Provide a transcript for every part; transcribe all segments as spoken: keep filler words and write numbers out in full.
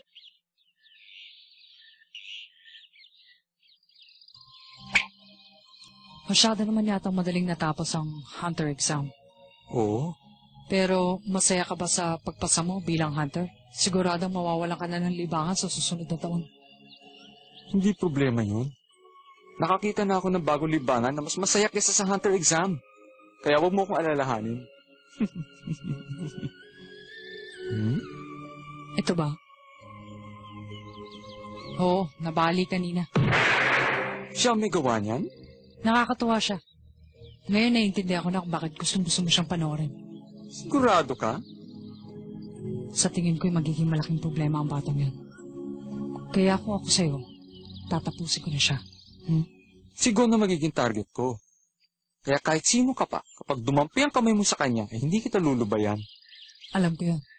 Masyado naman yata madaling natapos ang hunter exam. Oo. Pero masaya ka ba sa pagpasa mo bilang hunter? Siguradong mawawalan ka na ng libangan sa susunod na taon. Hindi problema yun. Nakakita na ako ng bagong libangan na mas masaya kaysa sa hunter exam. Kaya huwag mo akong alalahanin. hmm? Ito ba? Oo, nabali kanina. Siya may gawa niyan? Nakakatuwa siya. Ngayon naiintindihan ko na kung bakit gustong-gusto mo siyang panoorin. Sigurado ka? Sa tingin ko'y magiging malaking problema ang batang yan. Kaya kung ako sa'yo, tatapusin ko na siya. Hmm? Siguro na magiging target ko. Kaya kahit sino ka pa, kapag dumampi ang kamay mo sa kanya, eh hindi kita lulubayan. Alam ko yan.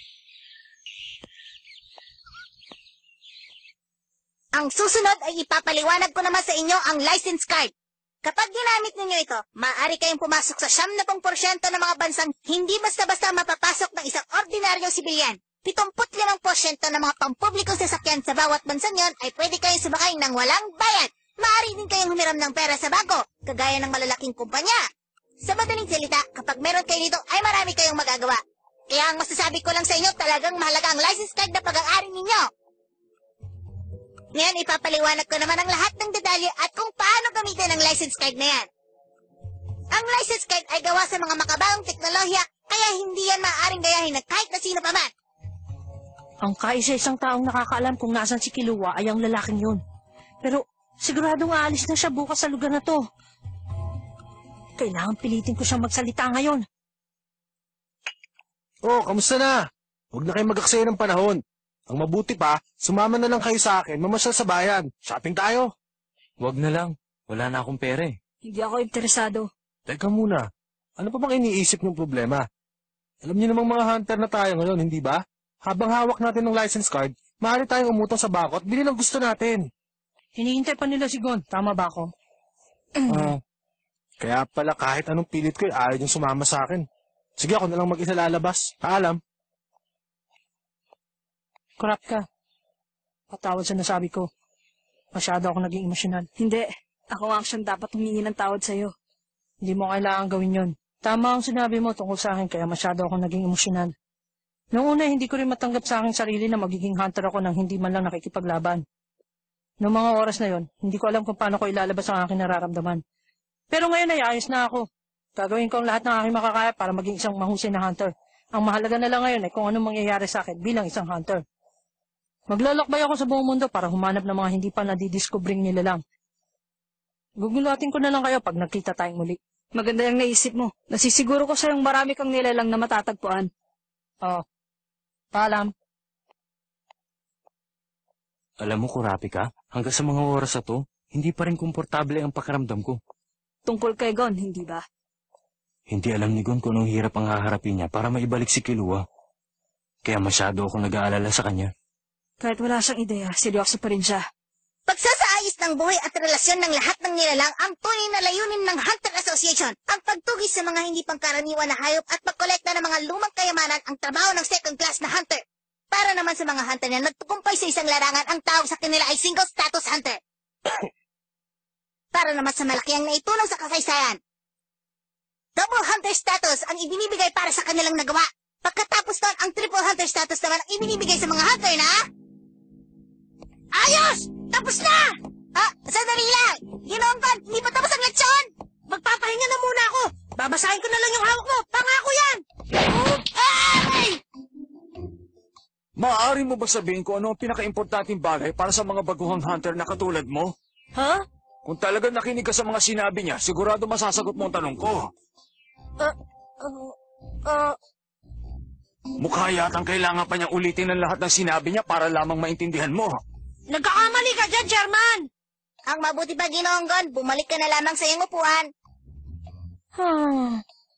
Ang susunod ay ipapaliwanag ko naman sa inyo ang license card. Kapag ginamit ninyo ito, maaari kayong pumasok sa siyam na pung porsyento ng mga bansang hindi basta-basta mapapasok ng isang ordinaryong sibilyan. Pitumput limang porsyento ng mga pampublikong sasakyan sa bawat bansang yon ay pwede kayong sumakay ng walang bayad. Maaari din kayong humiram ng pera sa bangko, kagaya ng malalaking kumpanya. Sa madaling salita, kapag meron kayo dito, ay marami kayong magagawa. Kaya ang masasabi ko lang sa inyo, talagang mahalaga ang license card na pag-aari ninyo. Ngayon, ipapaliwanag ko naman ang lahat ng detalye at kung paano gamitin ang license card na yan. Ang license card ay gawa sa mga makabagong teknolohiya, kaya hindi yan maaaring gayahin ng kahit na sino pa man. Ang kaisa-isang taong nakakaalam kung nasan si Killua ay ang lalaking yun. Pero siguradong aalis na siya bukas sa lugar na to. Kailangan pilitin ko siyang magsalita ngayon. Oh, kamusta na? Huwag na kayo mag-aksaya ng panahon. Ang mabuti pa, sumama na lang kayo sa akin, mamasyal sa bayan. Shopping tayo. Huwag na lang. Wala na akong pera eh. Hindi ako interesado. Teka muna, ano pa bang iniisip niyong problema? Alam niyo namang mga hunter na tayo ngayon, hindi ba? Habang hawak natin ng license card, maaari tayong umutang sa bangko at bilhin ang gusto natin. Hinihintay pa nila si Gon. Tama ba ako? Ah, kaya pala kahit anong pilit ko, ayaw niyong sumama sa akin. Sige, ako na lang mag-isa lalabas. Paalam. Corrupt ka. Patawad sa nasabi ko. Masyado ako naging emosyonal. Hindi. Ako ang siyang dapat humingi ng tawad sa'yo. Hindi mo kailangan gawin yon. Tama ang sinabi mo tungkol sa akin kaya masyado ako naging emosyonal. Noong una, hindi ko rin matanggap sa aking sarili na magiging hunter ako nang hindi man lang nakikipaglaban. Noong mga oras na yon, hindi ko alam kung paano ko ilalabas ang aking nararamdaman. Pero ngayon ay ayos na ako. Gagawin ko ang lahat ng aking makakaya para maging isang mahusay na hunter. Ang mahalaga na lang ngayon ay kung anong mangyayari sa akin bilang isang hunter. Maglalakbay ako sa buong mundo para humanap ng mga hindi pa nadidiskubring nila lang. Gugulatin ko na lang kayo pag nagkita tayong muli. Maganda yung naisip mo. Nasisiguro ko sa'yong marami kang nilalang na matatagpuan. Oo. Paalam. Alam mo, Kurapi ka, hanggang sa mga oras na to, hindi pa rin komportable ang pakiramdam ko. Tungkol kay Gon, hindi ba? Hindi alam ni Gon kung anong hirap ang haharapin niya para maibalik si Killua. Kaya masyado akong nag-aalala sa kanya. Kahit wala siyang ideya, seryoso pa rin siya. Pagsasaayos ng buhay at relasyon ng lahat ng nilalang ang tunay na layunin ng Hunter Association. Ang pagtugis sa mga hindi pangkaraniwan na hayop at pagkolekta ng mga lumang kayamanan ang trabaho ng second class na hunter. Para naman sa mga hunter na nagtukumpay sa isang larangan, ang tawag sa kanila ay single status hunter. Para naman sa malaki ang naitulong sa kasaysayan. Double hunter status ang ibinibigay para sa kanilang nagawa. Pagkatapos nun, ang triple hunter status naman ang ibinibigay sa mga hunter na... Ayos! Tapos na! Ah, sandali lang! Ginongkod, hindi pa tapos ang lechon! Magpapahinga na muna ako. Babasahin ko na lang yung hawak mo. Pangako yan! Ay! Maaari mo ba sabihin kung ano ang pinaka-importanting bagay para sa mga baguhang hunter na katulad mo? Ha? Kung talagang nakinig ka sa mga sinabi niya, sigurado masasagot mo ang tanong ko. Uh, uh, uh, Mukha yatang kailangan pa niyang ulitin ang lahat ng sinabi niya para lamang maintindihan mo. Nagkakamali ka dyan, Chairman! Ang mabuti pa, Ginoonggon, bumalik ka na lamang sa iyong upuan. Hmm.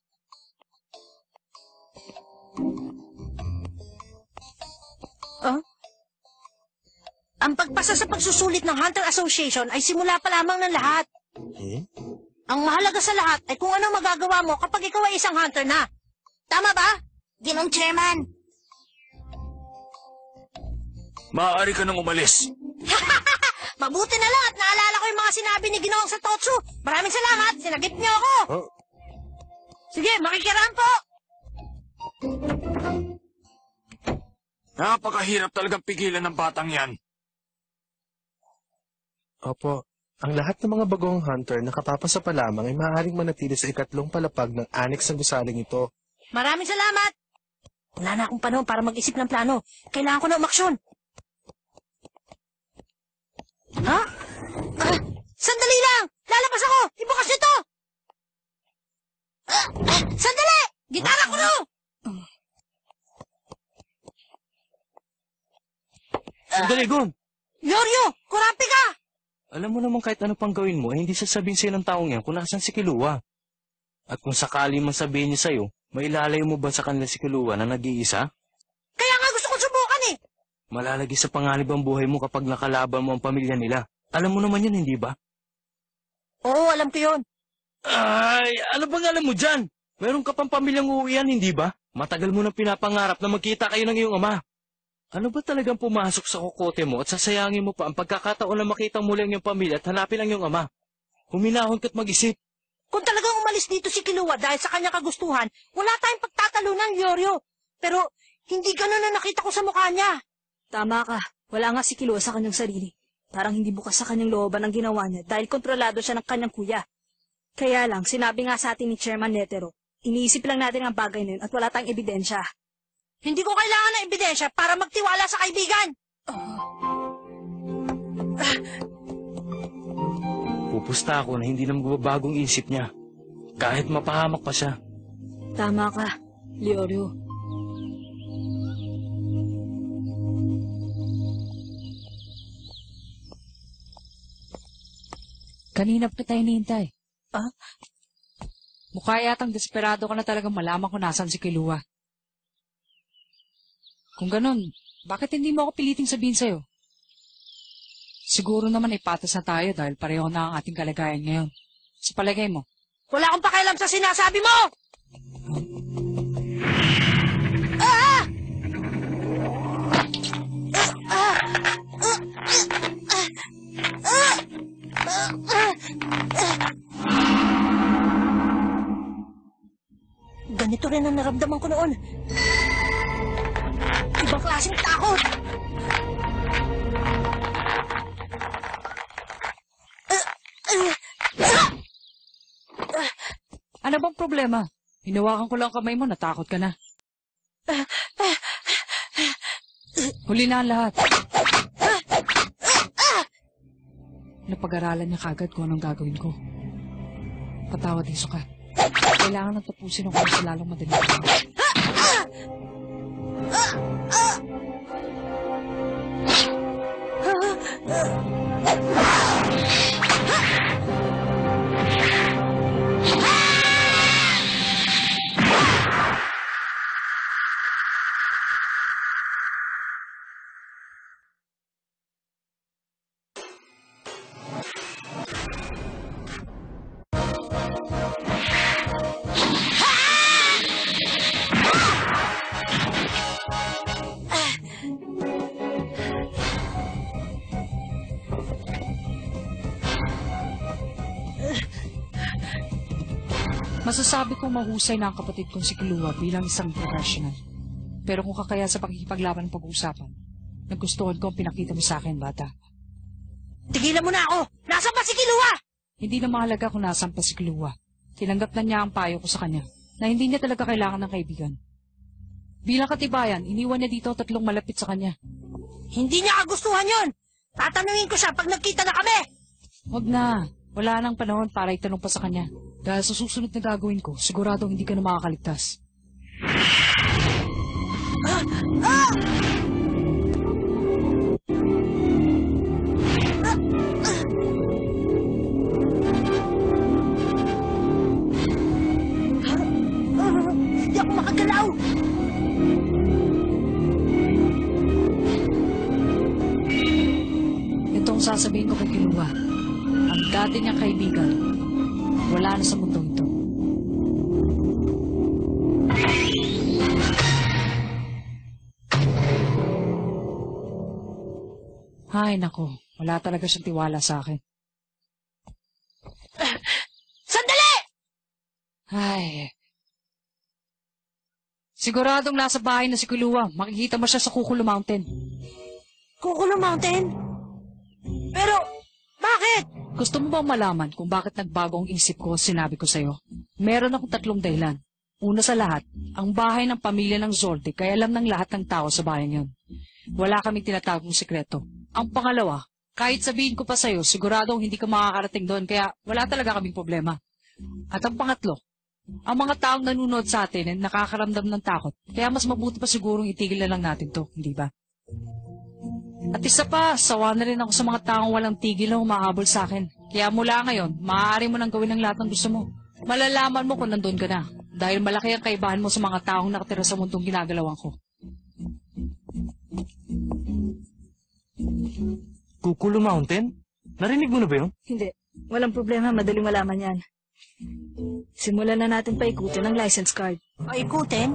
Ah? Ang pagpasa sa pagsusulit ng Hunter Association ay simula pa lamang ng lahat. Eh? Ang mahalaga sa lahat ay kung anong magagawa mo kapag ikaw ay isang hunter na. Tama ba? Ginong Chairman. Maaari ka nang umalis. Mabuti na lang at naalala ko yung mga sinabi ni Ginoong Satotsu. Maraming salamat, sinagip niyo ako. Huh? Sige, makikiraan po. Napakahirap talagang pigilan ng batang yan. Opo, ang lahat ng mga bagong hunter na kapapasa pa lamang ay maaaring manatili sa ikatlong palapag ng annex ng gusaling ito. Maraming salamat. Wala na akong panahon para mag-isip ng plano. Kailangan ko na umaksyon. Ha? Ah, sandali lang! Lalabas ako! Ibukas niyo to! Ah, ah, sandali! Gitara ko no! Sandali, Gon! Yoryo! Kurampi ka! Alam mo naman kahit ano pang gawin mo, eh, hindi sasabihin sa'yo ng taong yan kung nasan si Kilua. At kung sakali man sabihin niya sa'yo, mailalayo mo ba sa kanila si Kilua na nag-iisa? Kaya nga gusto kong subukan eh! Malalagi sa panganib ang buhay mo kapag nakalaban mo ang pamilya nila. Alam mo naman yun, hindi ba? Oo, alam ko yun. Ay, ano bang alam mo dyan? Meron ka pang pamilyang uuwian, hindi ba? Matagal mo nang pinapangarap na magkita kayo ng iyong ama. Ano ba talagang pumasok sa kokote mo at sasayangin mo pa ang pagkakataon na makita muli ang iyong pamilya at hanapin ang iyong ama? Huminahon ka't mag-isip. Kung talagang umalis dito si Kilua dahil sa kanyang kagustuhan, wala tayong pagtatalunan, Yoryo. Pero hindi ganun na nakita ko sa mukha niya. Tama ka. Wala nga si Kilua sa kanyang sarili. Parang hindi bukas sa kanyang looban ang ginawa niya dahil kontrolado siya ng kanyang kuya. Kaya lang, sinabi nga sa atin ni Chairman Netero, iniisip lang natin ang bagay na yun at wala tayong ebidensya. Hindi ko kailangan ng ebidensya para magtiwala sa kaibigan. Pupusta ako na hindi na magbabagong isip niya. Kahit mapahamak pa siya. Tama ka, Leorio. Kanina pa tayo nihintay. Ah? Mukha yatang desperado ka na talagang malaman kung nasan si Kilua. Kung ganun, bakit hindi mo ako piliting sabihin sa'yo? Siguro naman ay patas na tayo dahil pareho na ang ating kalagayan ngayon. Sa palagay mo? Wala akong pakialam sa sinasabi mo! Ah! Ganito rin ang naramdaman ko noon. Ibang klaseng takot. Ano bang problema? Hinawakan ko lang kamay mo, natakot ka na. Huli na ang lahat. Napag-aralan niya kagad kung anong gagawin ko. Patawad, Hisoka. Kailangan nang tapusin ako sa lalong madali. Masasabi kong mahusay na ang kapatid kong si Kilua bilang isang professional. Pero kung kakaya sa pakikipaglaban ng pag-uusapan, nagustuhan ko ang pinakita mo sa akin, bata. Tigilan mo na ako! Nasaan ba si Kilua? Hindi na mahalaga kung nasaan pa si Kilua. Tinanggap na niya ang payo ko sa kanya na hindi niya talaga kailangan ng kaibigan. Bilang katibayan, iniwan niya dito ang tatlong malapit sa kanya. Hindi niya kagustuhan yun! Tatanungin ko siya pag nagkita na kami! Huwag na. Wala nang panahon para itanong pa sa kanya. Dahil sa susunod na gagawin ko, siguradong hindi ka na makakaligtas. Ah! Ah! Hindi ako makagalaw! Ito ang sasabihin ko kay Kilua. Ang dati niyang kaibigan, wala na sa mundong ito. Ay, nako. Wala talaga siyang tiwala sa akin. Sandali! Ay. Siguradong nasa bahay na si Kuluwa. Makikita mo siya sa Kukulo Mountain. Kukulo Mountain? Pero, bakit? Gusto mo bang malaman kung bakit nagbago ang isip ko sinabi ko sa'yo? Meron akong tatlong dahilan. Una sa lahat, ang bahay ng pamilya ng Zoldyck kaya alam ng lahat ng tao sa bayan yon. Wala kaming tinatagong sekreto. Ang pangalawa, kahit sabihin ko pa sa'yo, siguradong hindi ka makakarating doon kaya wala talaga kaming problema. At ang pangatlo, ang mga taong nanonood sa atin ay nakakaramdam ng takot. Kaya mas mabuti pa sigurong itigil na lang natin to, hindi ba? At isa pa, sawa na rin ako sa mga taong walang tigil na humahabol sa akin. Kaya mula ngayon, maaari mo nang gawin ang lahat ng gusto mo. Malalaman mo kung nandun ka na. Dahil malaki ang kaibahan mo sa mga taong nakatira sa mundong ginagalawan ko. Kukulo Mountain? Narinig mo na ba yun? Hindi. Walang problema, madaling malaman yan. Simulan na natin paikutin ang license card. Paikutin?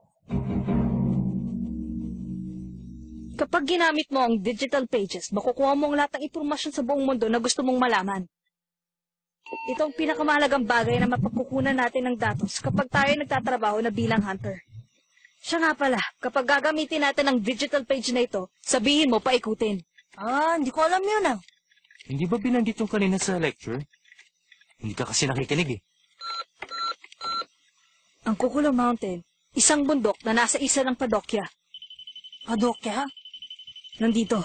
Kapag ginamit mo ang digital pages, makukuha mo ang lahat ng impormasyon sa buong mundo na gusto mong malaman. Ito ang pinakamahalagang bagay na mapagkukunan natin ng datos kapag tayo nagtatrabaho na bilang hunter. Siya nga pala, kapag gagamitin natin ang digital page na ito, sabihin mo paikutin. Ah, hindi ko alam yun ah. Hindi ba binanggit yung kanina sa lecture? Hindi ka kasi nakikinig eh. Ang Kukulo Mountain, isang bundok na nasa isa ng padokya. Padokya? Nandito.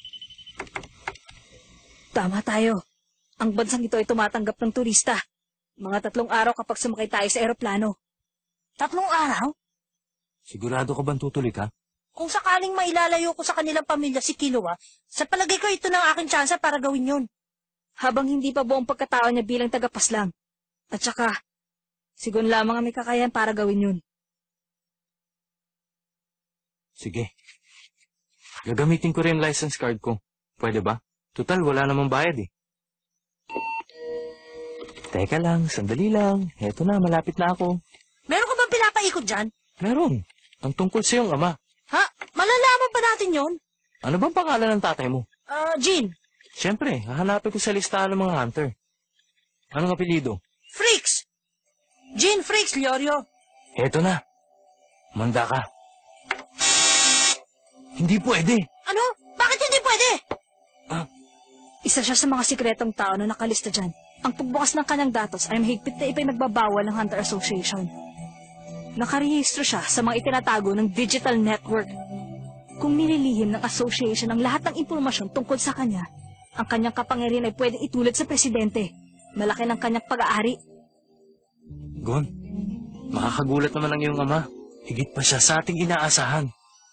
Tama tayo. Ang bansang ito ay tumatanggap ng turista. Mga tatlong araw kapag sumakay tayo sa eroplano. Tatlong araw? Sigurado ka bang tutuloy ka? Kung sakaling mailalayo ko sa kanilang pamilya si Killua, sa palagay ko ito ng aking tsansa para gawin yun. Habang hindi pa buong pagkatao niya bilang tagapaslang. At saka, sigon lamang ang may kakayahan para gawin yun. Sige. Gagamitin ko rin yung license card ko. Pwede ba? Total, wala namang bayad eh. Teka lang, sandali lang. Heto na, malapit na ako. Meron ka bang pinapaikot dyan? Meron. Ang tungkol sa iyong ama. Ha? Malalaman ba natin yon? Ano bang pangalan ng tatay mo? Ah, Jean. Siyempre, hahanapin ko sa listahan ng mga hunter. Anong apelido? Freaks! Jean Freaks, Liorio. Heto na. Manda ka. Hindi pwede. Ano? Bakit hindi pwede? Isa siya sa mga sikretong tao na nakalista dyan. Ang pagbukas ng kanyang datos ay mahigpit na ipinagbabawal ng Hunter Association. Nakarehistro siya sa mga itinatago ng digital network. Kung nililihim ng association ang lahat ng impormasyon tungkol sa kanya, ang kanyang kapangyarihan ay pwedeng itulad sa presidente. Malaki ng kanyang pag-aari. Gon, makakagulat naman ang iyong ama. Higit pa siya sa ating inaasahan.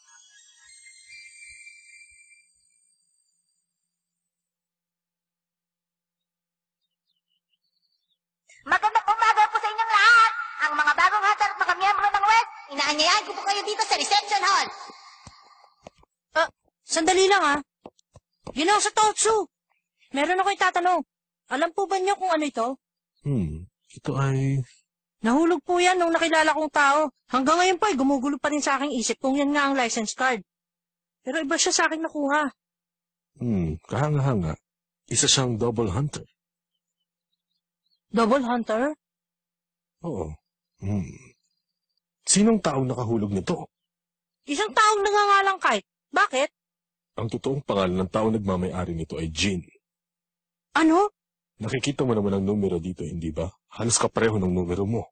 Magandang umaga po sa inyong lahat! Ang mga bagong hunter at mga miyembro ng West, inaanyayahan ko po kayo dito sa reception hall. Ah, sandali lang ah. Yun ang sa Totsu. Meron ako itatanong. Alam po ba niyo kung ano ito? Hmm, ito ay... Nahulog po yan nung nakilala kong tao. Hanggang ngayon pa ay gumugulo pa rin sa aking isip kung yan nga ang license card. Pero iba siya sa akin nakuha. Hmm, kahanga-hanga. Isa siyang double hunter. Double hunter? Oo. Hmm. Sinong taong nakahulog nito? Isang taong nangangalang Kite. Bakit? Ang totoong pangalan ng taong nagmamayari nito ay Jean. Ano? Nakikita mo naman ang numero dito, hindi ba? Halos kapareho ng numero mo.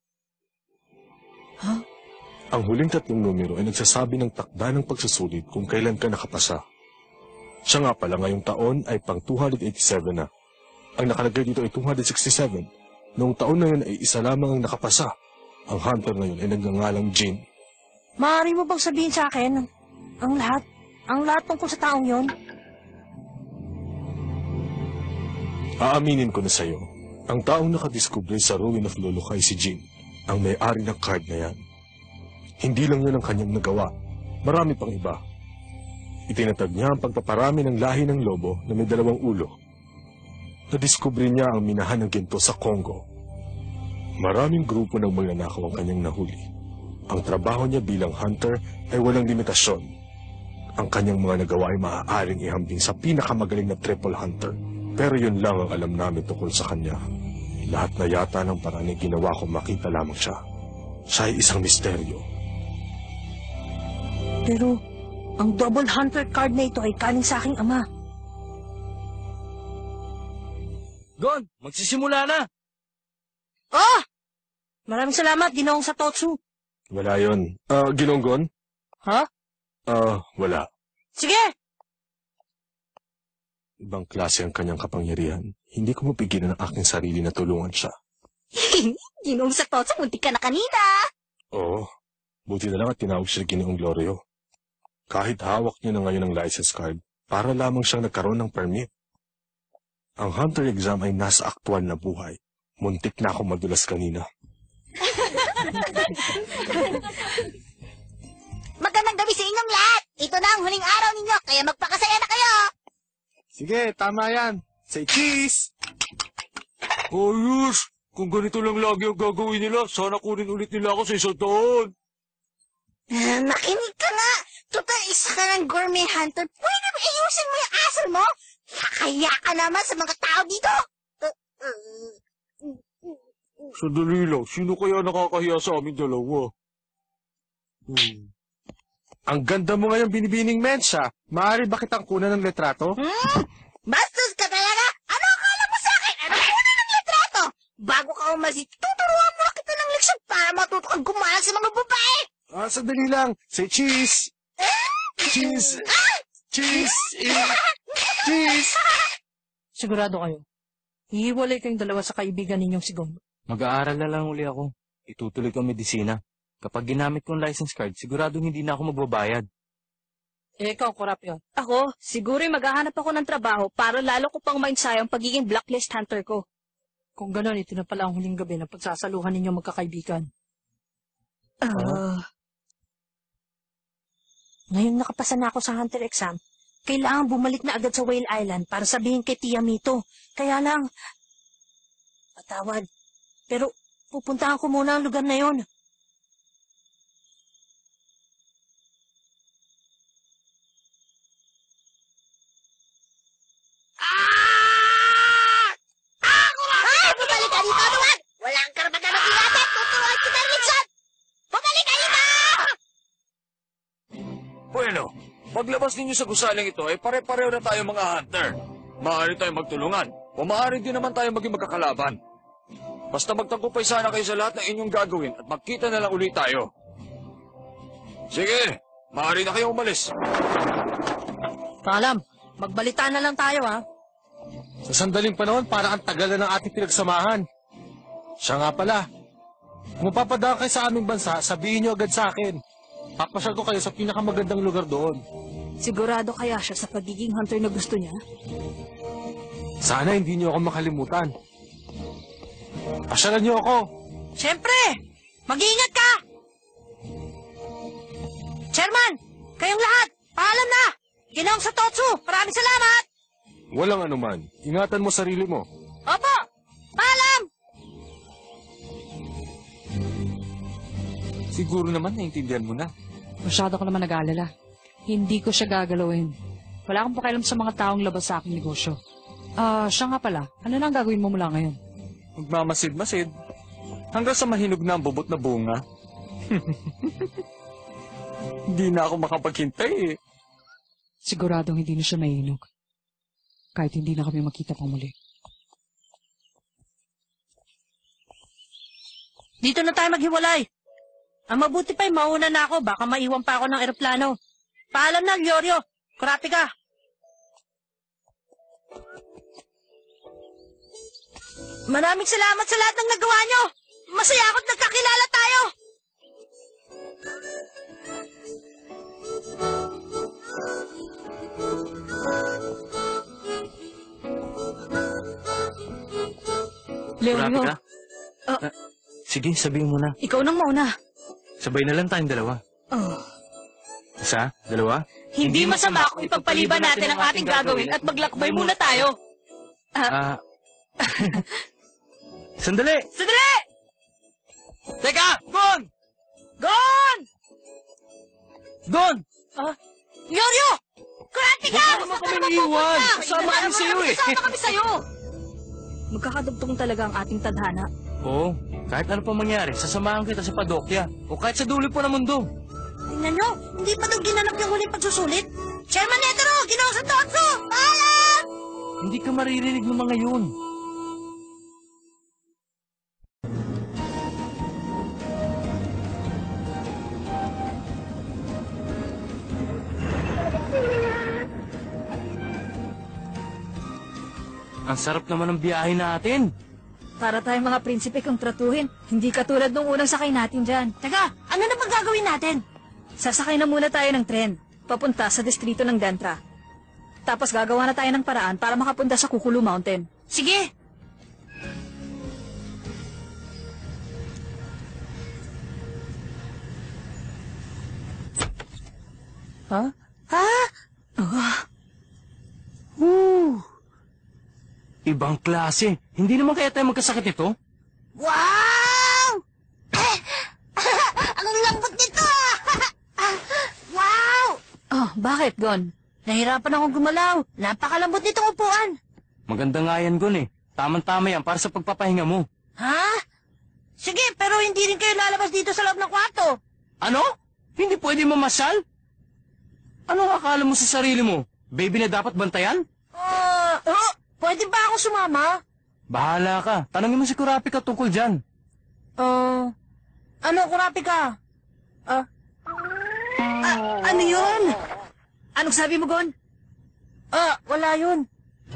Ha? Ang huling tatlong numero ay nagsasabi ng takda ng pagsusulit kung kailan ka nakapasa. Siya nga pala ngayong taon ay pang two eighty-seven na. Ang nakalagay dito ay two sixty-seven. Noong taon na yun ay isa lamang ang nakapasa. Ang hunter na yun ay nagngangalang Jean. Maaari mo bang sabihin sa akin ang lahat? Ang lahat tungkol sa taong yon? Aaminin ko na sa'yo, ang taong nakadiskubre sa ruin of Lolo ay si Jean, ang may-ari ng card na yan. Hindi lang yun ang kanyang nagawa. Marami pang iba. Itinatag niya ang pagpaparami ng lahi ng lobo na may dalawang ulo. Nadiskubre niya ang minahan ng ginto sa Congo. Maraming grupo ng magnanakaw ang kanyang nahuli. Ang trabaho niya bilang hunter ay walang limitasyon. Ang kanyang mga nagawa ay maaaring ihambing sa pinakamagaling na triple hunter. Pero yun lang ang alam namin tungkol sa kanya. Lahat na yata ng paraan ay ginawa ko makita lamang siya. Siya ay isang misteryo. Pero, ang double hunter card na ito ay kaling sa aking ama. Gon, magsisimula na! Oh! Maraming salamat, Ginoong Satotsu. Wala yun. Ah, Ginonggon? Ha? Ah, wala. Sige! Ibang klase ang kanyang kapangyarihan. Hindi ko mapigilan ang aking sarili na tulungan siya. Ginong sa Totso, muntik ka na kanina. Oo. Buti na lang at tinawag siya Ginoong Glorio. Kahit hawak niya na ngayon ang license card, para lamang siyang nagkaroon ng permit. Ang hunter exam ay nasa aktual na buhay. Muntik na ako madulas kanina. Magandang gabi sa inyong lahat. Ito na ang huling araw ninyo, kaya magpakasaya na kayo. Sige, tama yan. Say cheese! Ayos! Kung ganito lang lagi ang gagawin nila, sana kunin ulit nila ako sa isang taon. Ah, makinig ka nga. Total, isa ka ng gourmet hunter. Pwede ba ayusin mo yung asal mo? Kaya ka naman sa mga tao dito. Uh, uh, Sandali lang, sino kaya nakakahiya sa amin dalawa? Hmm. Ang ganda mo ngayon binibining mensya. Maaari ba kitang kunan ng letrato? Hmm? Bastos ka talaga? Ano akala mo sa akin? Ano muna ng litrato? Bago ka umalis, tuturuan mo kita ng leksyon para matuto kang gumalang sa mga babae. Ah, sandali lang. Say cheese! Cheese! Cheese! Eh, Cheese! Sigurado kayo. Hihiwalay kayong dalawa sa kaibigan ninyong si Gong. Mag-aaral na lang uli ako. Itutuloy ko ang medisina. Kapag ginamit ko ang license card, siguradong hindi na ako magbabayad. Eh, ikaw, Kurapyo. Ako, siguro'y maghahanap ako ng trabaho para lalo ko pang mainsayo ang pagiging blacklist hunter ko. Kung gano'n, ito na pala ang huling gabi na pagsasaluhan ninyong magkakaibigan. Ah, Ngayon nakapasa na ako sa hunter exam, kailangan bumalik na agad sa Whale Island para sabihin kay Tia Mito. Kaya lang, patawad. Pero pupuntahan ko muna ang lugar na yon. Ay, bumalik ka dito, Duwag! Wala kang karapatan na ginatid. Tuturuan kita ng leksyon. Bumalik ka dito! Bueno, paglabas ninyo sa gusaling ito, ay pare-pareho na tayo mga hunter. Maaari tayo magtulungan, o maaari din naman tayo maging magkakalaban. Basta magtagumpay sana kayo sa lahat ng inyong gagawin at magkita na lang ulit tayo. Sige, maaari na kayo umalis. Paalam, magbalita na lang tayo ha. Sa sandaling panahon, parang ang tagal na ng ating pinagsamahan. Siya nga pala. Kung mapapadaan kayo sa aming bansa, sabihin niyo agad sa akin. Papasyal ko kayo sa pinakamagandang lugar doon. sigurado kaya siya sa pagiging hunter na gusto niya? Sana hindi niyo ako makalimutan. Pasyalan niyo ako. Siyempre! Mag-iingat ka! Chairman! Kayong lahat! Paalam na! Ginoong Satotsu! Maraming salamat! Walang anuman. Ingatan mo sarili mo. Opo! Paalam! Siguro naman naiintindihan mo na. Masyado ko naman nag-aalala. Hindi ko siya gagalawin. Wala akong pakialam sa mga taong labas sa aking negosyo. Ah, siya nga pala. Ano na ang gagawin mo mula ngayon? Magmamasid-masid. Hanggang sa mahinog na ang bubot na bunga. Hindi na ako makapaghintay eh. Siguradong hindi na siya naiinog. Kahit hindi na kami makita pang muli. Dito na tayo maghiwalay. Ang mabuti pa'y mauna na ako. Baka maiwan pa ako ng eroplano. Paalam na, Glorio. Kurapi ka. Maraming salamat sa lahat ng nagawa nyo. Masaya ako't nagkakilala tayo. Grabe Leonyo, ka? Ah. Ah, sige, sabihin mo na. ikaw nang mauna. Sabay na lang tayong dalawa. Oh. Isa, dalawa. Hindi masama kung ipagpaliban natin ang ating gagawin at maglakbay muna tayo. Ah. Sandali! Sandali! Teka! Gon! Gon! Gon! Ah, Yoryo! Kurati ka! Huwag mo kami iiwan! Kasama kami sa'yo eh! Kasama kami sa'yo! Magkakadugtong talaga ang ating tadhana. Oo, kahit ano pa mangyari, sasamahan kita sa Padokya o kahit sa dulo po ng mundo. Tingnan nyo, hindi pa daw ginanap yung huling pagsusulit. Chairman Netero, ginawa sa Totso! Paalam! Hindi ka maririnig ng mga yun. Ang sarap naman ng biyahe natin. Para tayong mga prinsipe kung tratuhin, hindi katulad nung unang sakay natin dyan. Teka, ano na bang gagawin natin? Sasakay na muna tayo ng tren, papunta sa distrito ng Dentra. Tapos gagawa na tayo ng paraan para makapunta sa Kukulu Mountain. Sige! Ha? Ha? Woo! Ibang klase. Hindi naman kaya tayo magkasakit ito? Wow! Ang lambot nito! Wow! Oh, bakit, Gon? Nahirapan akong gumalaw. Napakalambot nitong upuan. Maganda nga yan, Gon eh. Tamang-tama yan para sa pagpapahinga mo. Ha? Sige, pero hindi rin kayo lalabas dito sa loob ng kwarto. Ano? Hindi pwede mamasyal? Ano akala mo sa sarili mo? Baby na dapat bantayan? Ah, oh, pwede ba ako sumama? Bahala ka. Tanungin mo si Kurapi ka tungkol dyan. Ah, ano, kurapi ka? Ah, ah, ano yun? Anong sabi mo, Gon? Ah, wala yun.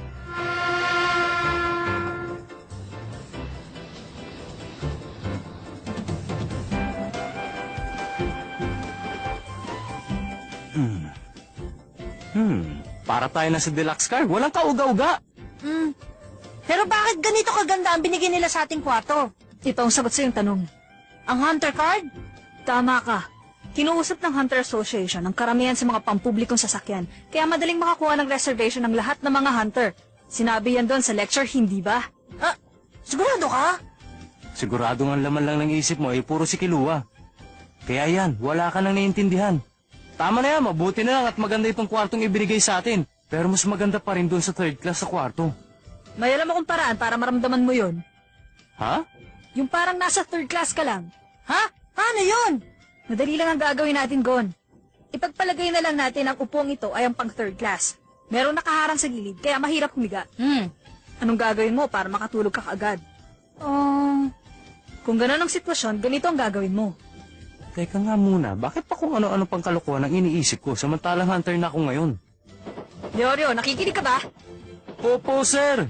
Hmm. Hmm. Para tayo na sa deluxe car. Walang kauga-uga. Hmm. Pero bakit ganito kaganda ang binigay nila sa ating kwarto? Ito ang sagot sa iyong tanong. Ang hunter card? Tama ka. Kinuusap ng Hunter Association ang karamihan sa mga pampublikong sasakyan, kaya madaling makakuha ng reservation ng lahat ng mga hunter. Sinabi yan doon sa lecture, hindi ba? Ah, sigurado ka? Sigurado ang laman lang ng isip mo ay puro si Kilua. Kaya yan, wala ka nang naiintindihan. Tama na yan, mabuti na lang at maganda itong kwartong ibinigay sa atin. Pero mas maganda pa rin doon sa third class sa kwarto. May alam akong paraan para maramdaman mo yon. Ha? Yung parang nasa third class ka lang. Ha? Ano yun? Madali lang ang gagawin natin, Gon. Ipagpalagay na lang natin ang upong ito ay ang pang third class. Merong nakaharang sa gilid, kaya mahirap humiga. Hmm. Anong gagawin mo para makatulog ka kaagad? Um, Kung gano'n ang sitwasyon, ganito ang gagawin mo. Teka nga muna, bakit pa kung ano-ano pang kalokohan ang iniisip ko samantalang hunter na ako ngayon? Leorio, nakikinig ka ba? Opo, sir!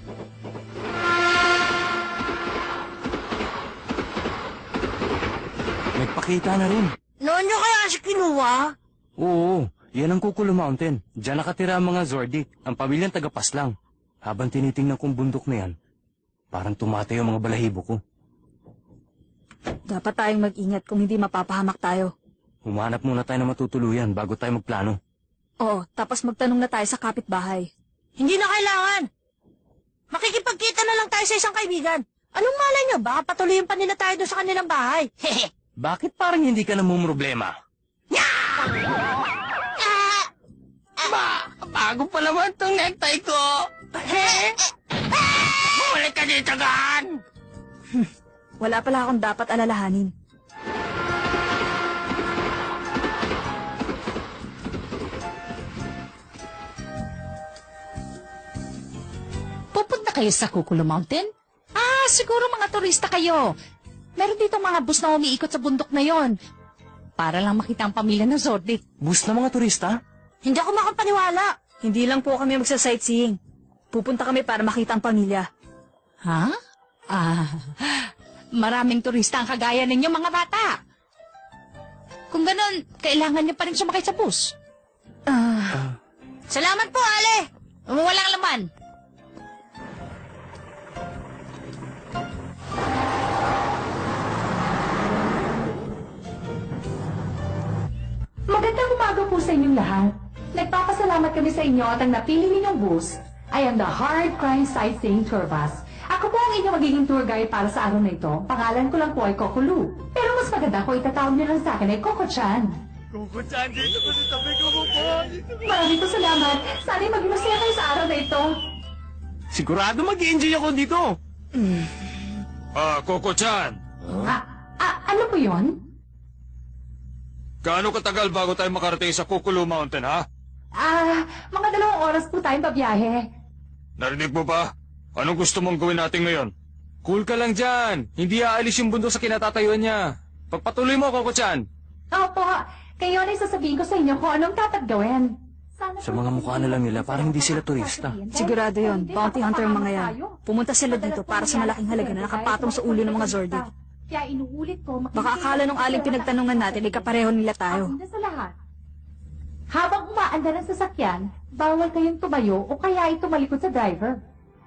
Nagpakita na rin. noon nyo kaya si kinuha? Oo, yan ang Kukulu Mountain. Diyan nakatira ang mga Zordik, ang pamilyang tagapaslang. Habang tinitingnan kong bundok na yan, parang tumatayo ang mga balahibo ko. Dapat tayong mag-ingat kung hindi mapapahamak tayo. Humanap muna tayo ng matutuluyan bago tayo magplano. Oo, tapos magtanong na tayo sa kapitbahay. Hindi na kailangan. Makikipagkita na lang tayo sa isang kaibigan. Anong malay nyo? Baka patuloyin pa nila tayo doon sa kanilang bahay. Hehe. Bakit parang hindi ka namumroblema? Ba, bago pa naman tong necktie ko. Bumalik ka dito, Gan! Wala pala akong dapat alalahanin. Pupunta kayo sa Kukulu Mountain? Ah, siguro mga turista kayo. Meron dito mga bus na umiikot sa bundok na yon. Para lang makita ang pamilya ng Zordik. Bus na mga turista? Hindi ako makapaniwala. Hindi lang po kami magsa-sightseeing. Pupunta kami para makita ang pamilya. Ha? Ah, maraming turista ang kagaya ninyo mga bata. Kung ganun, kailangan niyo pa rin sumakay sa bus. Ah, Salamat po, Ale. Walang laman. Magandang umaga po sa inyong lahat. Nagpapasalamat kami sa inyo at ang napili ninyong bus ay ang The Hard Crime Sightseeing Tour Bus. Ako po ang inyong magiging tour guide para sa araw na ito. Pangalan ko lang po ay Kokulu. Pero mas maganda kung itatawag niyo lang sa akin ay Koko-chan. Kuko-chan, dito ko sa tabi ko po. Maraming po salamat. Sana'y maging masaya kayo sa araw na ito. Sigurado mag-enjoy ako dito. Ah, Coco-chan, Ah, ah, ano po yun? gaano katagal bago tayo makarating sa Kukulu Mountain, ha? Ah, mga dalawang oras po tayong pabiyahe. Narinig mo ba? Anong gusto mong gawin natin ngayon? Cool ka lang dyan. Hindi aalis yung bundok sa kinatatayuan niya. Pagpatuloy mo, Coco-chan. Opo, kayo na sasabihin ko sa inyo kung anong dapat gawin. Sana Sa po mga hindi mukha kayo na lang nila, mag-isip parang hindi sa sila mga turista. sasabihin. Sigurado yun. Hindi, Bounty hunter ang mga yan. tayo. Pumunta sila Madalas dito po para sa nangyari malaking halaga na dahil nakapatong sa mga ulo ng mga turista. Zordi. Kaya inuulit ko, Baka akala nung aling pinagtanungan natin ay kapareho nila tayo. Ang una sa lahat, habang umaandar ang sasakyan, bawal kayong tumayo o kaya ay tumalikod sa driver.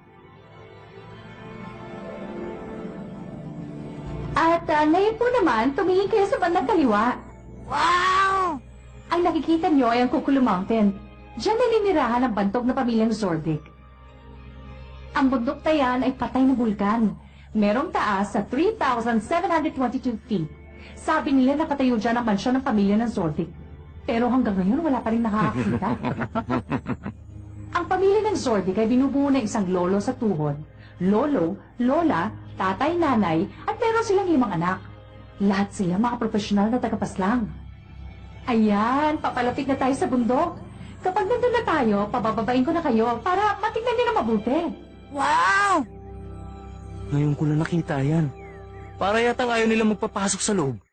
At ah, ngayon po naman, tumingin kayo sa bandang kaliwa. Wow! Ang nakikita nyo ay ang Kukulu Mountain. Diyan naninirahan ang bantog na pamilyang Zordic. Ang bundok na yan ay patay na bulkan. Merong taas sa three thousand seven hundred twenty-two feet. Sabi nila nakatayo dyan ang mansyon ng pamilya ng Zordic. Pero hanggang ngayon wala pa rin nakakakita. Ang pamilya ng Zordic ay binubuo ng isang lolo sa tuhod, lolo, lola, tatay, nanay, at meron silang limang anak. Lahat sila mga profesional na tagapaslang. Ayan, papalapit na tayo sa bundok. Kapag nandun na tayo, pabababain ko na kayo para matignan niyo na mabuti. Wow! Ngayon ko lang nakita yan. Para yatang ayaw nila magpapasok sa loob.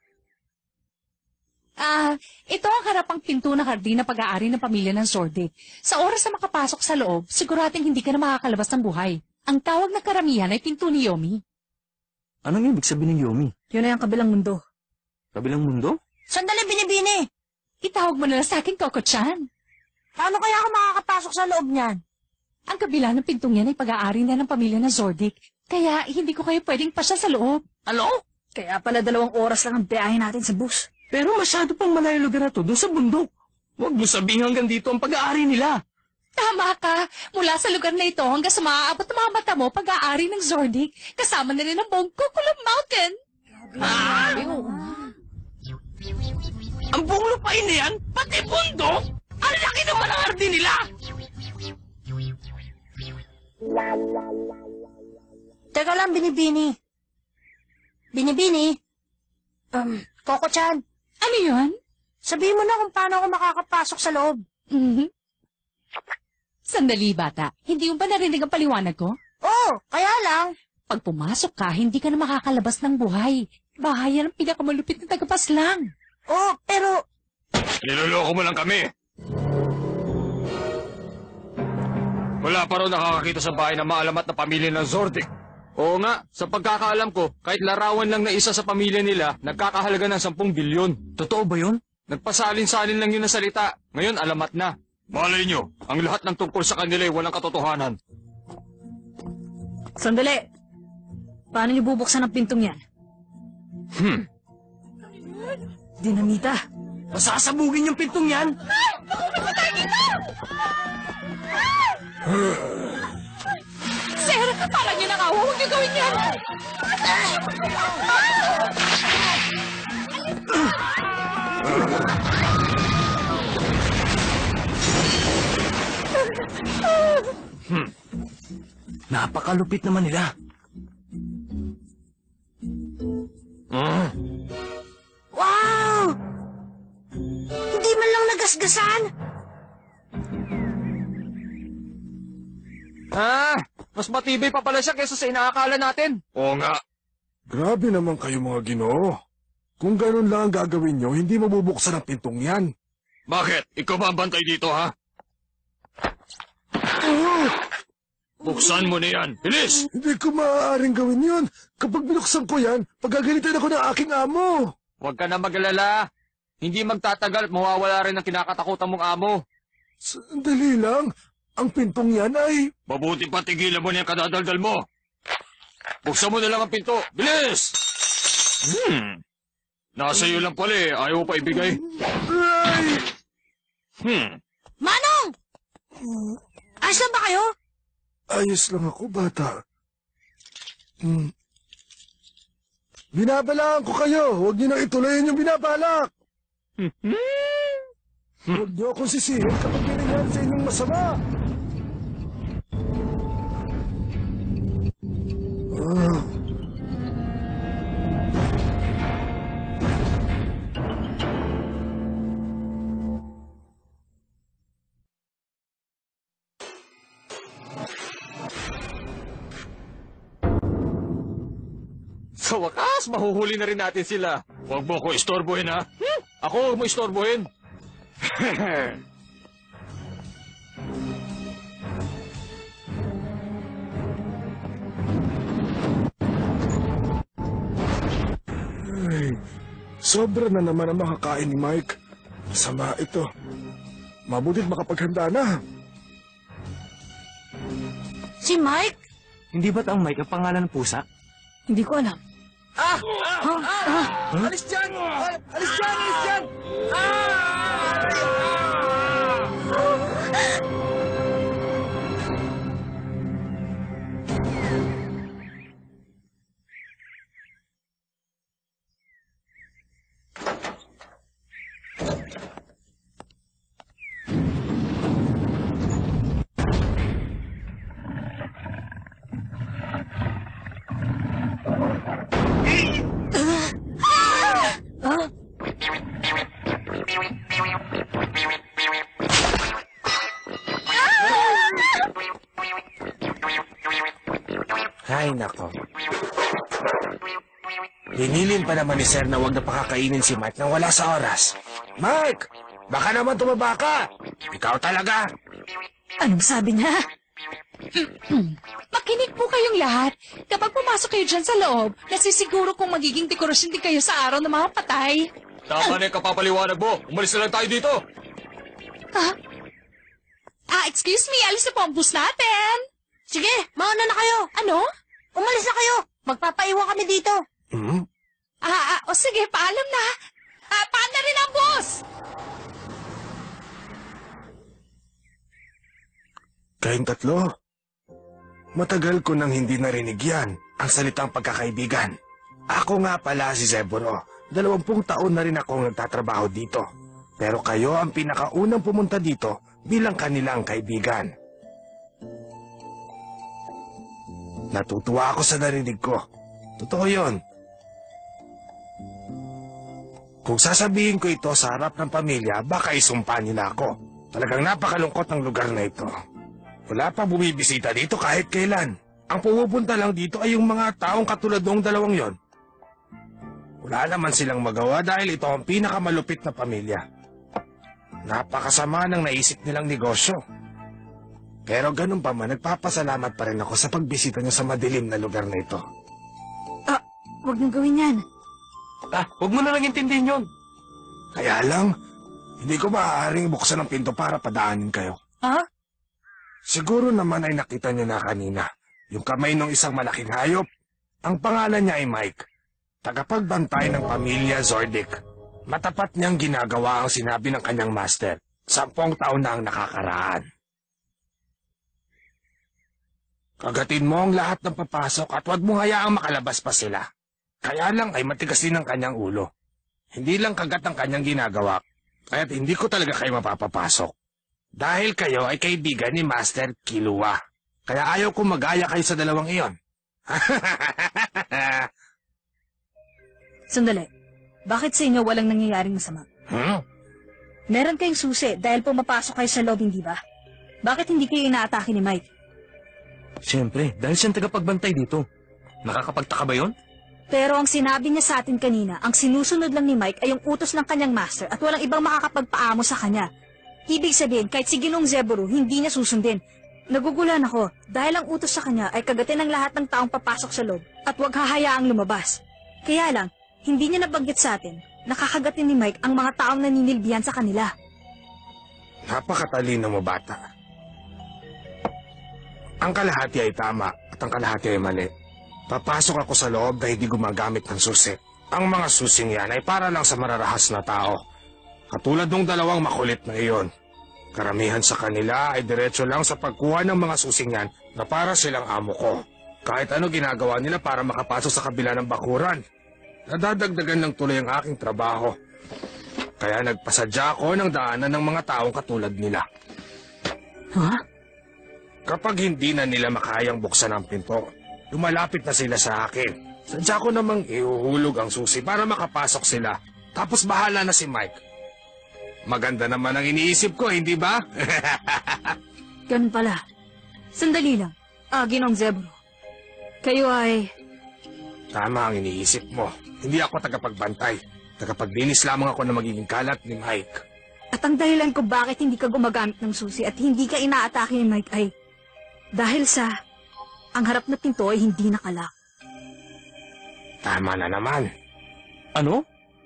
Ah, ito ang harapang pinto na hardin na pag-aari ng pamilya ng Zordic. Sa oras na makapasok sa loob, sigurading hindi ka na makakalabas ng buhay. Ang tawag na karamihan ay pinto ni Yomi. Anong ibig sabihin ng Yomi? Yun ay ang kabilang mundo. Kabilang mundo? Sandali, Binibini! Itawag mo na lang sa akin, Coco-chan. Paano kaya ako makakapasok sa loob niyan? Ang kabila ng pintong yan ay pag-aari na ng pamilya ng Zordic. Kaya hindi ko kayo pwedeng pasya sa loob. Ano? Kaya pala dalawang oras lang ang biyahe natin sa bus. Pero masyado pang malayo lugar na to, doon sa bundok. Huwag mo sabihin hanggang dito ang pag-aari nila. Tama ka. Mula sa lugar na ito hanggang sa maaabot ng mga mata mo, pag-aari ng Zordic. Kasama na rin ang buong Kukulu Mountain. Ah! Ang buong lupain na yan, pati bundok, ang laki naman ang hardin nila. Teka lang, Binibini. Binibini? Um, Coco-chan, Ano yun? sabihin mo na kung paano ako makakapasok sa loob. Mhm. Sandali, bata. Hindi mo ba narinig ang paliwanag ko? Oo, kaya lang. Pag pumasok ka, hindi ka na makakalabas ng buhay. Bahayan ang pinakamalupit na tagapaslang. Oo, pero Niloloko mo lang kami. Wala pa raw nakakakita sa bahay ng maalamat na pamilya ng Zordic. Oo nga, sa pagkakaalam ko, kahit larawan lang na isa sa pamilya nila, nagkakahalaga ng sampung bilyon. Totoo ba yun? Nagpasalin-salin lang yun na salita. Ngayon, alamat na. Malay nyo, ang lahat ng tungkol sa kanila ay walang katotohanan. Sandali. Paano niyo bubuksan ang pintong yan? Hmm. Dinamita. Masasabugin yung pintong yan. Sir, parang yun ang awa. Huwag niyo gawin yan. Hmm. Napakalupit naman nila. Ah. wow! Hindi man lang nagasgasan. Ah, mas matibay pa pala siya kaysa sa inaakala natin. Oo nga. Grabe naman kayo mga Ginoo. Kung ganun lang ang gagawin nyo, hindi mabubuksan ang pintong yan. Bakit? Ikaw ba ang bantay dito, ha? Buksan mo na yan. Bilis! Hindi ko maaaring gawin yun. Kapag binuksan ko yan, pagagalitan ako ng aking amo. Huwag ka na mag-alala. Hindi magtatagal at mawawala rin ang kinakatakutan mong amo. Sandali lang. Ang pintong yan ay... Mabuti pa tigilan mo na yung kadadaldal mo. Buksan mo na lang ang pinto. Bilis! Hmm. Nasa iyo lang pala eh. Ayaw mo pa ibigay. Ay! Hmm. Manong! Ayos lang ba kayo? Ayos lang ako, bata. Hmm. Binabalaan ko kayo. Huwag niyo nang ituloyin yung binabalak. Huwag niyo akong sisihin kapag may nangyari sa inyong masama. Ah. Sa wakas, mahuhuli na rin natin sila. Huwag mo ko istorbohin, ha? Hmm? Ako, huwag mo istorbohin. Ay, sobra na naman ang makakain ni Mike. Masama ito. Mabutit makapaghanda na. Si Mike? Hindi ba't ang Mike ang pangalan ng pusa? Hindi ko alam. Ah! Ah! Ah! Ah! Alis dyan! Ah! Alis dyan! Alis dyan! Ay, nako. Hinilin pa naman ni Sir na huwag na pakakainin si Mike nang wala sa oras. Mike! Baka naman tumaba ka! Ikaw talaga! Anong sabi niya? Makinig po kayong lahat. Kapag pumasok kayo dyan sa loob, nasisiguro kong magiging dekorasyon din kayo sa araw ng mga patay. Tama na yung kapapaliwanag mo. Umalis na lang tayo dito. Ah, ah excuse me, alis na po ang bus natin. Sige, mauna na kayo. Ano? Umalis na kayo. Magpapaiwan kami dito. Hmm? Ah, ah, o sige, paalam na. Ah, paan na rin ang bus? Kayong tatlo, matagal ko nang hindi narinig yan, ang salitang pagkakaibigan. Ako nga pala si Zeburo. Dalawampung taon na rin akong nagtatrabaho dito. Pero kayo ang pinakaunang pumunta dito bilang kanilang kaibigan. Natutuwa ako sa narinig ko. Totoo yun. Kung sasabihin ko ito sa harap ng pamilya, baka isumpa nila ako. Talagang napakalungkot ng lugar na ito. Wala pa bumibisita dito kahit kailan. Ang pumupunta lang dito ay yung mga taong katulad noong dalawang yon. Wala naman silang magawa dahil ito ang pinakamalupit na pamilya. Napakasama ng naisip nilang negosyo. Pero ganun pa man, nagpapasalamat pa rin ako sa pagbisita niyo sa madilim na lugar na ito. Ah, huwag nang gawin yan. Ah, huwag mo na lang intindihin yun. Kaya lang, hindi ko maaaring buksan ang pinto para padaanin kayo. Ha? Siguro naman ay nakita niyo na kanina. Yung kamay ng isang malaking hayop. Ang pangalan niya ay Mike. Tagapagbantay ng pamilya Zordic. Matapat niyang ginagawa ang sinabi ng kanyang master. Sampung taon na ang nakakaraan. Kagatin mo ang lahat ng papasok at huwag mo hayaang makalabas pa sila. Kaya lang ay matigas din ang kanyang ulo. Hindi lang kagat ang kanyang ginagawa, kaya't hindi ko talaga kayo mapapapasok. Dahil kayo ay kaibigan ni Master Kilua. Kaya ayaw kong mag-aya kayo sa dalawang iyon. Sandali. Bakit sa inyo walang nangyayaring masama? Hmm? Meron kayong susi dahil pumapasok kayo sa loob, hindi ba? Bakit hindi kayo inaatake ni Mike? Siyempre, dahil siyang tagapagbantay dito. Nakakapagtaka ba yun? Pero ang sinabi niya sa atin kanina, ang sinusunod lang ni Mike ay yung utos ng kanyang master at walang ibang makakapagpaamo sa kanya. Ibig sabihin, kahit si Ginong Zeburo, hindi niya susundin. Nagugulan ako dahil ang utos sa kanya ay kagatin ang lahat ng taong papasok sa loob at huwag hahayaang lumabas. Kaya lang, hindi niya nabanggit sa atin, nakakagatin ni Mike ang mga taong naninilbihan sa kanila. Napakatalino mo, bata. Ang kalahati ay tama at ang kalahati ay mali. Papasok ako sa loob na hindi gumagamit ng susi. Ang mga susing yan ay para lang sa mararahas na tao. Katulad ng dalawang makulit na iyon. Karamihan sa kanila ay diretso lang sa pagkuha ng mga susing yan na para silang amo ko. Kahit ano ginagawa nila para makapasok sa kabila ng bakuran. Nadadagdagan ng tuloy ang aking trabaho. Kaya nagpasadya ako ng daanan ng mga taong katulad nila. Ha? Kapag hindi na nila makayang buksan ang pinto, lumalapit na sila sa akin. Sadya ko namang ihuhulog ang susi para makapasok sila. Tapos bahala na si Mike. Maganda naman ang iniisip ko, hindi ba? Ganun pala. Sandali lang. Ah, Ginong Zebro. Kayo ay... Tama ang iniisip mo. Hindi ako tagapagbantay. Tagapaglinis lamang ako na magiging kalat ni Mike. At ang dahilan ko bakit hindi ka gumagamit ng susi at hindi ka inaatake ni Mike ay... Dahil sa... Ang harap na pinto ay hindi nakalak. Tama na naman. Ano?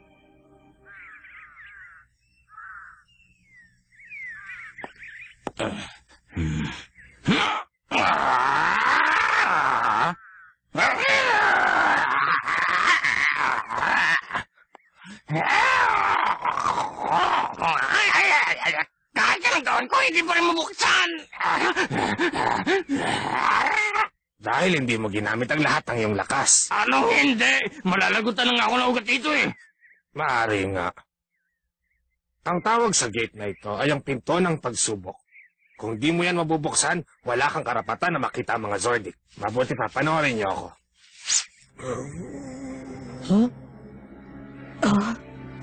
Kahit ang gawin ko, hindi pa rin mabuksan. Dahil hindi mo ginamit ang lahat ng iyong lakas. Anong hindi? Malalagutan na nga ako ng ugat dito eh. Maaari nga. Ang tawag sa gate na ito ay ang pinto ng pagsubok. Kung di mo yan mabubuksan, wala kang karapatan na makita ang mga Zordic. Mabuti pa, panoorin niyo ako. Huh? Ah?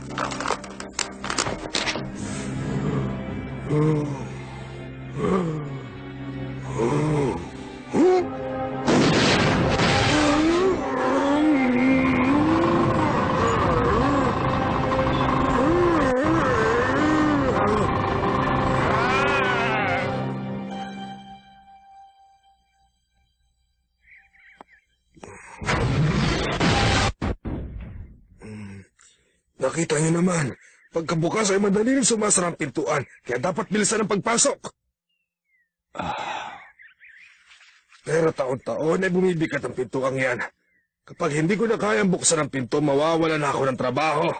Nakita niyo naman, pagkabukas ay madali rin sumasara ang pintuan, kaya dapat bilisan ang pagpasok. Ah. Pero taon-taon ay bumibigat ang pintuang yan. Kapag hindi ko na kayang buksan ang pinto, mawawala na ako ng trabaho.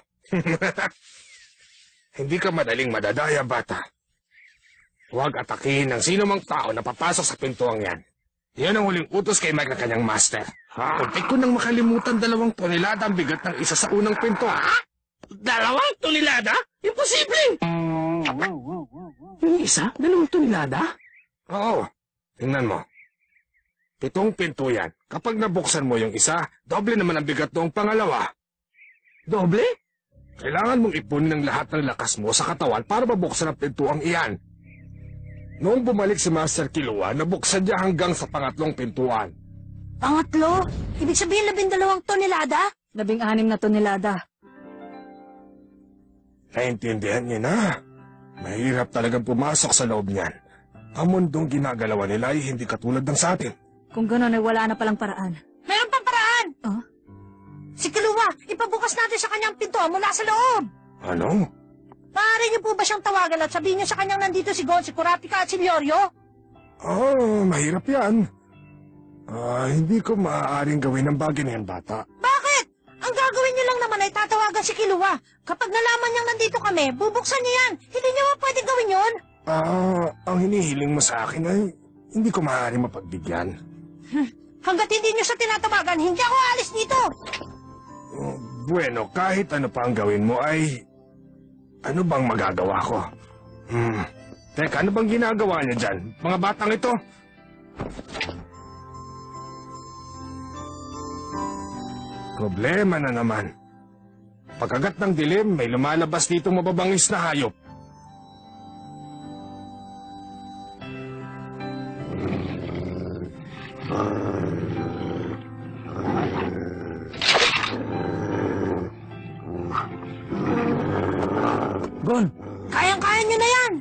Hindi ka madaling madadaya, bata. Huwag atakihin ng sino mang tao na papasok sa pintuang yan. Yan ang huling utos kay Mike na kanyang master. Kunti ko nang makalimutan dalawang tonelada ang bigat ng isa sa unang pinto. Dalawang tonelada? Imposible! Yung isa? Dalawang tonelada? Oo. Tingnan mo. Pitong pinto yan. Kapag nabuksan mo yung isa, doble naman ang bigat noong pangalawa. Doble? Kailangan mong ipunin ang lahat ng lakas mo sa katawan para mabuksan ang pintuang iyan. Noong bumalik si Master Killua, nabuksan niya hanggang sa pangatlong pintuan. Pangatlo? Ibig sabihin labindalawang tonelada? Labing-anim na tonelada. Naintindihan niyo na. Mahirap talagang pumasok sa loob niyan. Ang mundong ginagalawan nila ay hindi katulad ng sa atin. Kung gano'n ay wala na palang paraan. Meron pang paraan! Oh? Si Killua, ipabukas natin sa kanyang pinto mula sa loob! Ano? Maaari niyo po ba siyang tawagan at sabihin niyo sa kanyang nandito si Gon, si Kurapika at si Leorio? Oh, mahirap yan. Ah, hindi ko maaaring gawin ang bagay na yan, bata. Bakit? Ang gagawin niyo lang naman ay tatawagan si Killua. Kapag nalaman niyang nandito kami, bubuksan niya yan. Hindi niyo ba pwede gawin yun? Ah, ang hinihiling mo sa akin ay hindi ko maaaring mapagbigyan. Hanggat hindi niyo siya tinatawagan, hindi ako aalis dito. Oh, bueno, kahit ano pa ang gawin mo ay... Ano bang magagawa ko? Hmm. Teka, ano bang ginagawa niya dyan? Mga batang ito? Problema na naman. Pagkagat ng dilim, may lumalabas ditong mababangis na hayop. Gon! Kayang-kaya niyo na yan.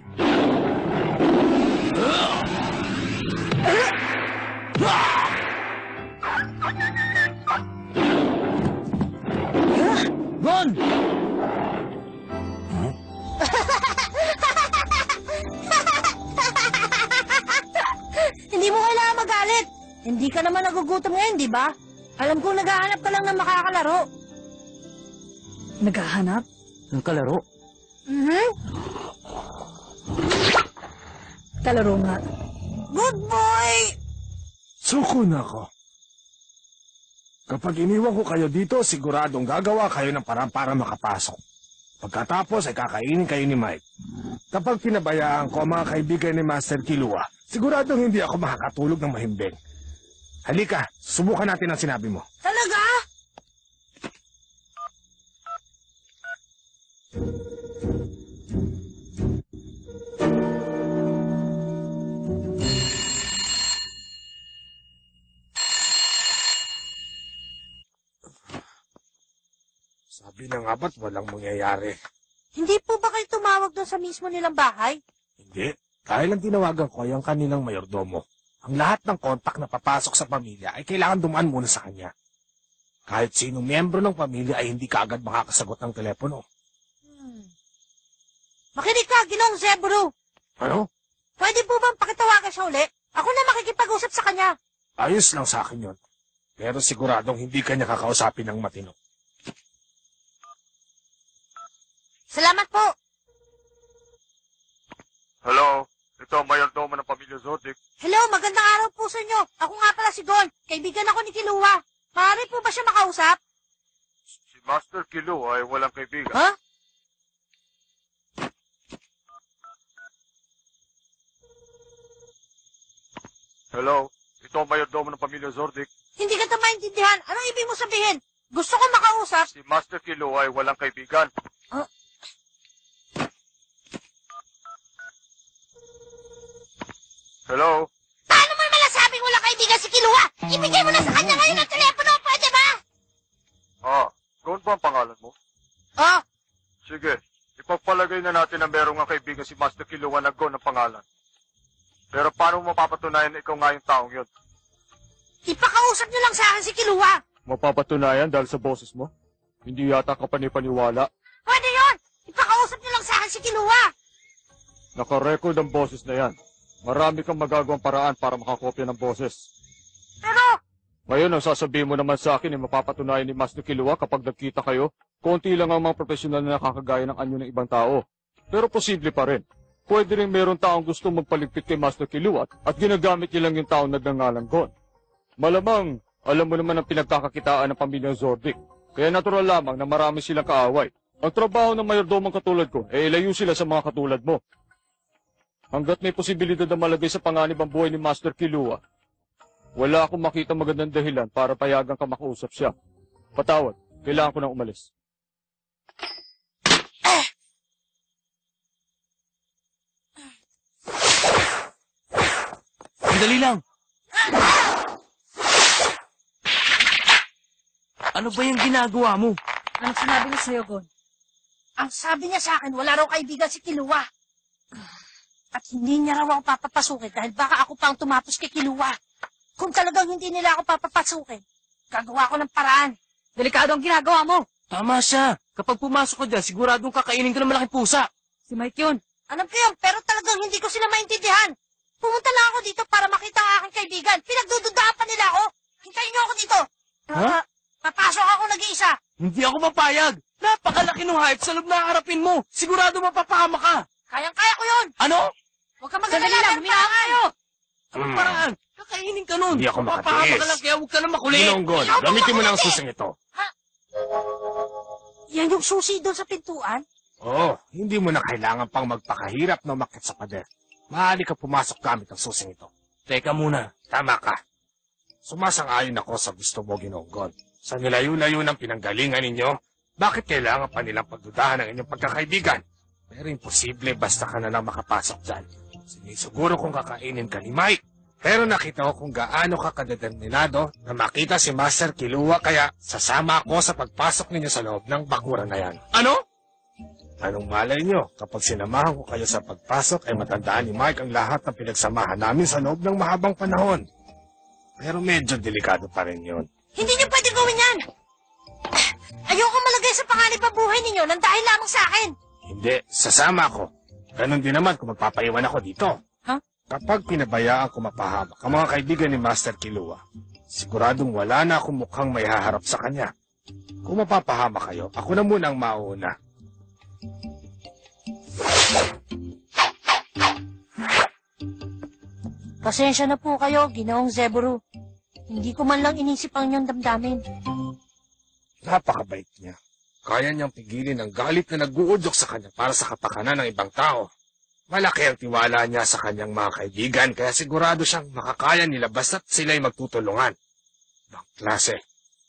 Gon! Hindi mo kailangan magalit. Hindi ka naman nagugutom ngayon, di ba? Alam kong naghahanap ka lang ng makakalaro. Naghahanap? Ng kalaro? Mhm. Kalaro nga. Good boy! Suko na ako. Kapag iniwan ko kayo dito, siguradong gagawa kayo ng parang para makapasok. Pagkatapos ay kakainin kayo ni Mike. Kapag pinabayaan ko ang mga kaibigan ni Master Kilua, siguradong hindi ako makakatulog ng mahimbing. Halika, subukan natin ang sinabi mo. Talaga? Sabi na nga ba't walang mangyayari? Hindi po ba kayo tumawag doon sa mismo nilang bahay? Hindi. Dahil ang tinawagan ko ay ang kanilang mayordomo. Ang lahat ng kontak na papasok sa pamilya ay kailangan dumaan muna sa kanya. Kahit sinong miyembro ng pamilya ay hindi kaagad makakasagot ng telepono. Hmm. Makinig ka, Ginoong Zebro. Ano? Pwede po bang pakitawagan siya uli? Ako na makikipag-usap sa kanya. Ayos lang sa akin yun. Pero siguradong hindi kanya kakausapin ng matino. Salamat po. Hello, ito ang mayordomo ng pamilya Zodic. Hello, magandang araw po sa inyo. Ako nga pala si Gon. Kaibigan ako ni Kilua. Maaari po ba siya makausap? Si Master Kilo ay walang kaibigan. Ha? Hello, ito ang mayordomo ng pamilya Zodic. Hindi ka na maintindihan. Anong ibig mo sabihin? Gusto ko makausap. Si Master Kilo ay walang kaibigan. Hello? Paano mo naman nasabing wala kaibigan si Kilua? Ibigay mo na sa kanya ngayon ang telepono, pwede ba? Ah, Gon ba ang pangalan mo? Oh, Sige, ipagpalagay na natin na merong nga kaibigan si Master Kilua na Gon ang pangalan. Pero paano mo mapapatunayan na ikaw nga yung taong yun? ipakausap niyo lang sa akin si Kilua. Mapapatunayan dahil sa boses mo? Hindi yata ka panipaniwala. Pwede yun. Ipakausap niyo lang sa akin si Kilua. Nakarecord ang boses na yan. Marami kang magagawang paraan para makakopya ng boses. Pero, Ngayon, ang sasabihin mo naman sa akin ay mapapatunayan ni Master Kilua kapag nagkita kayo, konti lang ang mga profesional na nakakagaya ng anyo ng ibang tao. Pero posible pa rin. Pwede rin meron taong gusto magpaligpit kay Master Kilua at ginagamit niya lang yung taong nagngangalang Gon. Malamang, alam mo naman ang pinagkakakitaan ng pamilyang Zordic. Kaya natural lamang na marami silang kaaway. Ang trabaho ng mayordomong katulad ko ay ilayo sila sa mga katulad mo. Hanggat may posibilidad na malagay sa panganib ang buhay ni Master Kilua, wala akong makita magandang dahilan para payagan ka makausap siya. Patawad, kailangan ko nang umalis. Sandali lang. Ano ba yung ginagawa mo? Anong sinabi niya sa'yo, Gon? ang sabi niya sa akin, wala raw kaibigan si Kilua. At hindi niya raw ako papapasukin dahil baka ako pa ang tumapos kay Kilua. Kung talagang hindi nila ako papapasukin, gagawa ko ng paraan. Delikado ang ginagawa mo. Tama siya. Kapag pumasok ka dyan, siguradong kakainin ka ng malaking pusa. Si Mike yun. Alam ko yun, pero talagang hindi ko sila maintindihan. Pumunta lang ako dito para makita ang aking kaibigan. Pinagdududaan pa nila ako. Hintayin niyo ako dito. Ha? Ah, papasok ako nag-iisa. Hindi ako mapayag. Napakalaki ng hype sa loob na harapin mo. Sigurado mapapahama ka. Kayang-kaya ko yun. Ano? Huwag ka Sandali mag-alala. lang, meron huminahon paraan. kayo. Anong paraan? Kakainin ka nun. Hindi ako Mapapahama makatiis. ka lang kaya huwag ka na makulit. Ginonggon, gamitin mo na ang susing ito. Yan yung susi doon sa pintuan. Oo, hindi mo na kailangan pang magpakahirap na umakyat sa pader. Maaari ka pumasok gamit ang susing ito. Teka muna. Tama ka. Sumasang-ayon ako sa gusto mo, Ginonggon. Sa nilayo-layo ng pinanggalingan ninyo, bakit kailangan pa nilang pagdudahan ang inyong pagkakaibigan? Pero imposible basta ka na lang makapasok dyan. Sinisiguro kong kakainin ka ni Mike. Pero nakita ko kung gaano ka kadeterminado na makita si Master Kilua kaya sasama ako sa pagpasok ninyo sa loob ng bakuran na yan. Ano? Anong malay nyo, kapag sinamahan ko kayo sa pagpasok ay matandaan ni Mike ang lahat ng pinagsamahan namin sa loob ng mahabang panahon. Pero medyo delikado pa rin yun. Hindi niyo pwede gawin yan. Ayoko malagay sa panganib ang buhay ninyo nang dahil lamang sa akin. Hindi, sasama ako. Ganon din naman kung magpapaiwan ako dito. Ha? Kapag pinabayaan ko mapahamak ang mga kaibigan ni Master Kilua, siguradong wala na akong mukhang may haharap sa kanya. Kung mapapahama kayo, ako na muna ang mauna. Pasensya na po kayo, Ginoong Zeburo. Hindi ko man lang inisip ang inyong damdamin. Napakabait niya. Kaya niyang pigilin ang galit na nag-uudyok sa kanya para sa kapakanan ng ibang tao. Malaki ang tiwala niya sa kanyang mga kaibigan, kaya sigurado siyang makakaya nila basta't sila'y magtutulungan. Ibang klase.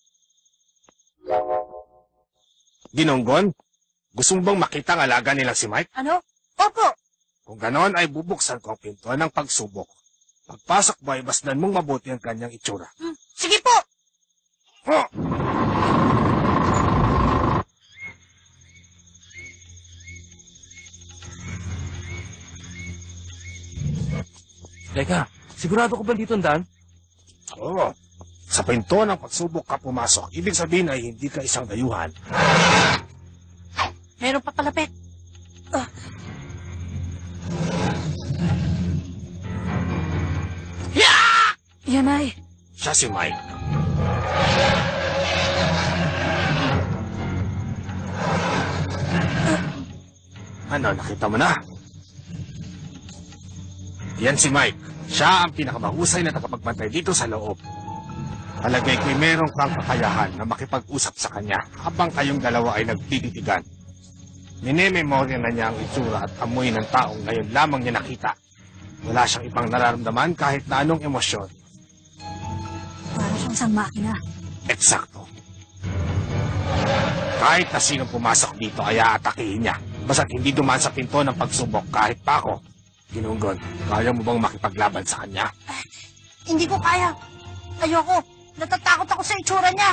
Ginonggon, gusto mo bang makita ang alaga nilang si Mike? Ano? Opo! Kung ganon ay bubuksan ko ang pinto ng pagsubok. Pagpasok mo ay basdan mong mabuti ang kanyang itsura. Hmm, sige po! Oh! Teka, sigurado ko ba dito ang daan? Oo. Sa pinto ng pagsubok ka pumasok. Ibig sabihin ay hindi ka isang dayuhan. Meron pa palapit. Ah. Yan ay. Siya si Mike. Ano, nakita mo na? Yan si Mike. Siya ang pinakamahusay na tagapagbantay dito sa loob. Palagay ko'y meron kang kakayahan na makipag-usap sa kanya habang kayong dalawa ay nagtititigan. Minememorya na niya ang itsura at amoy ng taong ngayon lamang niya nakita. Wala siyang ibang nararamdaman kahit na anong emosyon. Para siyang isang makina. Eksakto. Kahit na sinong pumasok dito ay aatakihin niya. Basta't hindi dumaan sa pinto ng pagsubok kahit pa ako. Ginunggon, kaya mo bang makipaglaban sa kanya? Eh, hindi ko kaya. Ayoko. Natatakot ako sa itsura niya.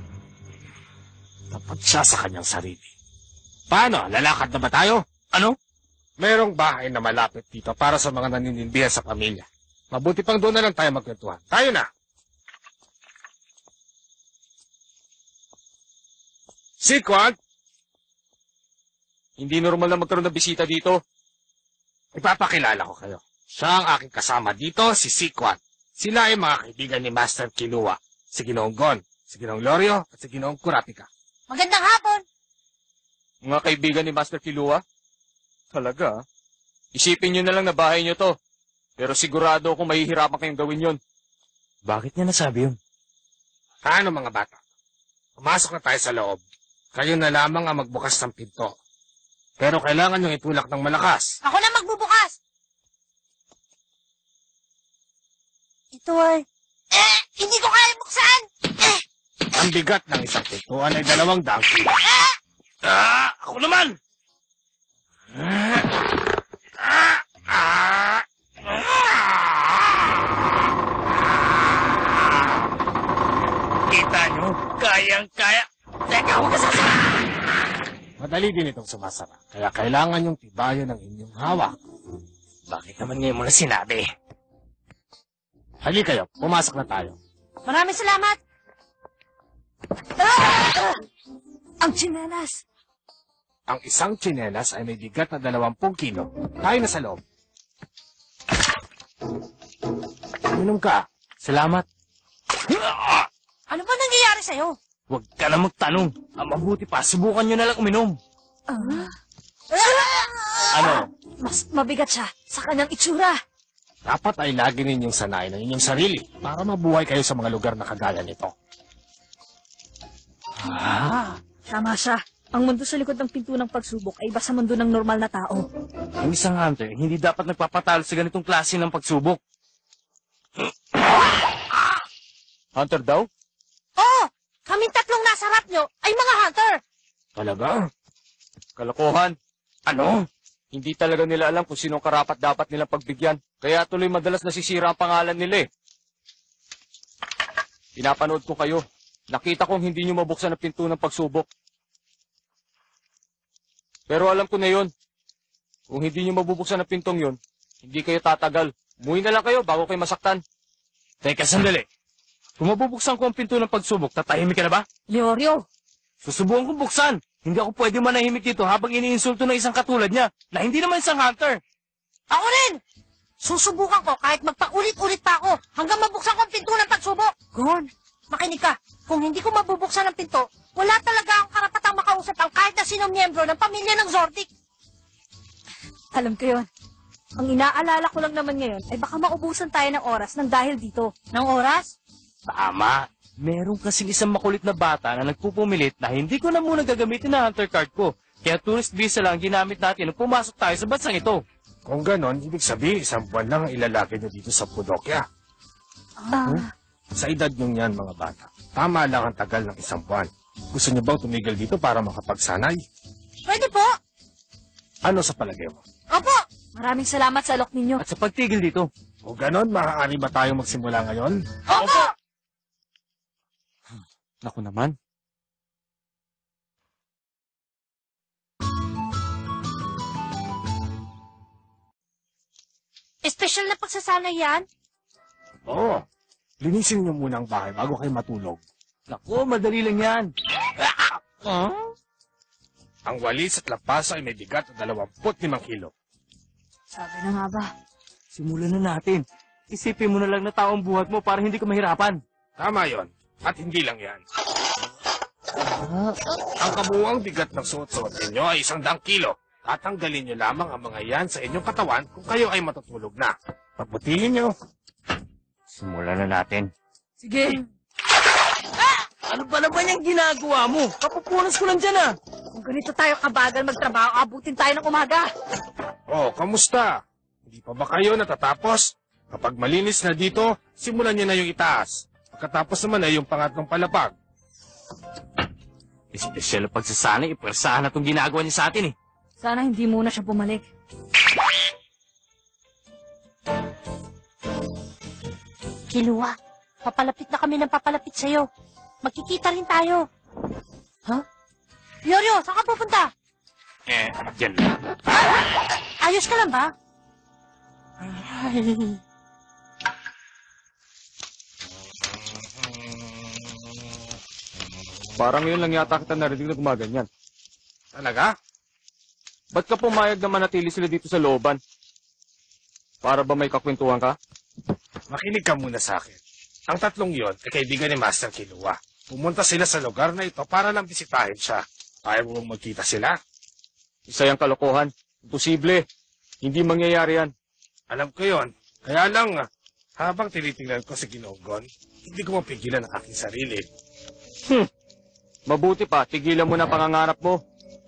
Tapat siya sa kanyang sarili. Paano? Lalakad na ba tayo? Ano? Merong bahay na malapit dito para sa mga naninindihan sa pamilya. Mabuti pang doon na lang tayo magkwentuhan. Tayo na! Sequant! Hindi normal na magkaroon ng bisita dito. Ipapakilala ko kayo. Siya ang aking kasama dito, si Sequant. Sila ay mga kaibigan ni Master Kilua, si Ginoong Gon, si Ginoong Lorio, at si Ginoong Kurapika. Magandang hapon! Mga kaibigan ni Master Kilua? Talaga? Isipin nyo na lang na bahay nyo to. Pero sigurado akong mahihirapan kayong gawin yon. Bakit niya nasabi yun? Ano mga bata? Pumasok na tayo sa loob. Kayo na lamang ang magbukas ng pinto. Pero kailangan nyo itulak ng malakas. Ako na magbubukas! Ito ay... Eh! Hindi ko kaya buksan! Eh! Ang bigat ng isang pintuan ay dalawang daang kilo. Ah! Ako naman! Kita nyo? Kayang-kaya. Teka, huwag ka sasara! Madali din itong sumasara. Kaya kailangan yung tibayan ng inyong hawak. Bakit naman ngayon mo na sinabi? Hali kayo, pumasok na tayo. Maraming salamat! Ang tsinelas. Ang isang tsinelas ay may bigat na dalawampung kilo. Tayo na sa loob. Minom ka. Salamat. Ano ba nangyayari sa'yo? Huwag ka na magtanong. Ang mabuti pa, subukan nyo na lang uminom. Ano? Mas mabigat siya sa kanyang itsura. Dapat ay lagi ninyong sanayin ang inyong sarili para mabuhay kayo sa mga lugar na kagaya nito. Ah, Tama siya. Ang mundo sa likod ng pinto ng pagsubok ay iba sa mundo ng normal na tao. ang isang hunter, hindi dapat nagpapatalo sa ganitong klase ng pagsubok. Hunter daw? Oo! Kaming tatlong nasa harap nyo ay mga hunter! Talaga? Kalokohan. Ano? Hindi talaga nila alam kung sinong karapat dapat nilang pagbigyan. Kaya tuloy madalas nasisira ang pangalan nila eh. Pinapanood ko kayo. Nakita kong hindi nyo mabuksan ang pinto ng pagsubok. Pero alam ko na yon. Kung hindi nyo mabubuksan ang pintong yon, hindi kayo tatagal. Umuwi na lang kayo bago kayo masaktan. Teka, sandali. Kung mabubuksan ko ang pinto ng pagsubok, tatahimik ka na ba? Leorio, Susubukan kong buksan. Hindi ako pwede manahimik dito habang iniinsulto ng isang katulad niya na hindi naman isang hunter. Ako rin! Susubukan ko kahit magpaulit-ulit pa ako hanggang mabuksan ko ang pinto ng pagsubok. Gon, makinig ka. Kung hindi ko mabubuksan ang pinto, wala talaga akong karapatang makausap ang kahit na sinong miyembro ng pamilya ng Zordic. alam ko yon. Ang inaalala ko lang naman ngayon ay baka maubusan tayo ng oras ng dahil dito. Ng oras? Tama. Meron kasing isang makulit na bata na nagpupumilit na hindi ko na muna gagamitin na hunter card ko. Kaya tourist visa lang ginamit natin nung pumasok tayo sa bansang ito. Kung ganon, ibig sabihin isang buwan lang ang ilalagay nyo dito sa Pudokya. Ah, Sa edad nyo yan, mga bata, tama lang ang tagal ng isang buwan. Gusto nyo bang tumigil dito para makapagsanay? Pwede po. Ano sa palagay mo? Opo. maraming salamat sa alok ninyo. At sa pagtigil dito, Kung ganon, maaari ba tayong magsimula ngayon? Opo. naku naman. Espesyal na pagsasanay yan? Oo. Linisin nyo muna ang bahay bago kayo matulog. Naku, madali lang yan. Ang walis at lapaso ay may bigat na dalawamput limang kilo. Sabi na nga ba? Simulan na natin. Isipin mo na lang na taong buhat mo para hindi ka mahirapan. Tama yon. At hindi lang yan. Ang kabuuang bigat ng suot-suot ninyo ay isang daang kilo. Tatanggalin nyo lamang ang mga yan sa inyong katawan kung kayo ay matutulog na. Pagbutihin nyo. Simulan na natin. Sige. Ano ba naman yung ginagawa mo? Kapupunas ko lang dyan ah. Kung ganito tayo kabagal magtrabaho, abutin tayo ng umaga. Oh, kamusta? Hindi pa ba kayo natatapos? Kapag malinis na dito, simulan nyo na yung itaas. Pagkatapos naman ay yung pangatlong palapag. Espesyal na pagsasanay, ipersahan na itong ginagawa niya sa atin eh. Sana hindi muna siya bumalik. Kilua, papalapit na kami ng papalapit sa'yo. Magkikita rin tayo. Ha? Yoryo, saan ka pupunta? Eh, dyan lang. Ayos ka lang ba? Parang ngayon lang yata kita narinig na gumaganyan. Talaga? Ba't ka pumayag na manatili sila dito sa looban? Para ba may kakwentuhan ka? Makinig ka muna sa akin. Ang tatlong yon ay kaibigan ni Master Kilua. Pumunta sila sa lugar na ito para lang bisitahin siya. Ayaw mo bang magkita sila? Isa yung kalokohan. Imposible. Hindi mangyayari yan. Alam ko yon. Kaya lang, ah, habang tinitingnan ko si Ginonggon, hindi ko mapigilan ang aking sarili. Hmm. Mabuti pa, tigilan mo na pangangarap mo.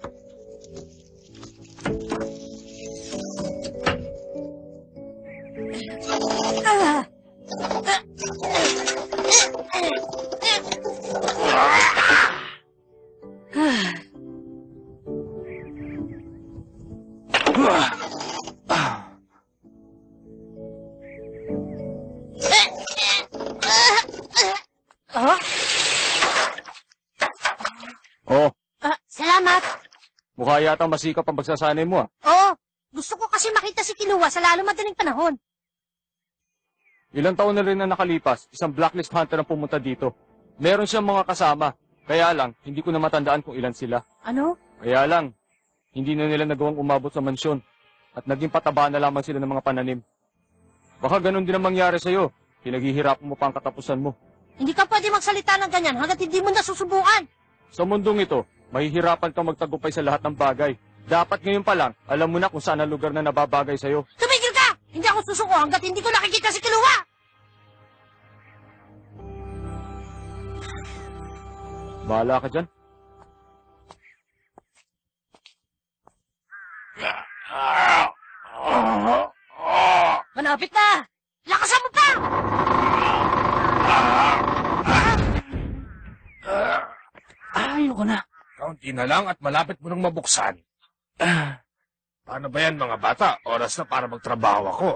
Oh, Ah, salamat. mukha yata masikap ang pagsasanay mo ah. Oo, gusto ko kasi makita si Kilua sa lalo madaling panahon. Ilang taon na rin na nakalipas, isang blacklist hunter ang pumunta dito. Meron siyang mga kasama. Kaya lang, hindi ko na matandaan kung ilan sila. Ano? Kaya lang, hindi na nila nagawang umabot sa mansyon. At naging pataba na lamang sila ng mga pananim. Baka ganun din ang mangyari sa'yo. Pinaghihirapan mo pa ang katapusan mo. Hindi ka pwede magsalita ng ganyan hanggat hindi mo nasusubukan. Sa mundong ito, mahihirapan kang magtagumpay sa lahat ng bagay. Dapat ngayon pa lang, alam mo na kung saan ang lugar na nababagay sa'yo. Tumigil ka! Hindi ako susuko hanggat hindi ko nakikita si Kilua! Bahala ka dyan. Malapit na! Lakasan mo pa! Ayoko na. Kaunti na lang at malapit mo nang mabuksan. Paano ba yan, mga bata? Oras na para magtrabaho ako.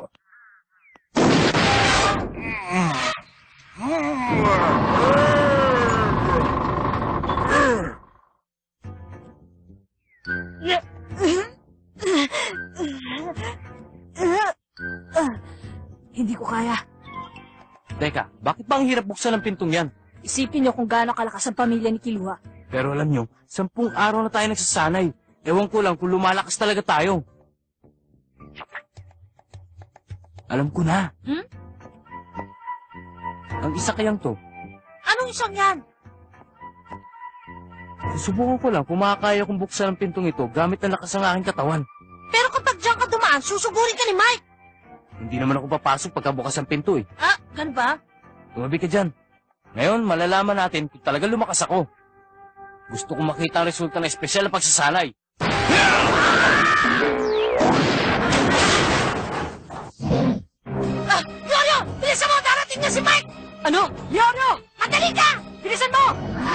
Hindi ko kaya. Teka, bakit ba ang hirap buksan ang pintong yan? Isipin niyo kung gaano kalakas ang pamilya ni Kilua. Pero alam nyo, sampung araw na tayo nagsasanay. Ewan ko lang kung lumalakas talaga tayo. Alam ko na. Hmm? Ang isa kayang to, Anong isang yan? susubukan ko lang kung makakaya kong buksan ang pintong ito gamit ang lakas ng aking katawan. Pero kapag diyan ka dumaan, susugurin ka ni Mike. Hindi naman ako papasok pagkabukas ang pinto eh. Ah, ganun ba? Tumabi ka dyan. Ngayon, malalaman natin kung talaga lumakas ako. Gusto kong makita ang resulta ng espesyal na pagsasalay. Ah, Yoyo! Bilisan mo! Darating na si Mike! Ano? Yoyo! Madali ka! Bilisan mo!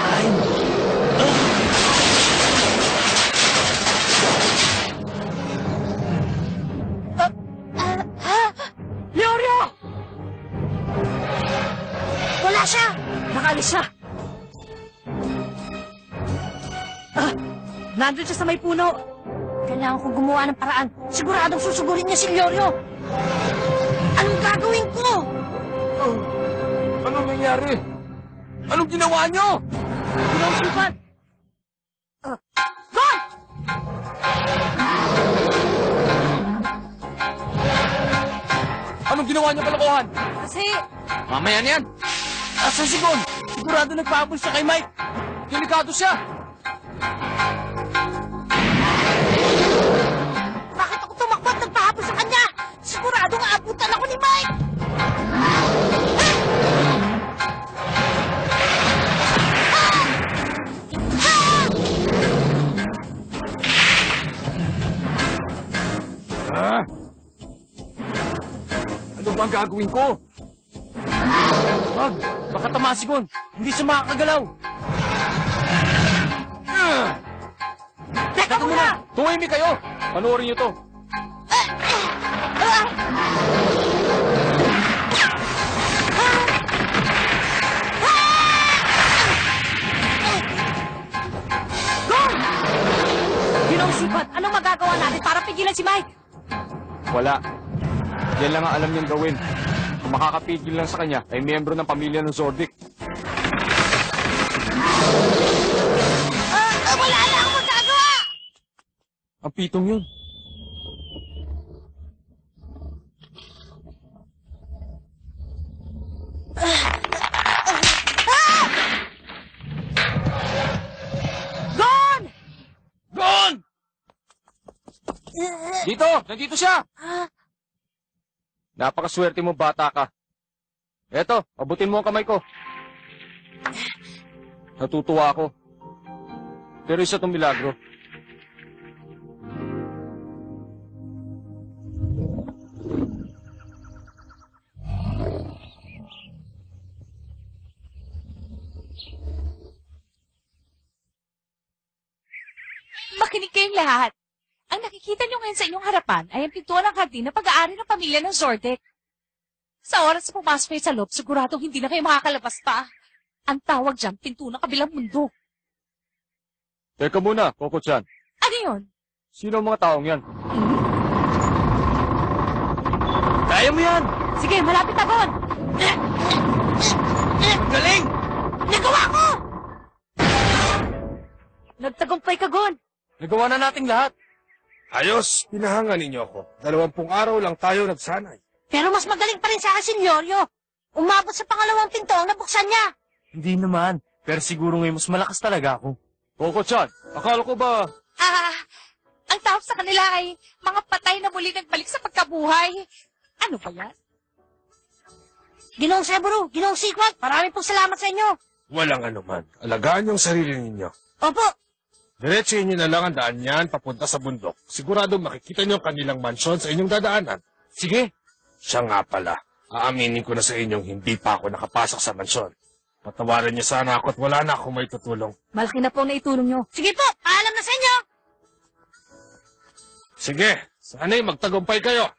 Leorio! Wala siya! Nakalis siya. Ah, nandun siya sa may puno. Kailangan kong gumawa ng paraan. Siguradong susugurin niya si Yoyo. Anong gagawin ko? Anong nangyari? Anong ginawa nyo? Ginong sifat. Gon! Anong ginawa niyo kalokohan? Kasi, Mamaya na yan. Asa si Gon? Sigurado nagpahabol siya kay Mike. Delikado siya. Bakit ako tumakbo at nagpahabol sa kanya? Siguradong aabutan ako ni Mike! Ah! Ano ba ang gagawin ko? Wag, baka tama si Gon. Hindi siya makakagalaw. Ah! Teka muna! Tumahimik kayo! Panoorin niyo to. Ginong sifat, anong magagawa natin para pigilan si Mike? Wala. Yan lang ang alam niyang gawin. Kung makakapigil lang sa kanya, ay miyembro ng pamilya ng Zordic. Ah, ah, wala na akong magagawa! Ang pitong yun. Gon! Gon! Dito! Nandito siya! Napakaswerte mo, bata ka. Eto, abutin mo ang kamay ko. Natutuwa ako. Pero isa tong milagro. Makinig kayong lahat. Ang nakikita nyo ngayon sa inyong harapan ay ang pintuan ng hardin na pag-aari ng pamilya ng Zordek. Sa oras na pumasok kayo sa loob, siguradong hindi na kayo makakalabas pa. Ang tawag dyan, pinto ng kabilang mundo. Teka muna, Koko-chan. Ano yun? Sino ang mga taong yan? Kaya mo yan! Sige, malapit na, Gon! Galing! Nagawa ko! Nagtagumpay ka, Gon. Nagawa na nating lahat. Ayos, pinahanga ninyo ako. Dalawampung araw lang tayo nagsanay. Pero mas magaling pa rin sa akin si Yoyo. Umabot sa pangalawang pinto ang nabuksan niya. Hindi naman. Pero siguro ngayon mas malakas talaga ako. Koko-chan, akala ko ba... Ah, ang tawag sa kanila ay mga patay na muli nagbalik sa pagkabuhay. Ano ba yan? Ginoong Seburo, Ginoong Sikwat, maraming pong salamat sa inyo. Walang anuman. Alagaan yung sarili ninyo. Opo, Diretsuhin nyo na lang ang daan niyan papunta sa bundok. Sigurado makikita nyo ang kanilang mansyon sa inyong dadaanan. Sige. Siya nga pala, aaminin ko na sa inyong hindi pa ako nakapasok sa mansyon. Patawarin niyo sana ako at wala na akong may tutulong. Malaki na po ang naitulong nyo. sige po, paalam na sa inyo. Sige, sana'y magtagumpay kayo.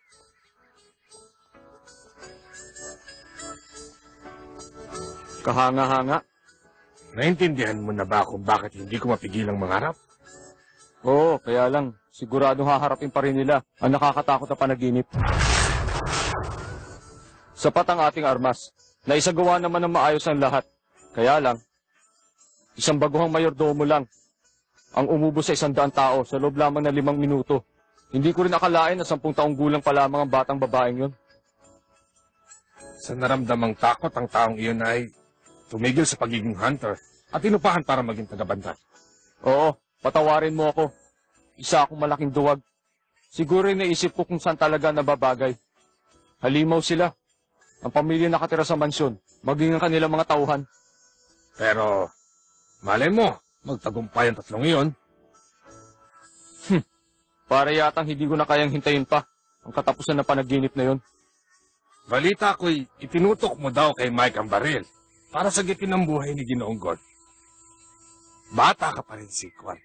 Kahanga-hanga? Naintindihan mo na ba kung bakit hindi ko mapigilang mangarap? Oo, kaya lang. Siguradong haharapin pa rin nila ang nakakatakot na panaginip. Sapat ang ating armas. Naisagawa naman ng maayos ang lahat. Kaya lang, isang baguhang mayordomo lang ang umubo sa isang daang tao sa loob lamang ng limang minuto. Hindi ko rin akalain na sampung taong gulang pa lamang ang batang babaeng yun. Sa naramdamang takot ang taong iyon ay tumigil sa pagiging hunter at inupahan para maging tagabantay. Oo, patawarin mo ako. Isa akong malaking duwag. Siguro naisip ko kung saan talaga nababagay. Halimaw sila. Ang pamilya nakatira sa mansyon, maging ang kanilang mga tauhan. Pero, malay mo, magtagumpay ang tatlong iyon. Para yatang hindi ko na kayang hintayin pa ang katapusan ng panaginip na yon. Balita ko'y itinutok mo daw kay Mike ang baril para sagitin ang buhay ni Ginoong God. Bata ka pa rin, Sikwan.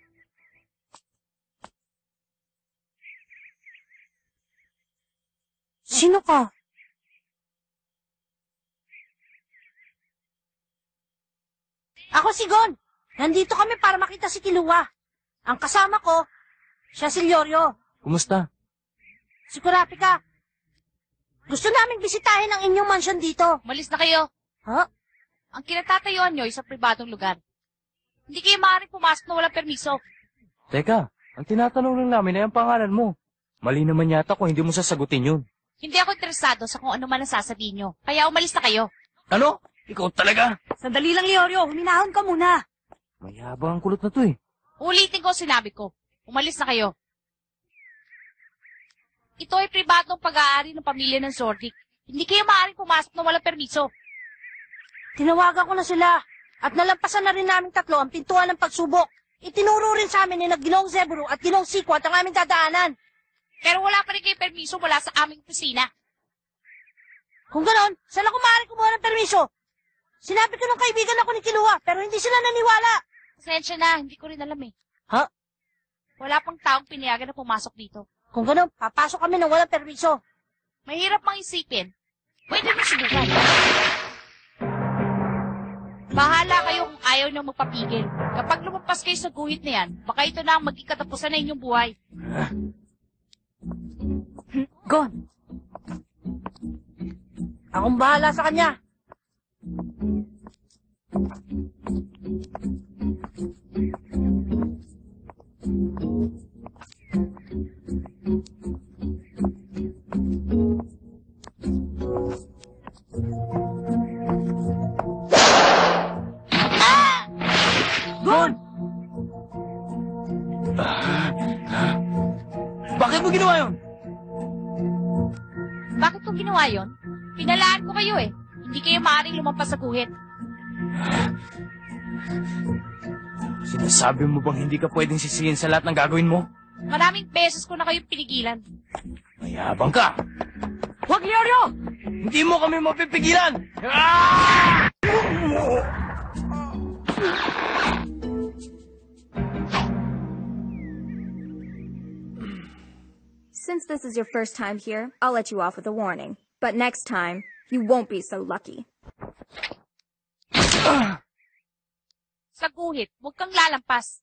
Sino ka? Ako si Gon. Nandito kami para makita si Kilua. Ang kasama ko, siya si Lyorio. Kumusta? Si Kurapika. Gusto naming bisitahin ang inyong mansyon dito. Malis na kayo. Ha? Ang kinatatayuan nyo ay sa pribadong lugar. Hindi kayo maaaring pumasok na walang permiso. Teka, ang tinatanong lang namin ay ang pangalan mo. Mali naman yata kung hindi mo sasagutin yun. Hindi ako interesado sa kung ano man ang sasabihin nyo. Kaya umalis na kayo. Ano? Ikaw talaga? Sandali lang, Lyorio. Huminahon ka muna. Mayabang ang kulot na to eh. Ulitin ko ang sinabi ko. Umalis na kayo. Ito ay pribadong pag-aari ng pamilya ng Zordic. Hindi kayo maaaring pumasok na walang permiso. Tinawagan ko na sila. At nalampasan na rin namin tatlo ang pintuan ng pagsubok. Itinuro rin sa amin ni na Ginoong Zeburo at Ginoong Sikwat ang aming dadaanan. Pero wala pa rin kayo permiso mula sa aming kusina. Kung ganon, saan ako maaaring kumuha ng permiso? Sinabi ko ng kaibigan ako ni Kilua, pero hindi sila naniwala. Pasensya na, hindi ko rin alam eh. Ha? Wala pang taong pinayagan na pumasok dito. Kung ganon, papasok kami ng walang permiso. Mahirap mang isipin. Pwede mo subukan. Bahala kayo kung ayaw nyo magpapigil. Kapag lumampas kayo sa guhit na yan, baka ito na ang maging katapusan na inyong buhay. Gon. Akong bahala sa kanya. Gon! Bakit mo ginawa yun? Bakit ko ginawa yon? Pinalaan ko kayo eh. Hindi kayo maaaring lumampas sa guhit. Sinasabi mo bang hindi ka pwedeng sisihin sa lahat ng gagawin mo? Maraming beses ko na kayong pinigilan. Mayabang ka! Huwag, Lyorio! Hindi mo kami mapipigilan! Ah! Since this is your first time here, I'll let you off with a warning. But next time, you won't be so lucky. Sa guhit, huwag kang lalampas.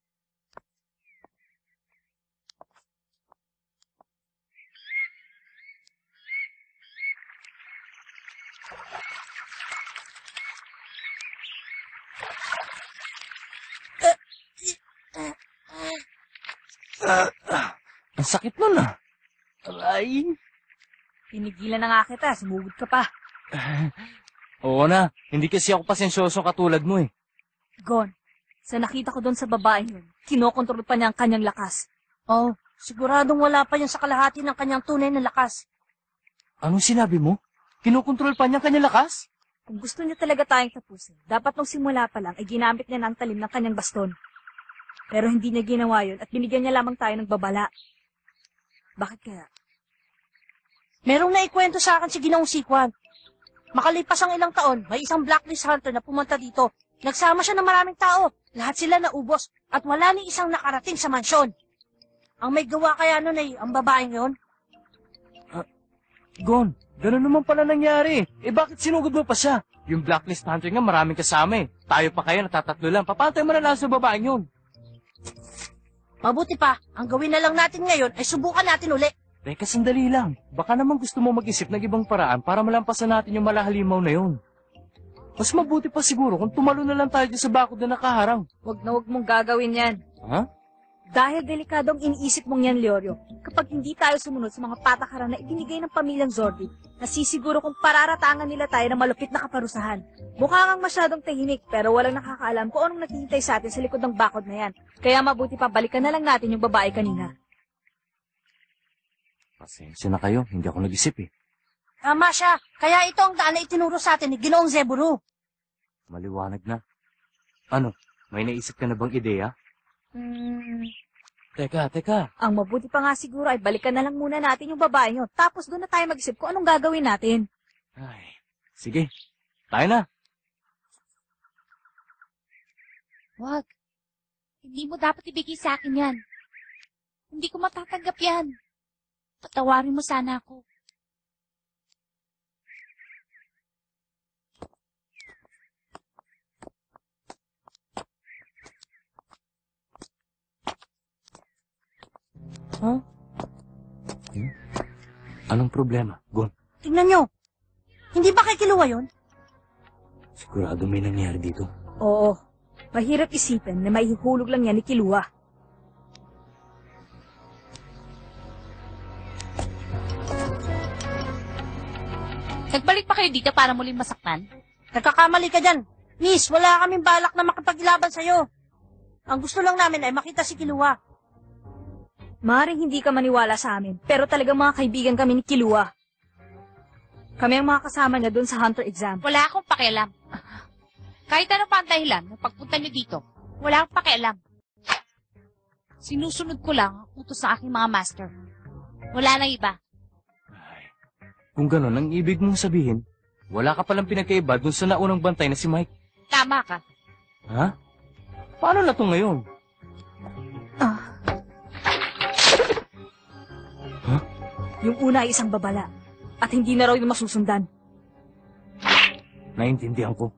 Ang sakit nun ah. Aray. Pinigilan na nga kita. Sumugod ka pa. Oo na, hindi kasi ako pasensyosong katulad mo eh. Gon, sa nakita ko doon sa babae yun, kinokontrol pa niya ang kanyang lakas. Oh, siguradong wala pa yan sa kalahati ng kanyang tunay na lakas. Anong sinabi mo? Kinokontrol pa niya ang kanyang lakas? Kung gusto niya talaga tayong tapusin, dapat nung simula pa lang ay ginamit niya ng talim ng kanyang baston. Pero hindi niya ginawa yun at binigyan niya lamang tayo ng babala. Bakit kaya? Merong naikwento sa akin si Ginoong Sikwan. Makalipas ang ilang taon, may isang blacklist hunter na pumunta dito. Nagsama siya ng maraming tao. Lahat sila naubos at wala ni isang nakarating sa mansyon. Ang may gawa kaya nun ay ang babaeng yon. Uh, Gon, ganun naman pala nangyari. Eh bakit sinugod mo pa siya? Yung blacklist hunter nga maraming kasama eh. Tayo pa kaya natatatlo lang. Papantay mo na lang sa babaeng yun. Mabuti pa, ang gawin na lang natin ngayon ay subukan natin uli. Teka, sandali lang. Baka naman gusto mo mag-isip ng ibang paraan para malampasan natin yung malahalimaw na yun. Mas mabuti pa siguro kung tumalo na lang tayo dyan sa bakod na nakaharang. Huwag na huwag mong gagawin yan. Ha? Dahil delikadong iniisip mong yan, Lyorio, kapag hindi tayo sumunod sa mga patakaran na ibinigay ng pamilyang Zordi, nasisiguro kung pararatangan nila tayo ng malupit na kaparusahan. Mukha kang masyadong tahimik, pero walang nakakaalam kung anong naghihintay sa atin sa likod ng bakod na yan. Kaya mabuti pa balikan na lang natin yung babae kanina. Pasensya na kayo, hindi ako nag-isip eh. Tama siya, kaya ito ang daan na itinuro sa atin ni Ginoong Zeburo. Maliwanag na. Ano? May naisip ka na bang ideya? Hmm, Teka, teka. ang mabuti pa nga siguro ay balikan na lang muna natin yung babae nyo. Tapos doon na tayo mag-isip kung anong gagawin natin. Ay, sige. Tayo na. Wag. Hindi mo dapat ibigay sa akin yan. Hindi ko matatanggap yan. Patawarin mo sana ako. Huh? Hmm? Anong problema, Gon? Tingnan nyo. Hindi ba kay Kiluwa yun? Sigurado may nangyari dito. Oo. Mahirap isipin na maihulog lang yan ni Kilua. Nagbalik pa kayo dito para muling masaktan? Nagkakamali ka dyan. Miss, wala kaming balak na makipaglaban sa'yo. Ang gusto lang namin ay makita si Kiluwa. Maring hindi ka maniwala sa amin, pero talagang mga kaibigan kami ni Kilua. Kami ang mga kasama niya doon sa Hunter exam. Wala akong pakialam. Kahit ano pa ang dahilan ng pagpunta niyo dito, wala akong pakialam. Sinusunod ko lang ang utos ng aking mga master. Wala nang iba. Kung gano'n ang ibig mong sabihin, wala ka palang pinagkaiba dun sa naunang bantay na si Mike. Tama ka. Ha? Paano na to ngayon? Yung una ay isang babala, at hindi na raw yung masusundan. Naintindihan ko.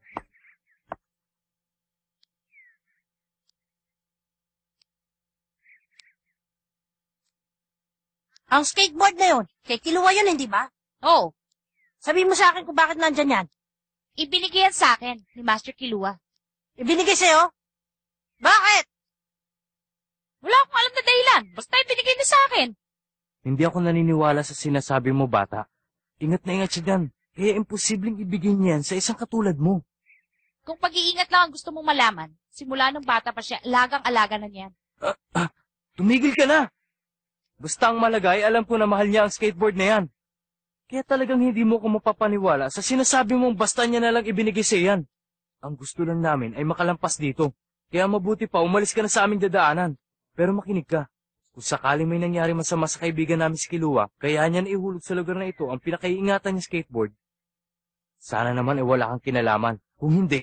Ang skateboard na yun, kay Kiluwa yun, hindi ba? Oo. Sabihin mo sa akin kung bakit nandyan yan. Ibinigay yan sa akin ni Master Kilua. Ibinigay sa'yo? Bakit? Wala akong alam na dahilan. Basta ibinigay niya sa akin. Hindi ako naniniwala sa sinasabi mo, bata. Ingat na ingat siya dyan. Kaya imposibleng ibigay niyan sa isang katulad mo. Kung pag-iingat lang ang gusto mong malaman, simula nung bata pa siya, alagang-alaga na niyan. Ah, ah, tumigil ka na! Basta ang malagay, alam ko na mahal niya ang skateboard na yan. Kaya talagang hindi mo ko mapapaniwala sa sinasabi mong basta niya na lang ibinigay sa yan. Ang gusto lang namin ay makalampas dito. Kaya mabuti pa, umalis ka na sa aming dadaanan. Pero makinig ka. Kung sakaling may nangyari masama sa kaibigan namin si Kilua, kaya niya naihulog sa lugar na ito ang pinakaiingatan niya skateboard. Sana naman ay wala kang kinalaman. Kung hindi,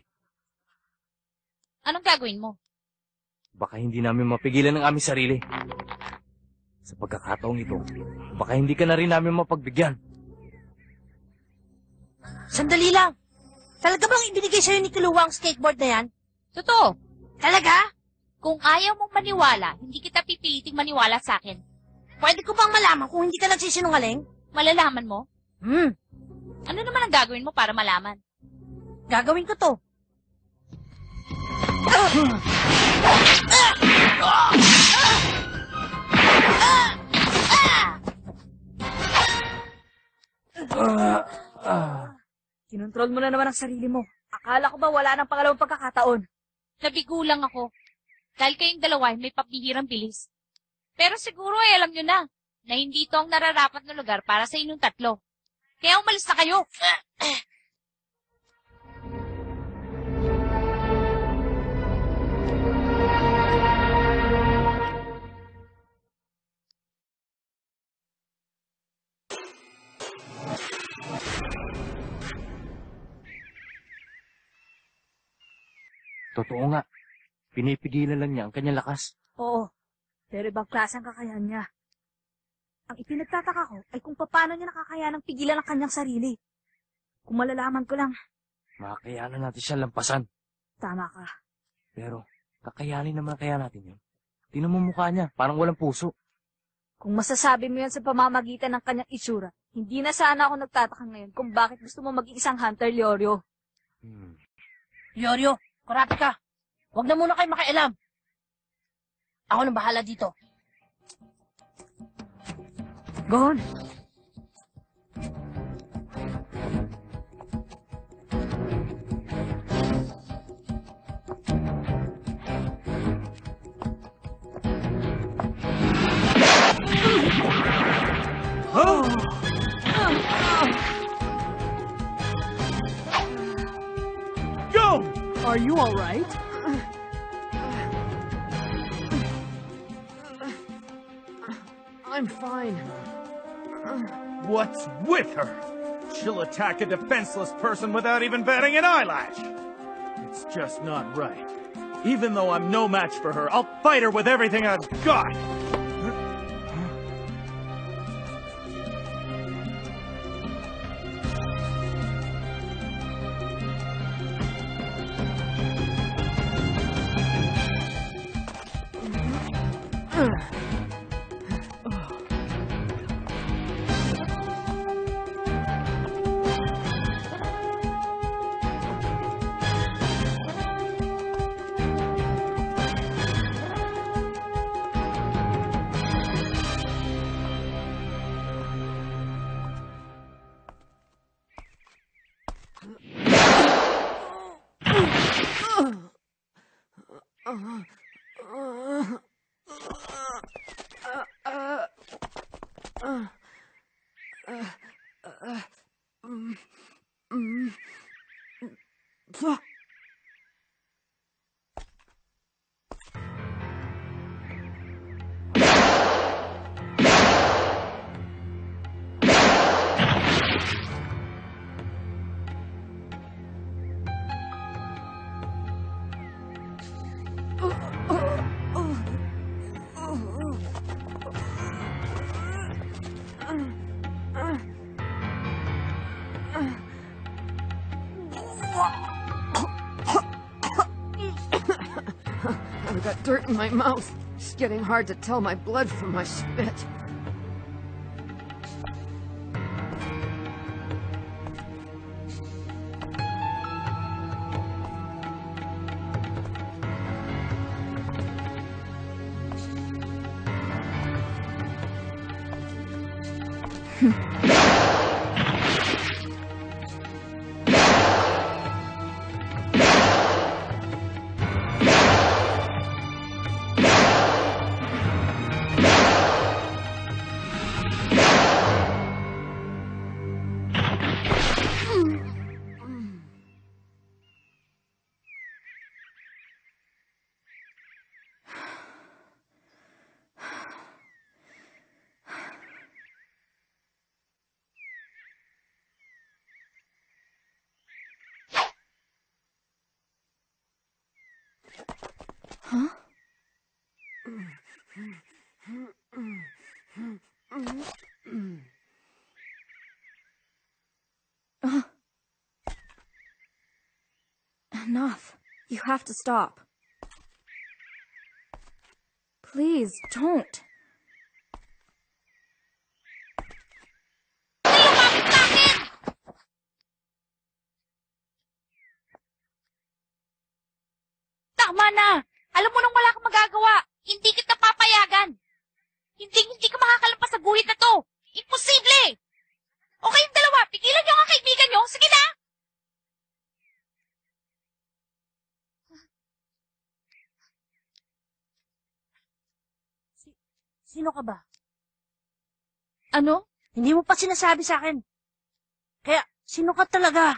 Anong gagawin mo? baka hindi namin mapigilan ang aming sarili. Sa pagkakataong ito, baka hindi ka na rin namin mapagbigyan. Sandali lang. Talaga bang ibinigay sa'yo ni Kiluwa ang skateboard na yan? Totoo. Talaga? Kung ayaw mong maniwala, hindi kita pipiliting maniwala sa akin. Pwede ko bang malaman kung hindi ka nagsisinungaling? Malalaman mo? Hmm, Ano naman ang gagawin mo para malaman? gagawin ko to. Ah, ah. Kinontrol mo na naman ang sarili mo. Akala ko ba wala nang pangalawang pagkakataon? Nabigo lang ako. Dahil kayong dalawa ay may papihirang bilis. Pero siguro ay alam nyo na, na hindi ito ang nararapat na lugar para sa inyong tatlo. Kaya umalis na kayo. Totoo nga. Pinipigilan lang niya ang kanyang lakas. Oo. Pero ibang klase ang kakayahan niya. Ang ipinagtataka ko ay kung paano niya nakakayanang pigilan ang kanyang sarili. Kung malalaman ko lang, Makakayanan natin siya lampasan. tama ka. Pero, kakayanin naman kaya natin yun. Tinan mo mukha niya, parang walang puso. Kung masasabi mo yan sa pamamagitan ng kanyang itsura, hindi na sana ako nagtataka ngayon kung bakit gusto mo maging isang hunter, Leorio. Hmm. Yoryo, kurate ka. Huwag na muna kayo makialam. Ako nang bahala dito. Gon! Go! Are you all right? I'm fine. What's with her? She'll attack a defenseless person without even batting an eyelash. It's just not right. Even though I'm no match for her, I'll fight her with everything I've got. I've got dirt in my mouth. It's getting hard to tell my blood from my spit. Huh? Uh. Enough. You have to stop. Please, don't. Tama na! Alam mo nang wala kang magagawa. Hindi kita papayagan. Hindi, hindi ka makakalampas sa guhit na to. Imposible! O kayong dalawa, pigilan niyo ang kaibigan niyo. Sige na! Sino ka ba? Ano? Hindi mo pa sinasabi sa akin. Kaya, sino ka talaga?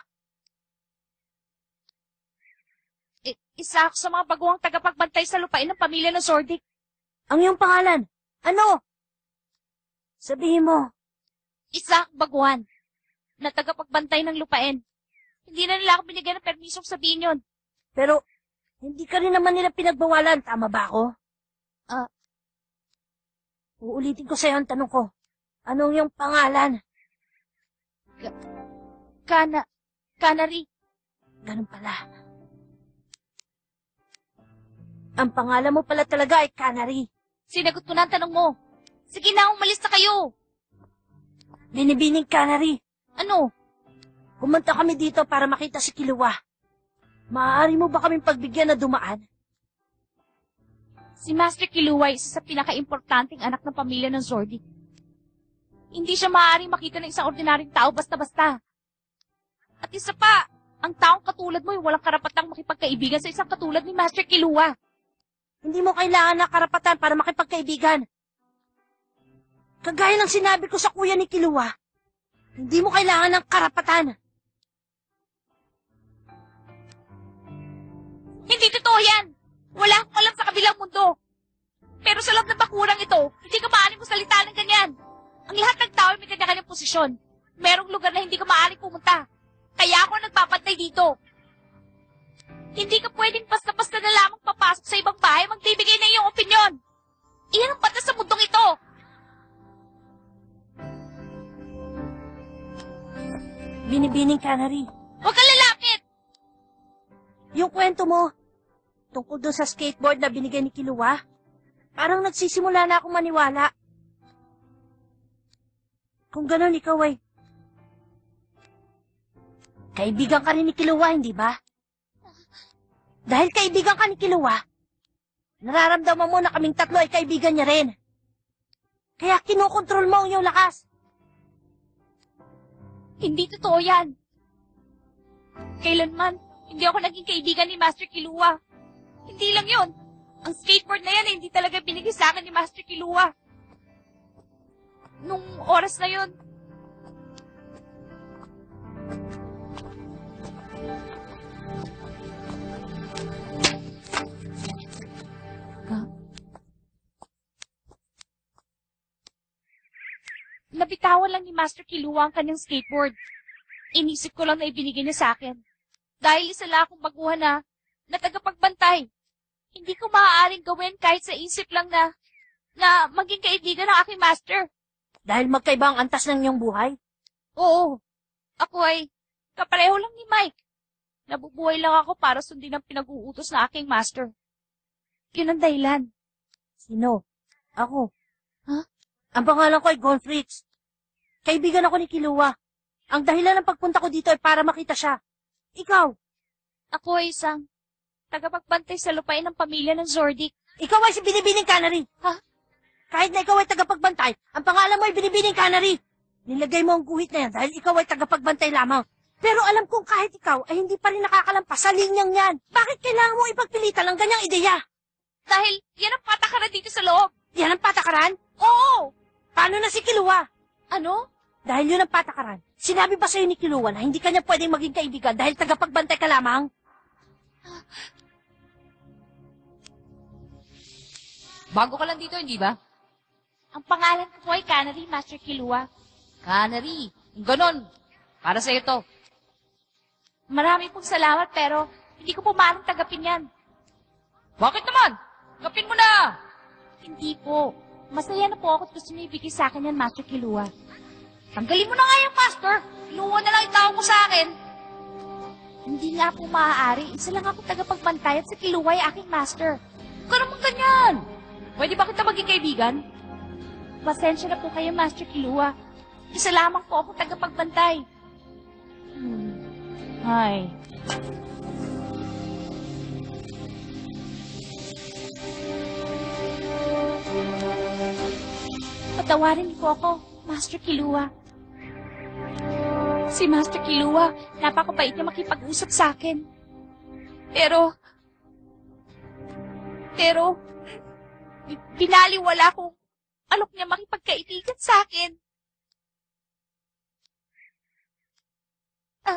I- isa ako sa mga baguhang tagapagbantay sa lupain ng pamilya ng Zordic. Ang iyong pangalan? Ano? Sabihin mo. Isa akong baguhan na tagapagbantay ng lupain. Hindi na nila ako binigyan ng permisong sabihin yun. Pero, hindi ka rin naman nila pinagbawalan. Tama ba ako? Ah, Uulitin ko sa'yo ang tanong ko. Anong iyong pangalan? Kana, Canary. Ganun pala. Ang pangalan mo pala talaga ay Canary. Sinagot ko na ang tanong mo. Sige na, umalis na kayo. Binibining Canary. Ano? Pumunta kami dito para makita si Killua. Maaari mo ba kaming pagbigyan na dumaan? Si Master Killua ay isa sa pinaka-importanting anak ng pamilya ng Zordic. Hindi siya maaaring makita ng isang ordinaryong tao basta-basta. At isa pa, ang taong katulad mo ay walang karapatang makipagkaibigan sa isang katulad ni Master Killua. Hindi mo kailangan ng karapatan para makipagkaibigan. Kagaya ng sinabi ko sa kuya ni Killua, hindi mo kailangan ng karapatan. Hindi totoo yan! Wala akong alam sa kabilang mundo. Pero sa loob ng bakurang ito, hindi ka maaaring salita ng ganyan. Ang lahat ng tao ay may kanya-kanyang posisyon. Merong lugar na hindi ka maaaring pumunta. Kaya ako nagpapantay dito. Hindi ka pwedeng basta-basta na lamang papasok sa ibang bahay magbibigay na iyong opinyon. Iyan ang batas sa mundong ito. Binibining Canary. Huwag kang lalapit! Yung kwento mo, tungkol doon sa skateboard na binigay ni Kilua, parang nagsisimula na akong maniwala. Kung ganon, ikaw ay kaibigan ka rin ni Kilua, hindi ba? Dahil kaibigan ka ni Kilua, nararamdaman mo na kaming tatlo ay kaibigan niya rin. Kaya kinokontrol mo ang iyong lakas. Hindi totoo yan. Kailanman, hindi ako naging kaibigan ni Master Kilua. Hindi lang yun. Ang skateboard na yan ay hindi talaga binigay sa akin ni Master Kilua. Nung oras na yun, nabitawan lang ni Master Kilua ang kanyang skateboard. Inisip ko lang na ibinigay niya sa akin. Dahil isa lang akong baguhan na, na tagapagbantay. Hindi ko maaaring gawin kahit sa isip lang na, na maging kaibigan ng aking master. Dahil magkaiba ang antas ng iyong buhay? Oo. Ako ay kapareho lang ni Mike. Nabubuhay lang ako para sundin ang pinag-uutos na aking master. Yun ang dahilan. Sino? Ako. Ha? Ang pangalan ko ay Gonfritz. Kaibigan ako ni Kilua. Ang dahilan ng pagpunta ko dito ay para makita siya. Ikaw? Ako ay isang tagapagbantay sa lupain ng pamilya ng Zordic. Ikaw ay si Binibining Canary. Ha? Kahit na ikaw ay tagapagbantay, ang pangalan mo ay Binibining Canary. Nilagay mo ang guhit na yan dahil ikaw ay tagapagbantay lamang. Pero alam kong kahit ikaw ay hindi pa rin nakakalampas sa linyang yan. Bakit kailangan mo ipagpilitan ang ganyang ideya? Dahil yan ang patakaran dito sa loob. Yan ang patakaran? Oo! Paano na si Kilua? Ano? Dahil yun ang patakaran. Sinabi ba sa'yo ni Kilua na hindi kanya pwedeng maging kaibigan dahil tagapagbantay ka lamang? Bago ka lang dito, hindi ba? Ang pangalan ko po ay Canary, Master Kilua. Canary. Ganon. Para sa'yo to. Marami pong salamat pero hindi ko po maaaring tagapin yan. Bakit naman? Tagapin mo na! Hindi po. Masaya na po ako at gusto niyo ibigay sa akin yan, Master Kilua. Tanggalin mo na nga yung master. Kilua na lang itawag mo sa akin. Hindi nga po maaari. Isa lang ako tagapagbantay at si Kilua ay aking master. Huwag ka naman ganyan. Pwede ba kita maging kaibigan? Pasensya na po kayo, Master Kilua. Isa lamang po ako tagapagbantay. Hmm. Hi. Patawarin niyo po ako, Master Kilua. Si Master Kilua, napakabait niya makipag-usap sa akin. Pero, pero, binaliwala kong alok niya makipagkaibigan sa akin. Ah.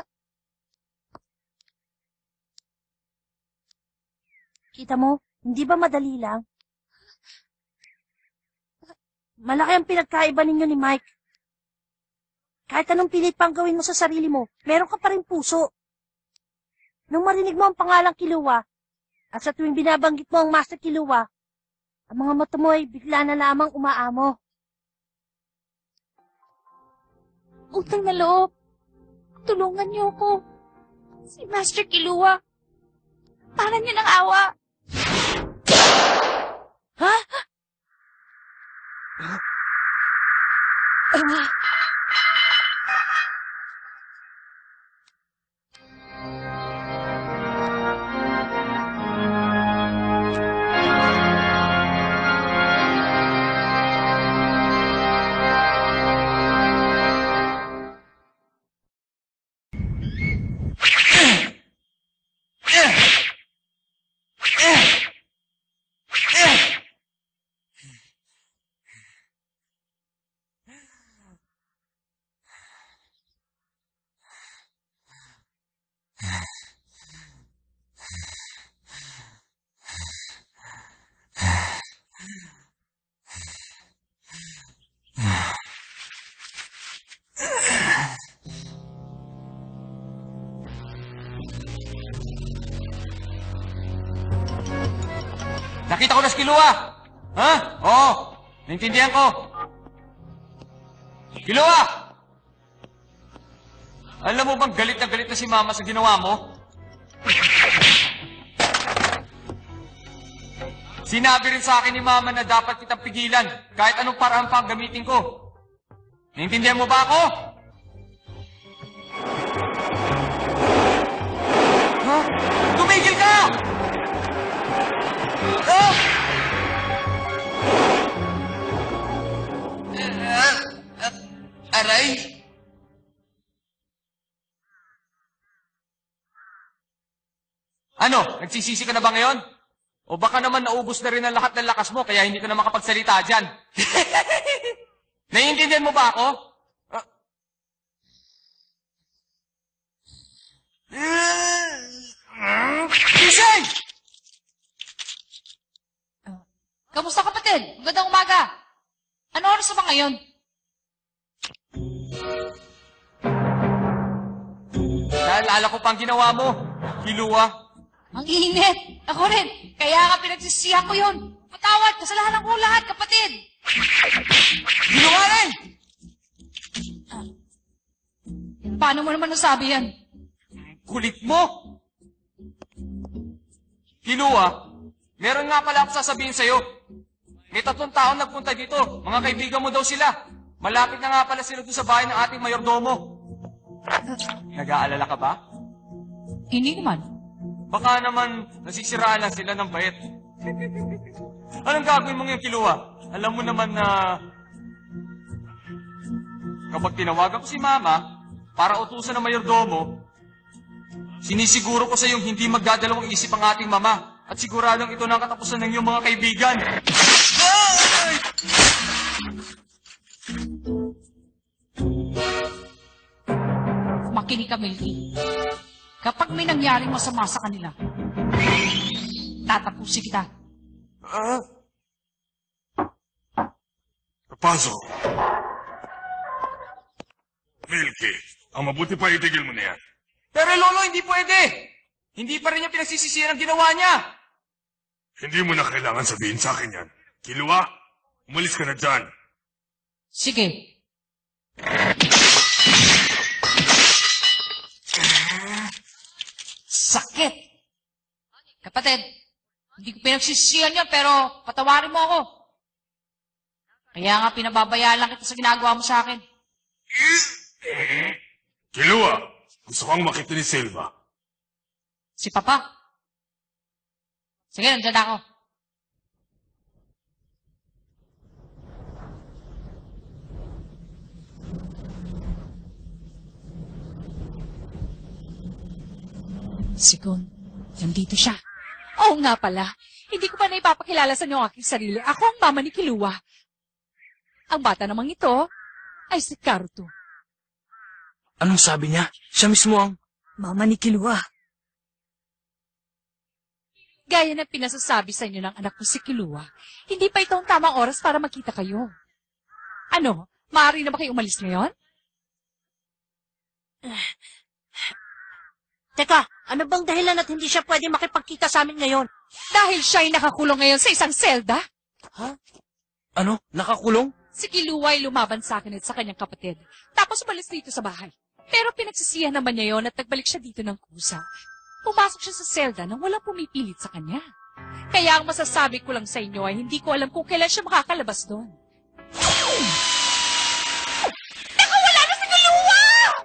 Kita mo, hindi ba madali lang? Malaki ang pinagkaiba ninyo ni Mike. Kahit anong pilit pang gawin mo sa sarili mo, meron ka pa rin puso. Nung marinig mo ang pangalang Kilua, at sa tuwing binabanggit mo ang Master Kilua, ang mga mata mo ay bigla na lamang umaamo. Utang na loob. Tulungan niyo ako. Si Master Kilua. Para niyo ng awa. Ha? Ah. Nakita ko na si Kilua! Ha? Oo, naintindihan ko. Kilua! Alam mo bang galit na galit na si Mama sa ginawa mo? Sinabi rin sa akin ni Mama na dapat kitang pigilan kahit anong paraan pa ang gamitin ko. Naintindihan mo ba ako? Ha? Tumigil ka! Ah! Ah, ah, aray? Ano? Nagsisisi ka na ba ngayon? O baka naman naubos na rin ang lahat ng lakas mo kaya hindi ka na makapagsalita dyan. Naiintindihan mo ba ako? Gising! Kamusta kapatid? Magandang umaga. Ano oras na ba ngayon? Naalala ko pa ang ginawa mo, Kilua. Ang init. Ako rin. Kaya nga pinagsisihan ko yun. Patawad, kasalanan ko lahat, kapatid. Ginawa rin! Paano mo naman nasabi yan? Kulit mo! Kilua, meron nga pala ako sasabihin sa'yo. May tatlong taon nagpunta dito. Mga kaibigan mo daw sila. Malapit na nga pala sila doon sa bahay ng ating mayordomo. Nag-aalala ka ba? Hindi naman. Baka naman nasisiraan lang sila ng bait. Anong gagawin mo ngayon, Kilua? Alam mo naman na kapag tinawagan ko si Mama para utusan ng mayordomo, sinisiguro ko sa iyong hindi magdadalawang isip ang ating Mama at siguradong ito na ang katapusan ng iyong mga kaibigan. Ay! Makinig ka, Milky. Kapag may nangyaring masama sa kanila, tatapusin kita. Ah? Pasok. Milky, ang mabuti pa itigil mo na yan. Pero Lolo, hindi pwede. Hindi pa rin niya pinagsisisihan ang ginawa niya. Hindi mo na kailangan sabihin sa akin yan. Kilua, umalis ka na dyan. Sige. Sakit! Kapatid, hindi ko pinagsisisihan yan pero patawarin mo ako. Kaya nga pinababayaan lang kita sa ginagawa mo sa akin. Kilua, gusto kang makita ni Silva. Si Papa? Sige, nandiyan ako. Sigon, nandito siya. Oo nga pala, hindi ko pa na ipapakilala sa inyo ang aking sarili. Ako ang mama ni Kilua. Ang bata namang ito ay si Karuto. Anong sabi niya? Siya mismo ang... Mama ni Kilua. Gaya ng pinasasabi sa inyo ng anak ko si Kilua, hindi pa ito ang tamang oras para makita kayo. Ano, maaari na ba kayo umalis ngayon? Teka, ano bang dahilan at hindi siya pwede makipagkita sa amin ngayon? Dahil siya ay nakakulong ngayon sa isang selda. Ha? Ano? Nakakulong? Si Kilua ay lumaban sa akin at sa kanyang kapatid. Tapos umalis dito sa bahay. Pero pinagsisihan naman niya yon at nagbalik siya dito ng kusa. Pumasok siya sa selda nang walang pumipilit sa kanya. Kaya ang masasabi ko lang sa inyo ay hindi ko alam kung kailan siya makakalabas doon. Nakawala na si Kilua!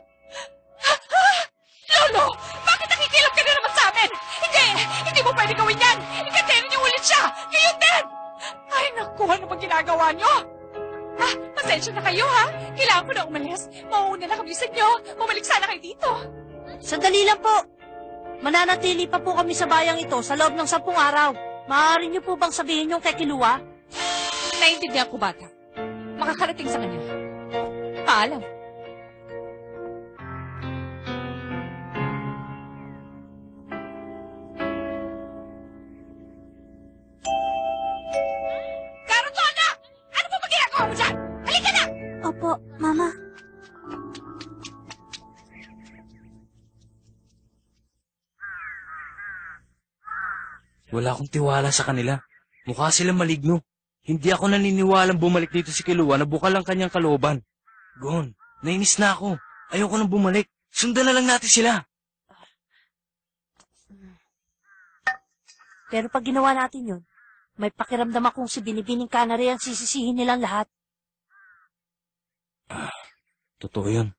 Lolo! Bakit nakikilap ka na naman sa amin? Hindi! Hindi mo pwede gawin yan! Ikatero niyo ulit siya! Ngayon din! Ay, naku! Ano bang ginagawa niyo? Ah, pasensya na kayo, ha? Kailangan ko na umalis. Mauuna na kami sa inyo. Bumalik sana kayo dito. Sandali lang po. Mananatili pa po kami sa bayang ito sa loob ng sampung araw. Maaari niyo po bang sabihin yung kay Kilua? Naintindihan ko, bata. Makakarating sa kanya. Paalam. Karuto, anak! Ano ba magigagawa mo dyan? Halika na! Opo, Mama. Wala akong tiwala sa kanila. Mukha sila maligno. Hindi ako naniniwalang bumalik dito si Kilua na bukal ang kanyang kalooban. Gon, nainis na ako. Ayoko nang bumalik. Sundan na lang natin sila. Pero pag ginawa natin yun, may pakiramdam akong si Binibining Canary ang sisisihin nilang lahat. Ah, totoo yun.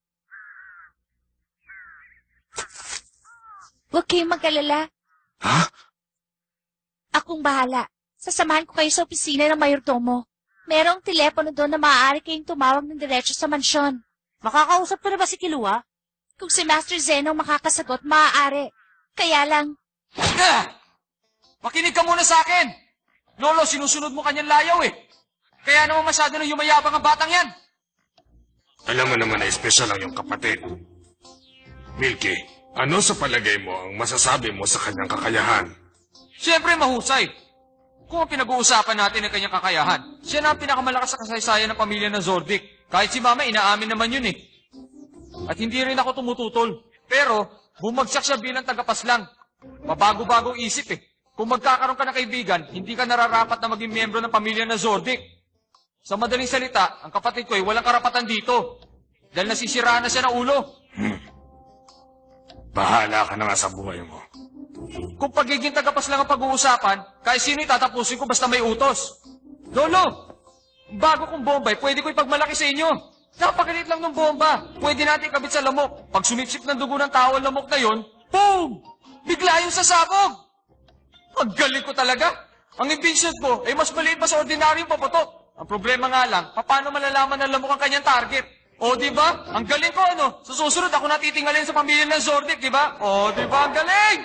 Huwag kayong mag-alala. Ha? Akong bahala. Sasamahan ko kayo sa opisina ng mayordomo. Merong telepono doon na maaari kayong tumawag ng diretso sa mansyon. Makakausap ko na ba si Kilua? Kung si Master Zeno makakasagot, maaari. Kaya lang... Ah! Makinig ka muna sa akin! Lolo, sinusunod mo kanyang layaw eh. Kaya naman masyado na yumayabang ang batang yan. Alam mo naman na espesyal ang iyong kapatid. Milky, ano sa palagay mo ang masasabi mo sa kanyang kakayahan? Siyempre mahusay. Kung ang pinag-uusapan natin ang kanyang kakayahan, siya na ang pinakamalakas sa kasaysayan ng pamilya ng Zordic. Kahit si Mama, inaamin naman yun eh. At hindi rin ako tumututol. Pero, bumagsak siya bilang tagapaslang. Mabago-bagong isip eh. Kung magkakaroon ka ng kaibigan, hindi ka nararapat na maging miyembro ng pamilya ng Zordic. Sa madaling salita, ang kapatid ko ay walang karapatan dito. Dahil nasisiraan na siya ng ulo. Hmm. Bahala ka na nga sa buhay mo. Kung pagiging tagapas lang ang pag-uusapan, kahit sino itatapusin ko basta may utos. Lolo, bago kong bombay, pwede ko ipagmalaki sa inyo. Napakalit lang ng bomba. Pwede natin ikabit sa lamok. Pag sumipsip ng dugo ng tao ang lamok na yon, boom! Bigla yung sasabog. Ang galing ko talaga. Ang invention ko ay mas maliit pa sa ordinaryong paputok. Ang problema nga lang, paano malalaman ng lamok ang kanyang target? O, di ba? Ang galing ko, ano? Sa susunod, ako natitingalin sa pamilya ng Zordic, di ba? O, di ba? Ang galing!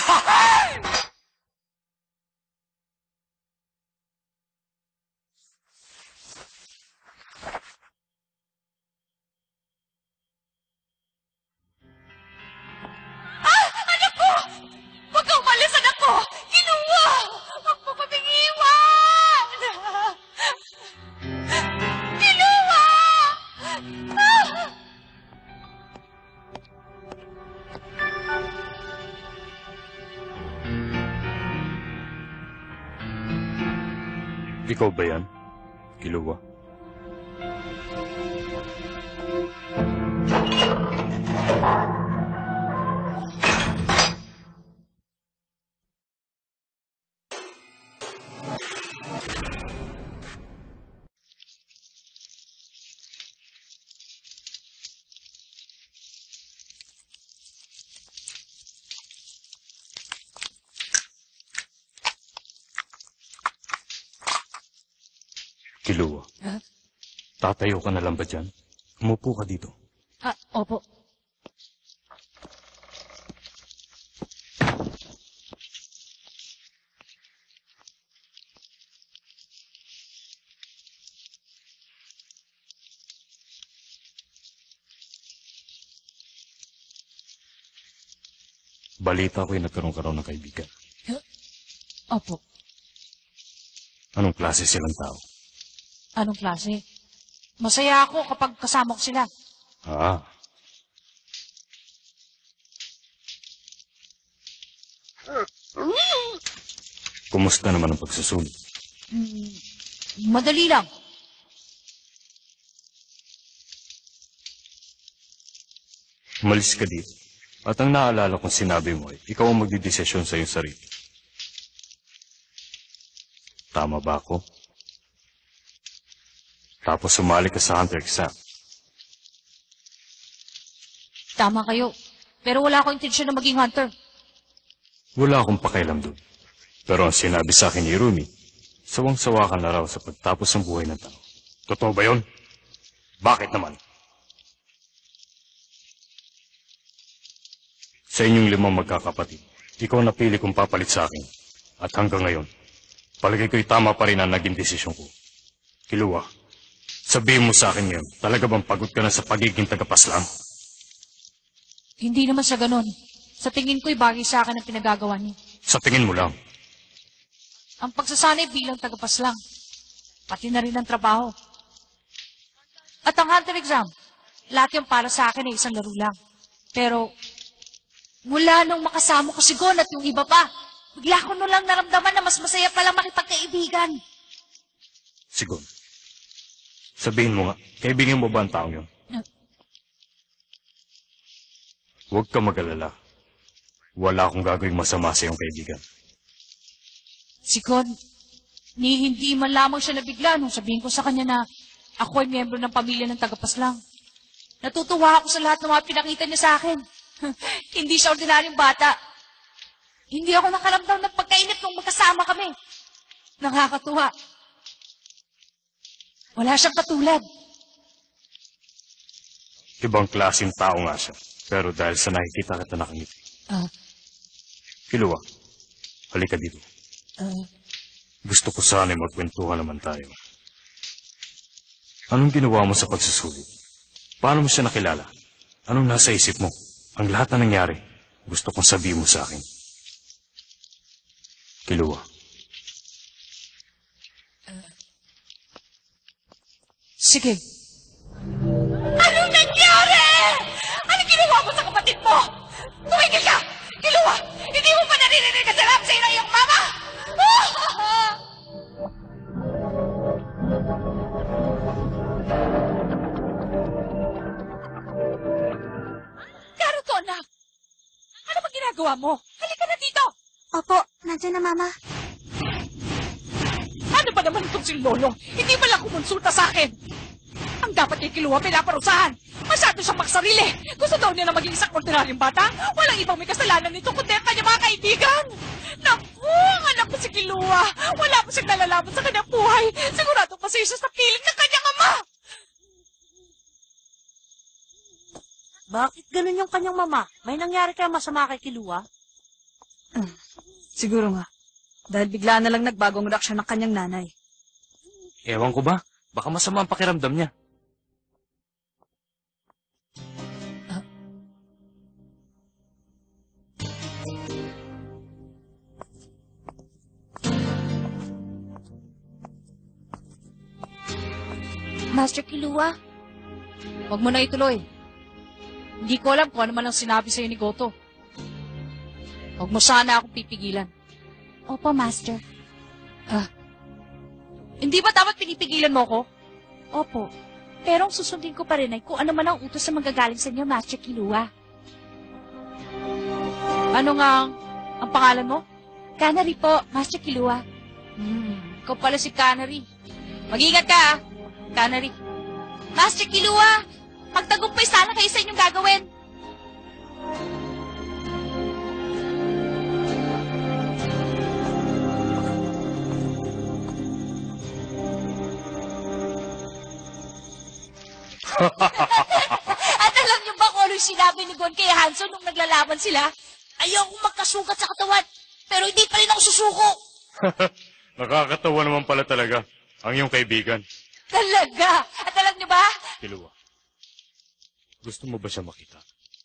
Ah! Anak ko! Huwag kang umalis, anak ko! Kinuha! Huwag mo kaming iwan! Kinuha! Ah! Ikaw ba yan, Kilua? Kilua, Ha? tatayo ka na lang ba dyan? Umupo ka dito. Ah, opo. Balita ko'y nagkaroon ka raw ng kaibigan. Opo. Anong klase silang tao? Anong klase? Masaya ako kapag kasama ko sila. Ah. Kumusta naman ang pagsusulit? Hmm, madali lang. Umalis ka dito. At ang naalala kong sinabi mo ay, ikaw ang magdidesisyon sa iyong sarili. Tama ba ako? Tapos sumali ka sa hunter exam. Tama kayo. Pero wala akong intensyon na maging hunter. Wala akong pakialam doon. Pero ang sinabi sa akin ni Rumi, sawang-sawa ka na raw sa pagtapos ng buhay ng tao. Totoo ba yun? Bakit naman? Sa inyong limang magkakapatid, ikaw napili kong papalit sa akin. At hanggang ngayon, palagay ko'y tama pa rin ang naging desisyon ko. Kilua, sabihin mo sa akin ngayon, talaga bang pagod ka na sa pagiging tagapaslang? Hindi naman sa ganon. Sa tingin ko'y bagay sa akin ang pinagagawa niyo. Sa tingin mo lang. Ang pagsasanay bilang tagapaslang. Pati na rin ang trabaho. At ang hunter exam, lahat yung para sa akin ay isang laro lang. Pero, mula nung makasama ko si Gon at yung iba pa, Bigla ko nun lang naramdaman na mas masaya palang makipagkaibigan. Sigon. Sabihin mo nga, kaibigan mo ba ang taong yun? No. Huwag ka mag-alala. Wala akong gagawing masama sa iyong kaibigan. Si Con, ni hindi man lamang siya nabigla nung sabihin ko sa kanya na ako ay miyembro ng pamilya ng tagapaslang. Natutuwa ako sa lahat ng mga pinakita niya sa akin. Hindi siya ordinaryong bata. Hindi ako nakaramdam ng pagkainit nung magkasama kami. Nakakatuwa. Wala siyang katulad. Ibang klaseng tao nga siya. Pero dahil sa nakikita kita nakangiti. Ah, Kilua, halika dito. ah, Gusto ko sana magkwentuhan naman tayo. Anong ginawa mo sa pagsusulit? Paano mo siya nakilala? Anong nasa isip mo? Ang lahat na nangyari, gusto kong sabihin mo sa akin. Kilua. sige. Anong nangyari? Anong ginawa mo sa kapatid mo? Tumigil ka! Kiluwa! Hindi mo pa naririnig ang salam sa ina iyong mama! Naruto, anak! Ano bang ginagawa mo? Halika na dito! Opo, nandiyan na mama. Ano ba naman itong si Lolo? Hindi ba lang kumonsulta sa akin? Ang dapat kay Kiluwa pinaparusahan. Masyado siyang maksarili. Gusto daw niya na maging isang ordinaryong bata. Walang ibang may kasalanan nito kundi ang kanyang mga kaibigan. Naku, ang anak ko si Kiluwa. Wala pa siyang nalalaman sa kanyang buhay. Sigurado pa siya sa piling ng kanyang ama. Bakit ganun yung kanyang mama? May nangyari kaya masama kay Kilua? Siguro nga. Dahil bigla na lang nagbagong reaksyon ng kanyang nanay. Ewan ko ba? Baka masama ang pakiramdam niya. Master Kiluwa? Huwag mo na ituloy. Hindi ko alam kung ano man ang sinabi sa'yo ni Goto. Huwag mo sana akong pipigilan. Opo, Master. Ah, hindi ba dapat pinipigilan mo ko? Opo. Pero ang susundin ko pa rin ay kung ano man ang utos na magagaling sa inyo, Master Kiluwa. Ano nga ang, ang pangalan mo? Canary po, Master Kiluwa. Hmm, ikaw pala si Canary. Mag-ingat ka, ah. Canary. Master Kiluwa, magtagumpay sana kayo sa inyong gagawin. At alam niyo ba kung ano yung sinabi ni Gon kay Hanson nung naglalaban sila? Ayokong magkasugat sa katawan, pero hindi pa rin ako susuko. Nakakatawa naman pala talaga ang iyong kaibigan. Talaga! At alam niyo ba? Kilua, gusto mo ba siya makita?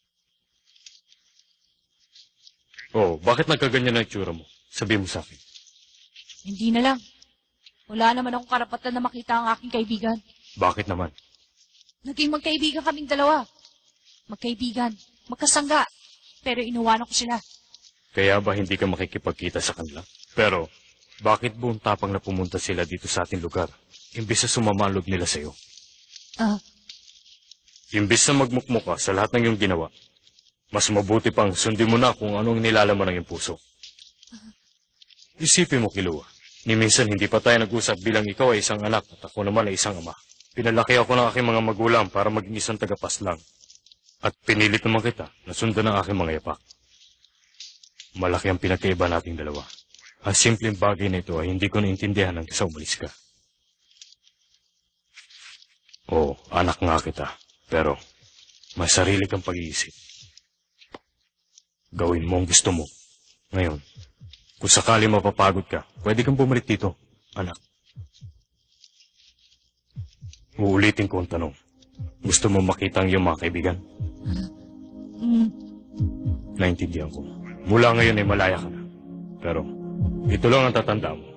Oh, bakit nagkaganyan ang itsura mo? Sabihin mo sa akin. Hindi na lang. Wala naman akong karapatan na makita ang aking kaibigan. Bakit naman? Naging magkaibigan kaming dalawa. Magkaibigan, magkasangga. Pero inuwanan ko sila. Kaya ba hindi ka makikipagkita sa kanila? Pero, bakit buong tapang na pumunta sila dito sa ating lugar? Imbis na sumamalog nila sa'yo. Ah, Imbis na magmukmuk ka sa lahat ng iyong ginawa, mas mabuti pang sundin mo na kung anong nilalaman ng iyong puso. Isipin mo, Kilua, ni minsan hindi pa tayo nag-usap bilang ikaw ay isang anak at ako naman ay isang ama. Pinalaki ako ng aking mga magulang para maging isang tagapaslang. At pinilit naman kita na sundan ang aking mga yapak. Malaki ang pinagkaiba nating dalawa. Ang simpleng bagay na ito ay hindi ko naintindihan hanggang sa umalis ka. Oo, anak nga kita. Pero, may sarili kang pag-iisip. Gawin mo ang gusto mo. Ngayon, kung sakali mapapagod ka, pwede kang bumalik dito, anak. Uulitin ko ang tanong. Gusto mo makita ang iyong mga kaibigan? mm, Naintindihan ko. Mula ngayon ay malaya ka na. Pero, ito lang ang tatanda mo.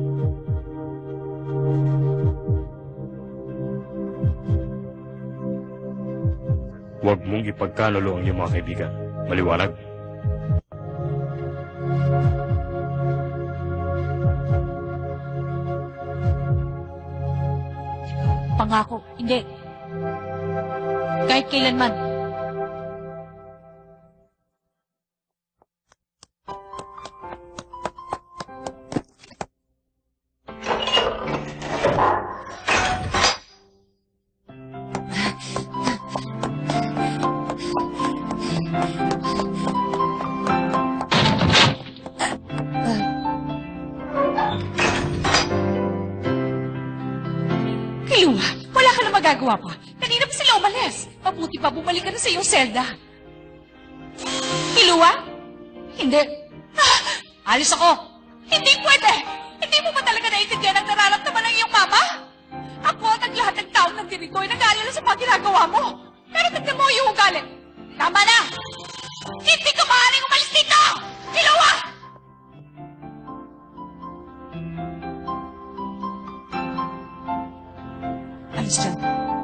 Huwag mong ipagkanulo ang iyong mga kaibigan. Maliwanag? Pangako, hindi. Kahit kailanman. Kilua, wala ka na magagawa pa. Kanina pa sila umalis. Mabuti pa bumalik ka na sa iyong selda. Kilua? Hindi. Ah, alis ako. Hindi pwede. Hindi mo ba talaga naiintindihan ang nararamdaman ng iyong mama? Ako at ang lahat ng tao ng dinig ko ay nag-aalala sa mga ginagawa mo. Pero tignan mo yung ugali. Tama na! Hindi ka maaaring umalis dito! Kilua! Alis dyan.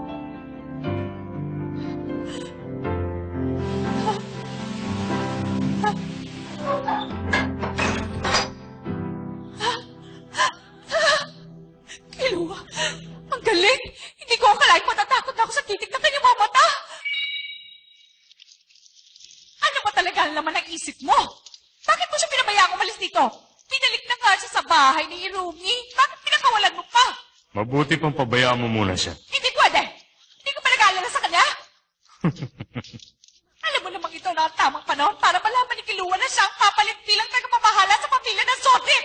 Kilua, ang galing! Hindi ko akalain matatakot na ako sa titig ng kanyang mga mata! Ano ba talaga ang laman ng isip mo? Bakit mo siya pinabayaan umalis dito? Pinalik na nga siya sa bahay ni Irumi. Bakit pinakawalan mo pa? Mabuti pang pabayaan mo muna siya. Hindi pwede! Hindi ko pa nag-aalala sa kanya! Alam mo namang ito na ang tamang panahon para malaman ni Kilua na siya ang papalit bilang tagapamahala sa pamilya ng Zodic!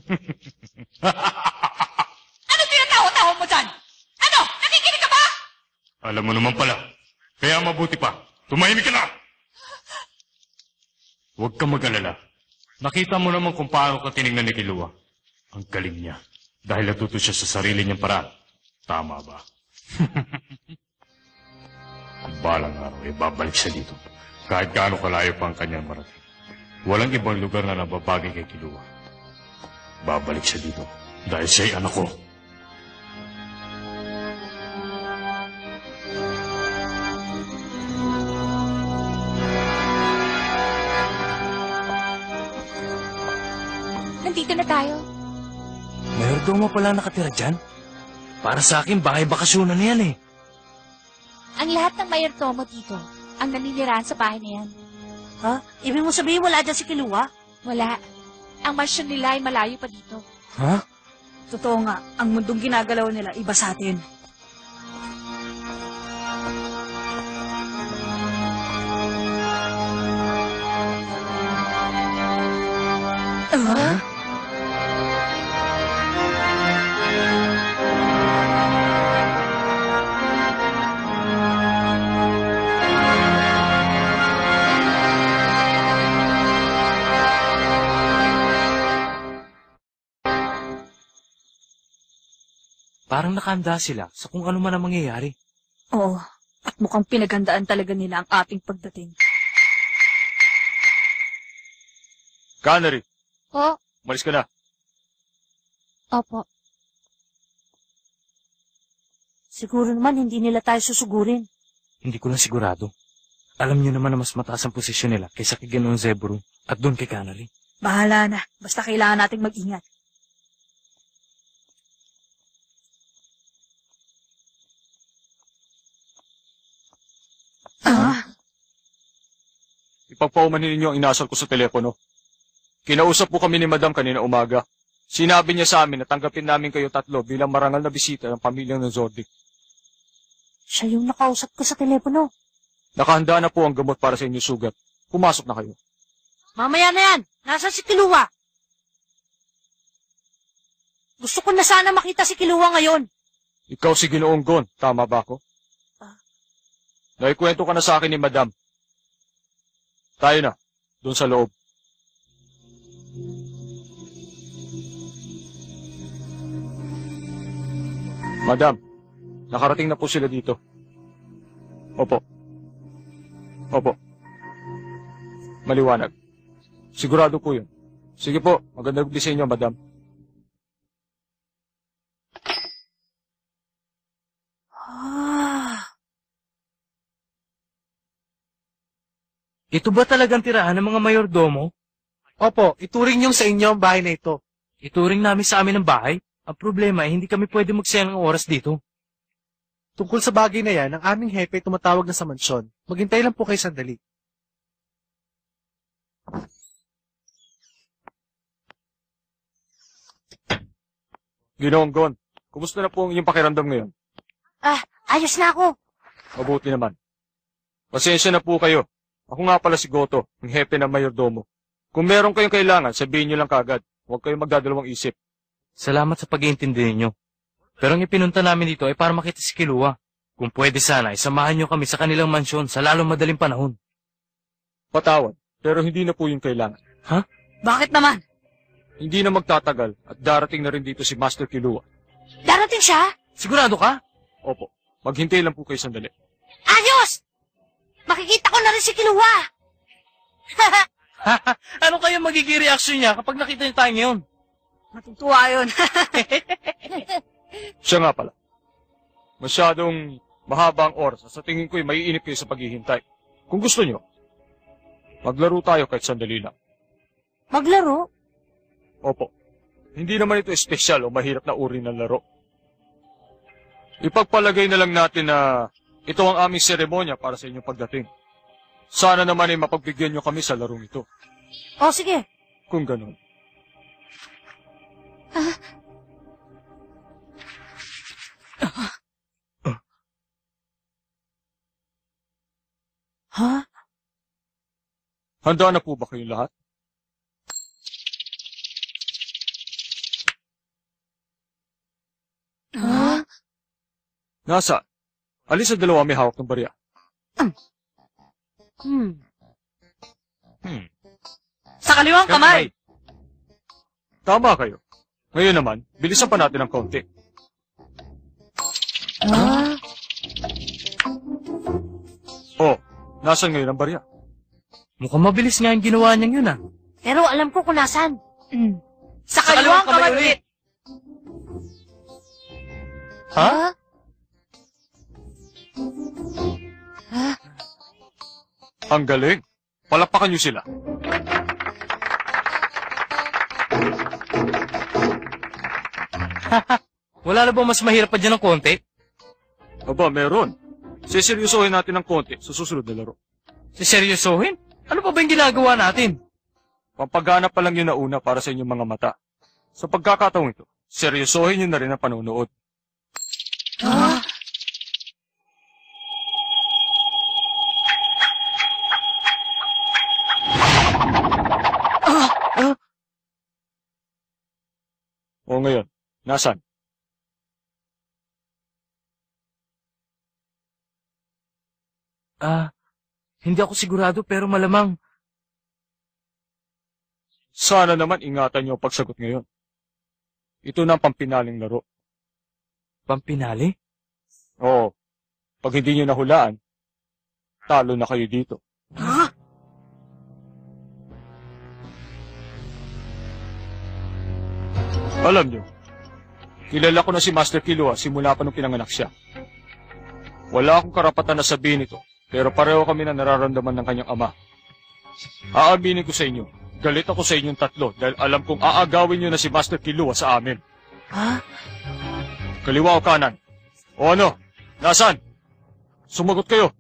Ano tinatawa-tawa mo dyan? Ano? Nakikinig ka ba? Alam mo naman pala. Kaya mabuti pa. Tumahimik ka na! Huwag kang mag-alala. Nakita mo naman kung paano ka tinignan ni Kilua. Ang galing niya. Dahil natuto siya sa sarili niyang paraan. Tama ba? Balang araw, eh, babalik siya dito. Kahit gaano kalayo pa ang kanyang marating. Walang ibang lugar na nababagay kay Kilua. Babalik siya dito. Dahil siya'y anak ko. Nandito na tayo. Mayordomo pala nakatira dyan. Para sa akin, bahay bakasyonan na yan eh. Ang lahat ng mayordomo dito, ang naninirahan sa bahay na yan. Ha? Ibig mo sabihin wala dyan si Kilua? Wala. Ang mansyon nila ay malayo pa dito. Ha? Totoo nga, ang mundong ginagalaw nila iba sa atin. Uh-huh. Parang nakahanda sila sa kung ano man ang mangyayari. Oo, at mukhang pinaghandaan talaga nila ang ating pagdating. Canary, Po? umalis ka na. Opo. Siguro naman hindi nila tayo susugurin. Hindi ko lang sigurado. Alam niyo naman na mas mataas ang posisyon nila kaysa kay Ganoong Zeburo at doon kay Canary. Bahala na, basta kailangan nating mag-ingat. Ah? Ipagpaumanin ninyo ang inasal ko sa telepono. Kinausap po kami ni Madam kanina umaga. Sinabi niya sa amin na tanggapin namin kayo tatlo bilang marangal na bisita ng pamilyang ng Zodic. Siya yung nakausap ko sa telepono. Nakahanda na po ang gamot para sa inyong sugat. Pumasok na kayo. Mamaya na yan! Nasaan si Kilua? Gusto ko na sana makita si Kilua ngayon. Ikaw si Ginoong Gon, tama ba ako? Naikwento ka na sa akin ni Madam. Tayo na, doon sa loob. Madam, nakarating na po sila dito. Opo. Opo. Maliwanag. Sigurado po yun. Sige po, magandang gabi sa inyo, Madam. Ah. Ito ba talagang tirahan ng mga mayordomo? Opo, ituring niyong sa inyo ang bahay na ito. Ituring namin sa amin ang bahay? Ang problema ay hindi kami pwede magsayang ng oras dito. Tungkol sa bagay na yan, ang aming hepe tumatawag na sa mansyon. Maghintay lang po kayo sandali. Ginoong Gon, kumusta na po ang iyong pakiramdam ngayon? Ah, ayos na ako. Mabuti naman. Pasensya na po kayo. Ako nga pala si Goto, ang hepe ng mayordomo. Kung meron kayong kailangan, sabihin niyo lang kagad. Huwag kayong magdadalawang isip. Salamat sa pag-iintindi ninyo. Pero ang ipinunta namin dito ay para makita si Kilua. Kung pwede sana, isamahan niyo kami sa kanilang mansyon sa lalong madaling panahon. Patawad, pero hindi na po yung kailangan. Ha? Bakit naman? Hindi na magtatagal at darating na rin dito si Master Kilua. Darating siya? Sigurado ka? Opo, maghintay lang po kayo sandali. Ayos! Makikita ko na rin si Kilua! Ano kaya magiging reaksyon niya kapag nakita niya tayo ngayon? Matutuwa yun. Siya nga pala. Masyadong mahaba ang oras. Sa tingin ko'y maiinip kayo sa paghihintay. Kung gusto nyo, maglaro tayo kahit sandali lang. Maglaro? Opo. Hindi naman ito espesyal o mahirap na uri ng laro. Ipagpalagay na lang natin na ito ang aming seremonya para sa inyong pagdating. Sana naman ay mapagbigyan nyo kami sa larong ito. O, sige. Kung ganun. Ah. Ha? Handa na po ba kayong lahat? Ha? Nasa? Alin sa dalawa may hawak ng barya? Hmm. Hmm. Sa kaliwang kamay! Tama kayo. Ngayon naman, bilisan pa natin ng konti. Ha? Oh, nasan ngayon ang barya? Mukhang mabilis nga yung ginawa niyang yun ah. Pero alam ko kung nasan. Mm. Sa kaliwang kamay ulit! Ha? Ha? Ang galing. Palakpakan niyo sila. Wala na ba mas mahirap pa dyan ng konti? Aba, meron. Siseryosohin natin ng konti sa susunod na laro. Siseryosohin? Ano pa ba yung ginagawa natin? Pampaghanap pa lang yun na una para sa inyong mga mata. Sa pagkakataong ito, seryosohin nyo na rin ang panonood. Ha? Ah! Ah! O ngayon, nasan? Ah, hindi ako sigurado pero malamang. Sana naman ingatan nyo ang pagsagot ngayon. Ito na ang pampinaling laro. Pampinali? Oo. Pag hindi nyo nahulaan, talo na kayo dito. Ha? Alam nyo, kilala ko na si Master Kilua simula pa nung pinanganak siya. Wala akong karapatan na sabihin ito, pero pareho kami na nararamdaman ng kanyang ama. Aaminin ko sa inyo, galit ako sa inyong tatlo dahil alam kong aagawin nyo na si Master Kilua sa amin. Ha? Kaliwa o kanan? O ano? Nasaan? Sumagot kayo.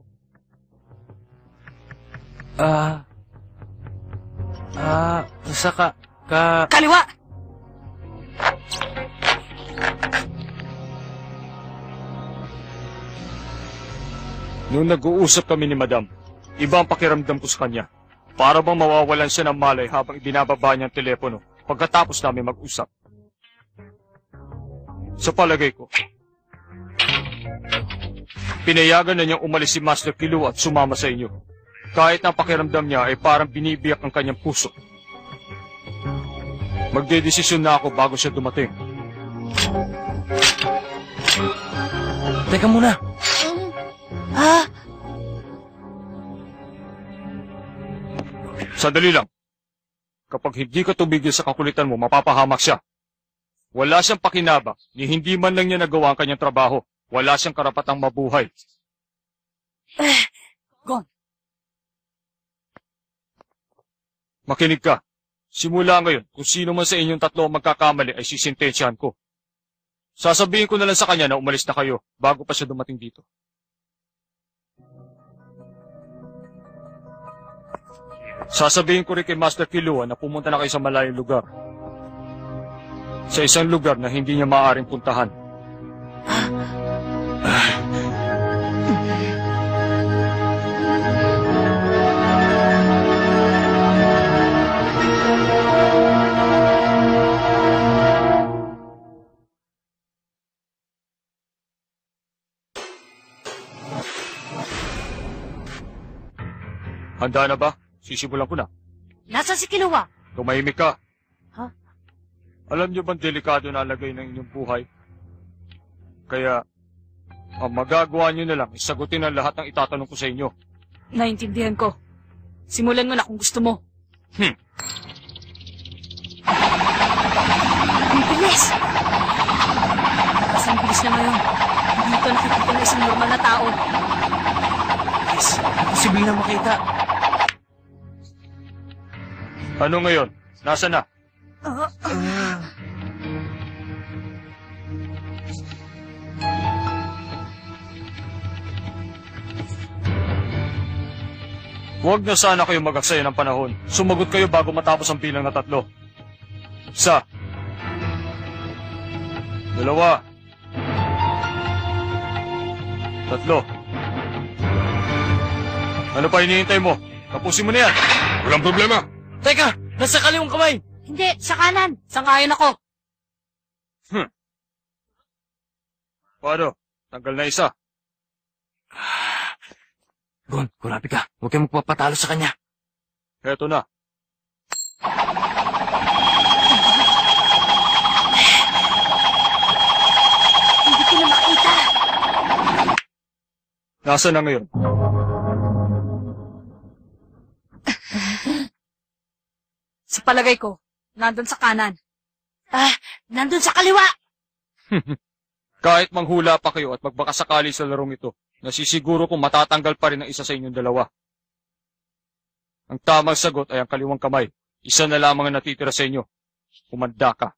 Ah... Ah... Sa ka... ka... Kaliwa! Noong nag-uusap kami ni Madam, iba ang pakiramdam ko sa kanya. Para bang mawawalan siya ng malay habang ibinababa niya ang telepono pagkatapos namin mag-usap. Sa palagay ko, pinayagan na niyang umalis si Master Kilua at sumama sa inyo. Kahit ang pakiramdam niya ay parang binibiyak ang kanyang puso. Magdedesisyon na ako bago siya dumating. Teka muna. Ha? Sandali lang. Kapag hindi ka tumigil sa kakulitan mo, mapapahamak siya. Wala siyang pakinabang, ni hindi man lang niya nagawa ang kanyang trabaho. Wala siyang karapatang mabuhay. Eh, Gon. Makinig ka. Simula ngayon, kung sino man sa inyong tatlo ang magkakamali ay sisintensyahan ko. Sasabihin ko na lang sa kanya na umalis na kayo bago pa siya dumating dito. Sasabihin ko rin kay Master Killua na pumunta na kayo sa malayong lugar. Sa isang lugar na hindi niya maaaring puntahan. Handa na ba? Sisimulan ko na. Nasaan si Killua? Tumahimik ka. Ha? Alam niyo bang delikado na lagay ng inyong buhay? Kaya, ang magagawa niyo na lang, isagutin ang lahat ng itatanong ko sa inyo. Naintindihan ko. Simulan mo na kung gusto mo. Hmm. Ang bilis! Kasi ang bilis na ngayon. Hindi ito nakikita ng isang normal na tao. Yes, posible na makita. Ano ngayon? Nasa na? Uh, uh. Huwag na sana kayo mag-aksaya ng panahon. Sumagot kayo bago matapos ang bilang na tatlo. Isa. Dalawa. Tatlo. Ano pa hinihintay mo? Tapusin mo na yan. Walang problema. Teka, nasa kaliwang kamay. Hindi, sa kanan. Sangayon ako. Hmm. Paano? Tanggal na isa. Gon, kurabi ka. Huwag kayong magpapatalo sa kanya. Heto na. Hindi ko na makita. Nasaan na ngayon? Sa palagay ko, nandun sa kanan. Ah, nandun sa kaliwa. Kahit manghula pa kayo at magbakasakali sa larong ito, nasisiguro kong matatanggal pa rin ang isa sa inyong dalawa. Ang tamang sagot ay ang kaliwang kamay. Isa na lamang ang natitira sa inyo. Kumanda ka.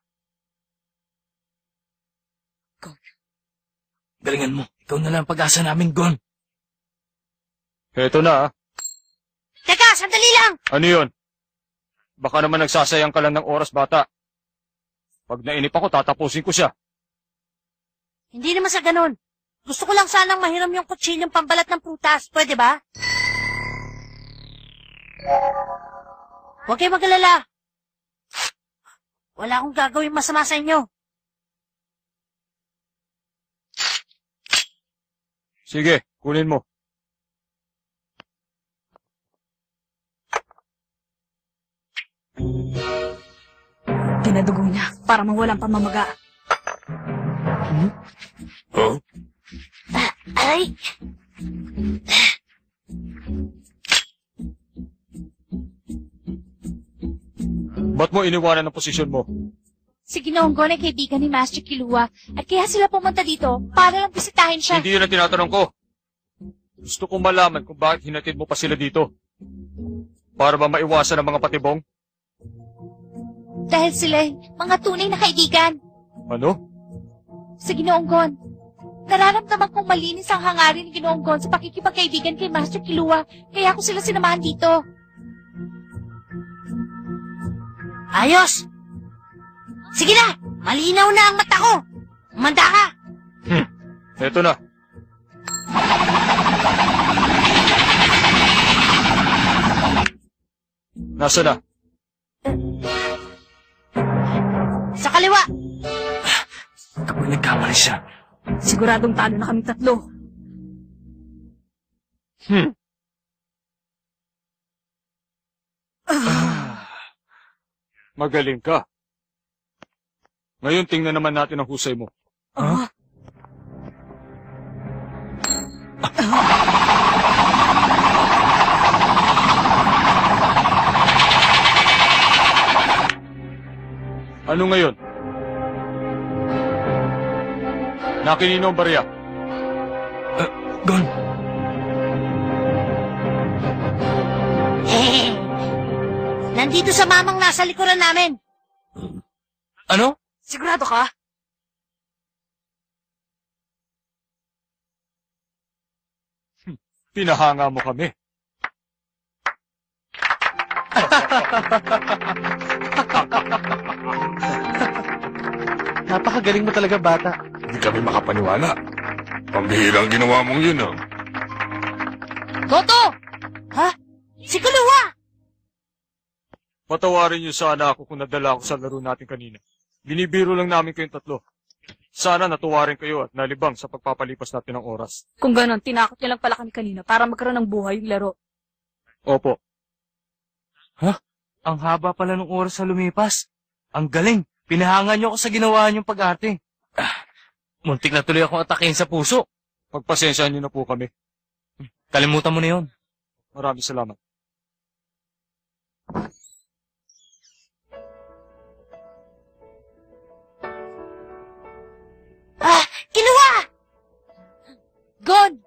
Galingan mo. Ikaw na lang ang pag-asa namin, Gon. Heto na, ah. Teka, sandali lang. Ano yun? Baka naman nagsasayang ka lang ng oras, bata. Pag nainip ako, tatapusin ko siya. Hindi naman sa ganun. Gusto ko lang sanang mahiram yung kutsilyong pambalat ng prutas. Pwede ba? Huwag kayo mag-alala. Wala akong gagawin masama sa inyo. Sige, kunin mo. Dinadugo niya para mawalang pamamaga. Hmm? Oh? Ah, aray! Ba't mo iniwanan ang posisyon mo? Si Ginoong Gon ay kaibigan ni Master Killua at kaya sila pumunta dito para lang bisitahin siya. Hindi yun ang tinatanong ko. Gusto kong malaman kung bakit hinatid mo pa sila dito. Para ba maiwasan ang mga patibong? Dahil sila mga tunay na kaibigan. Ano? Si Ginoong Gon, nararamdaman kong malinis ang hangarin ni Ginoong Gon sa pakikipagkaibigan kay Master Killua, kaya ako sila sinamahan dito. Ayos! Sige na! Malinaw na ang mata ko! Umanda ka! Hmm. Eto na. Nasa na? Sa kaliwa! Kapag nagkamali siya. Siguradong talo na kami tatlo. Hmm. Ah. Magaling ka. Ngayon, tingnan naman natin ang husay mo. Huh? Ano ngayon? Nakinino ang barya? Uh, Gon. Eh, nandito sa mamang nasa likuran namin. Ano? Sigurado ka? Pinahanga mo kami. Napakagaling mo talaga, bata. Hindi kami makapaniwala. Pambihirang ginawa mong yun, ah. Goto! Ha? Si Kuluwa! Patawarin niyo sana ako kung nadala ako sa laro natin kanina. Binibiro lang namin kayong tatlo. Sana natuwa rin kayo at nalibang sa pagpapalipas natin ng oras. Kung ganon, tinakot niya lang pala kami kanina para magkaroon ng buhay yung laro. Opo. Ha? Ang haba pala ng oras sa lumipas. Ang galing. Pinahangan niyo ako sa ginawa niyong pag-arte. Ah, muntik na tuloy akong atakin sa puso. Pagpasensyahan niyo na po kami. Kalimutan mo na yun. Maraming salamat. Ah! Kiluwa! Gon!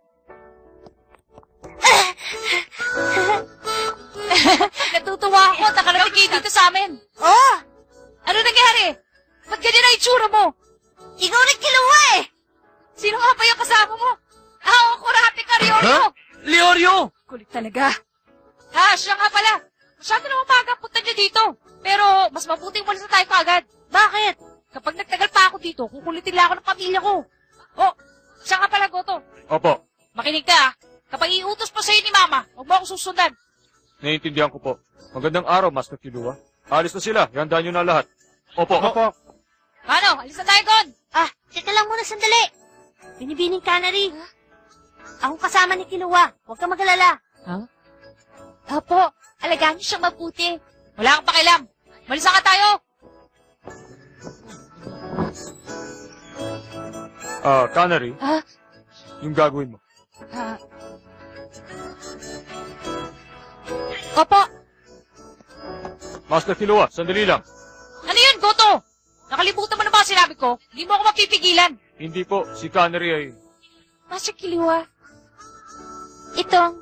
Natutuwa ako. Nakarating kayo dito sa amin. Oh! Ano nangyari? Ba't ganyan ang itsura mo? Ikaw rin Kiluwa eh! Sino nga ba yung kasama mo? Ah, ako kurate ka, Riorio! Leorio! Kulit talaga. Ah, siya nga pala. Masyado naman maaga punta niyo dito. Pero mas mabuting umalis na tayo kaagad. Bakit? Kapag nagtagal pa ako dito, kukulitin lang ako ng pamilya ko. Oh, siya nga pala, Goto. Opo. Makinig ka, ah. Kapag iutos pa sa'yo ni Mama, huwag mo akong susundan. Naiintindihan ko po. Magandang araw, Master Kilua. Alis na sila. Ihanda niyo na lahat. Opo. Opo. Ano, alis na tayo, Gon. Ah, teka lang muna sandali. Binibining Canary. Akong kasama ni Kiluwa. Huwag ka mag-alala. Huh? Apo, alagaan niyo siyang mabuti. Wala kang pakialam. Malisa ka tayo. Ah, Canary. Ha? Yung gagawin mo. Ah. Opo. Master Kilua, sandali lang. Ano yun, Goto? Nakalimutan mo na ba ang sinabi ko? Hindi mo ako mapipigilan. Hindi po, si Canary ay... Master Kiliwa, itong...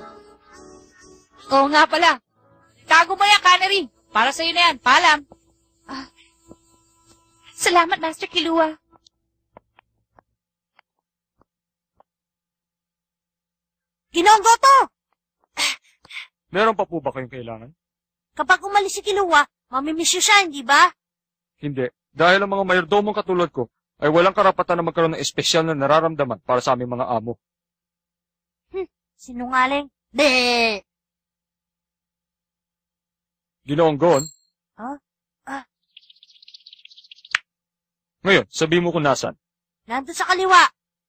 Oo nga pala. Tago mo yan, Canary. Para sa'yo na yan. Paalam. Ah. Salamat, Master Kiliwa. Ginoong Goto! Meron pa po ba kayong kailangan? Kapag umalis si Kiluwa, mamimiss niyo siya, hindi ba? Hindi. Dahil ang mga mayordomong katulad ko ay walang karapatan na magkaroon ng espesyal na nararamdaman para sa aming mga amo. Hmm, sinungaling. De. Ginoong Gon? Ah? Ah, Ngayon, sabi mo kung nasan. nandun sa kaliwa.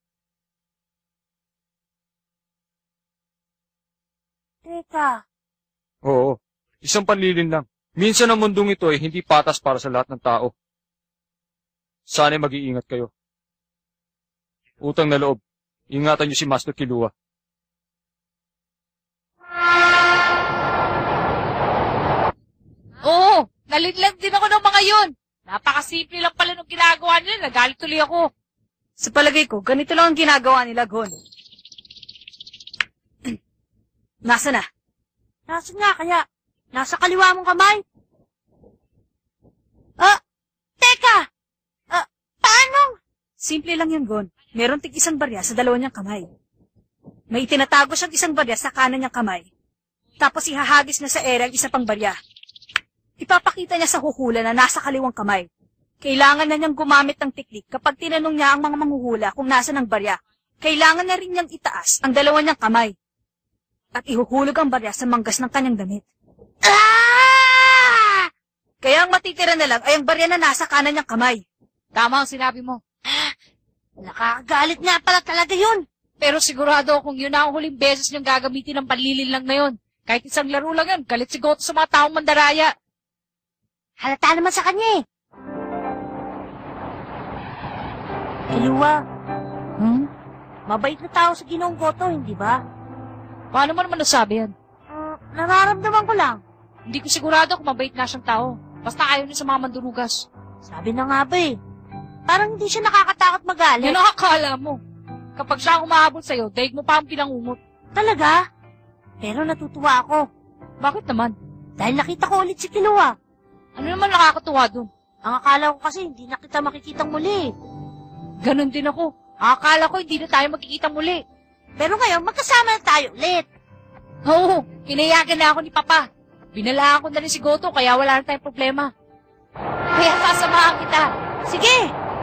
Teka, Oo, isang panlilin lang. Minsan ang mundong ito ay hindi patas para sa lahat ng tao. Sana'y mag-iingat kayo. Utang na loob, ingatan niyo si Master Kilua. Oo, nalidlag din ako ng mga yun. Napakasimple lang pala nung ginagawa nila. Nagalit tuloy ako. Sa palagay ko, ganito lang ang ginagawa nila, Gon. Nasa na? nasan nga kaya? Nasa kaliwa mong kamay? Ah, teka! Ah, paano? Simple lang yun, Gon. Meron tig isang barya sa dalawa niyang kamay. May itinatago siyang isang barya sa kanan niyang kamay. Tapos ihahagis na sa ere ang isa pang barya. Ipapakita niya sa huhula na nasa kaliwang kamay. Kailangan na niyang gumamit ng teknik kapag tinanong niya ang mga manghuhula kung nasa ng barya. Kailangan na rin niyang itaas ang dalawa niyang kamay. At ihuhulog ang barya sa manggas ng kanyang damit. Ah! Kaya ang matitira na lang ay ang barya na nasa kanan niyang kamay. Tama ang sinabi mo. Nakakagalit nga pala talaga yun. Pero sigurado akong yun na ang huling beses niyong gagamitin ng panlilin lang na yun. Kahit isang laro lang yun, galit si Goto sa mga taong mandaraya. Halata naman sa kanya eh. Kiluwa. Hmm? Mabait na tao sa Ginoong Goto, hindi ba? Paano mo naman nasabi yan? Uh, nararamdaman ko lang. Hindi ko sigurado kung mabait na siyang tao. Basta ayaw niya sa mga mandurugas. Sabi na nga ba eh. Parang hindi siya nakakatakot magalit. Yan ang akala mo. Kapag siya ang humahabol sa'yo, daig mo pa ang pinangungot. Talaga? Pero natutuwa ako. Bakit naman? Dahil nakita ko ulit si Kiluwa. Ano naman nakakatuwa dun? Ang akala ko kasi hindi na kita makikitang muli. Ganon din ako. Akala ko hindi na tayo magkikita muli. Pero ngayon, magkasama na tayo ulit. Oo, pinayagan na ako ni Papa. Binalaan ko na rin si Goto, kaya wala na tayong problema. Kaya sasamahan kita. Sige!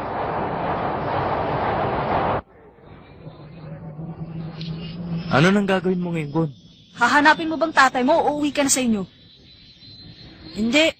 Ano nang gagawin mo ngayon, Gon? Hahanapin mo bang tatay mo o uuwi ka na sa inyo? Hindi.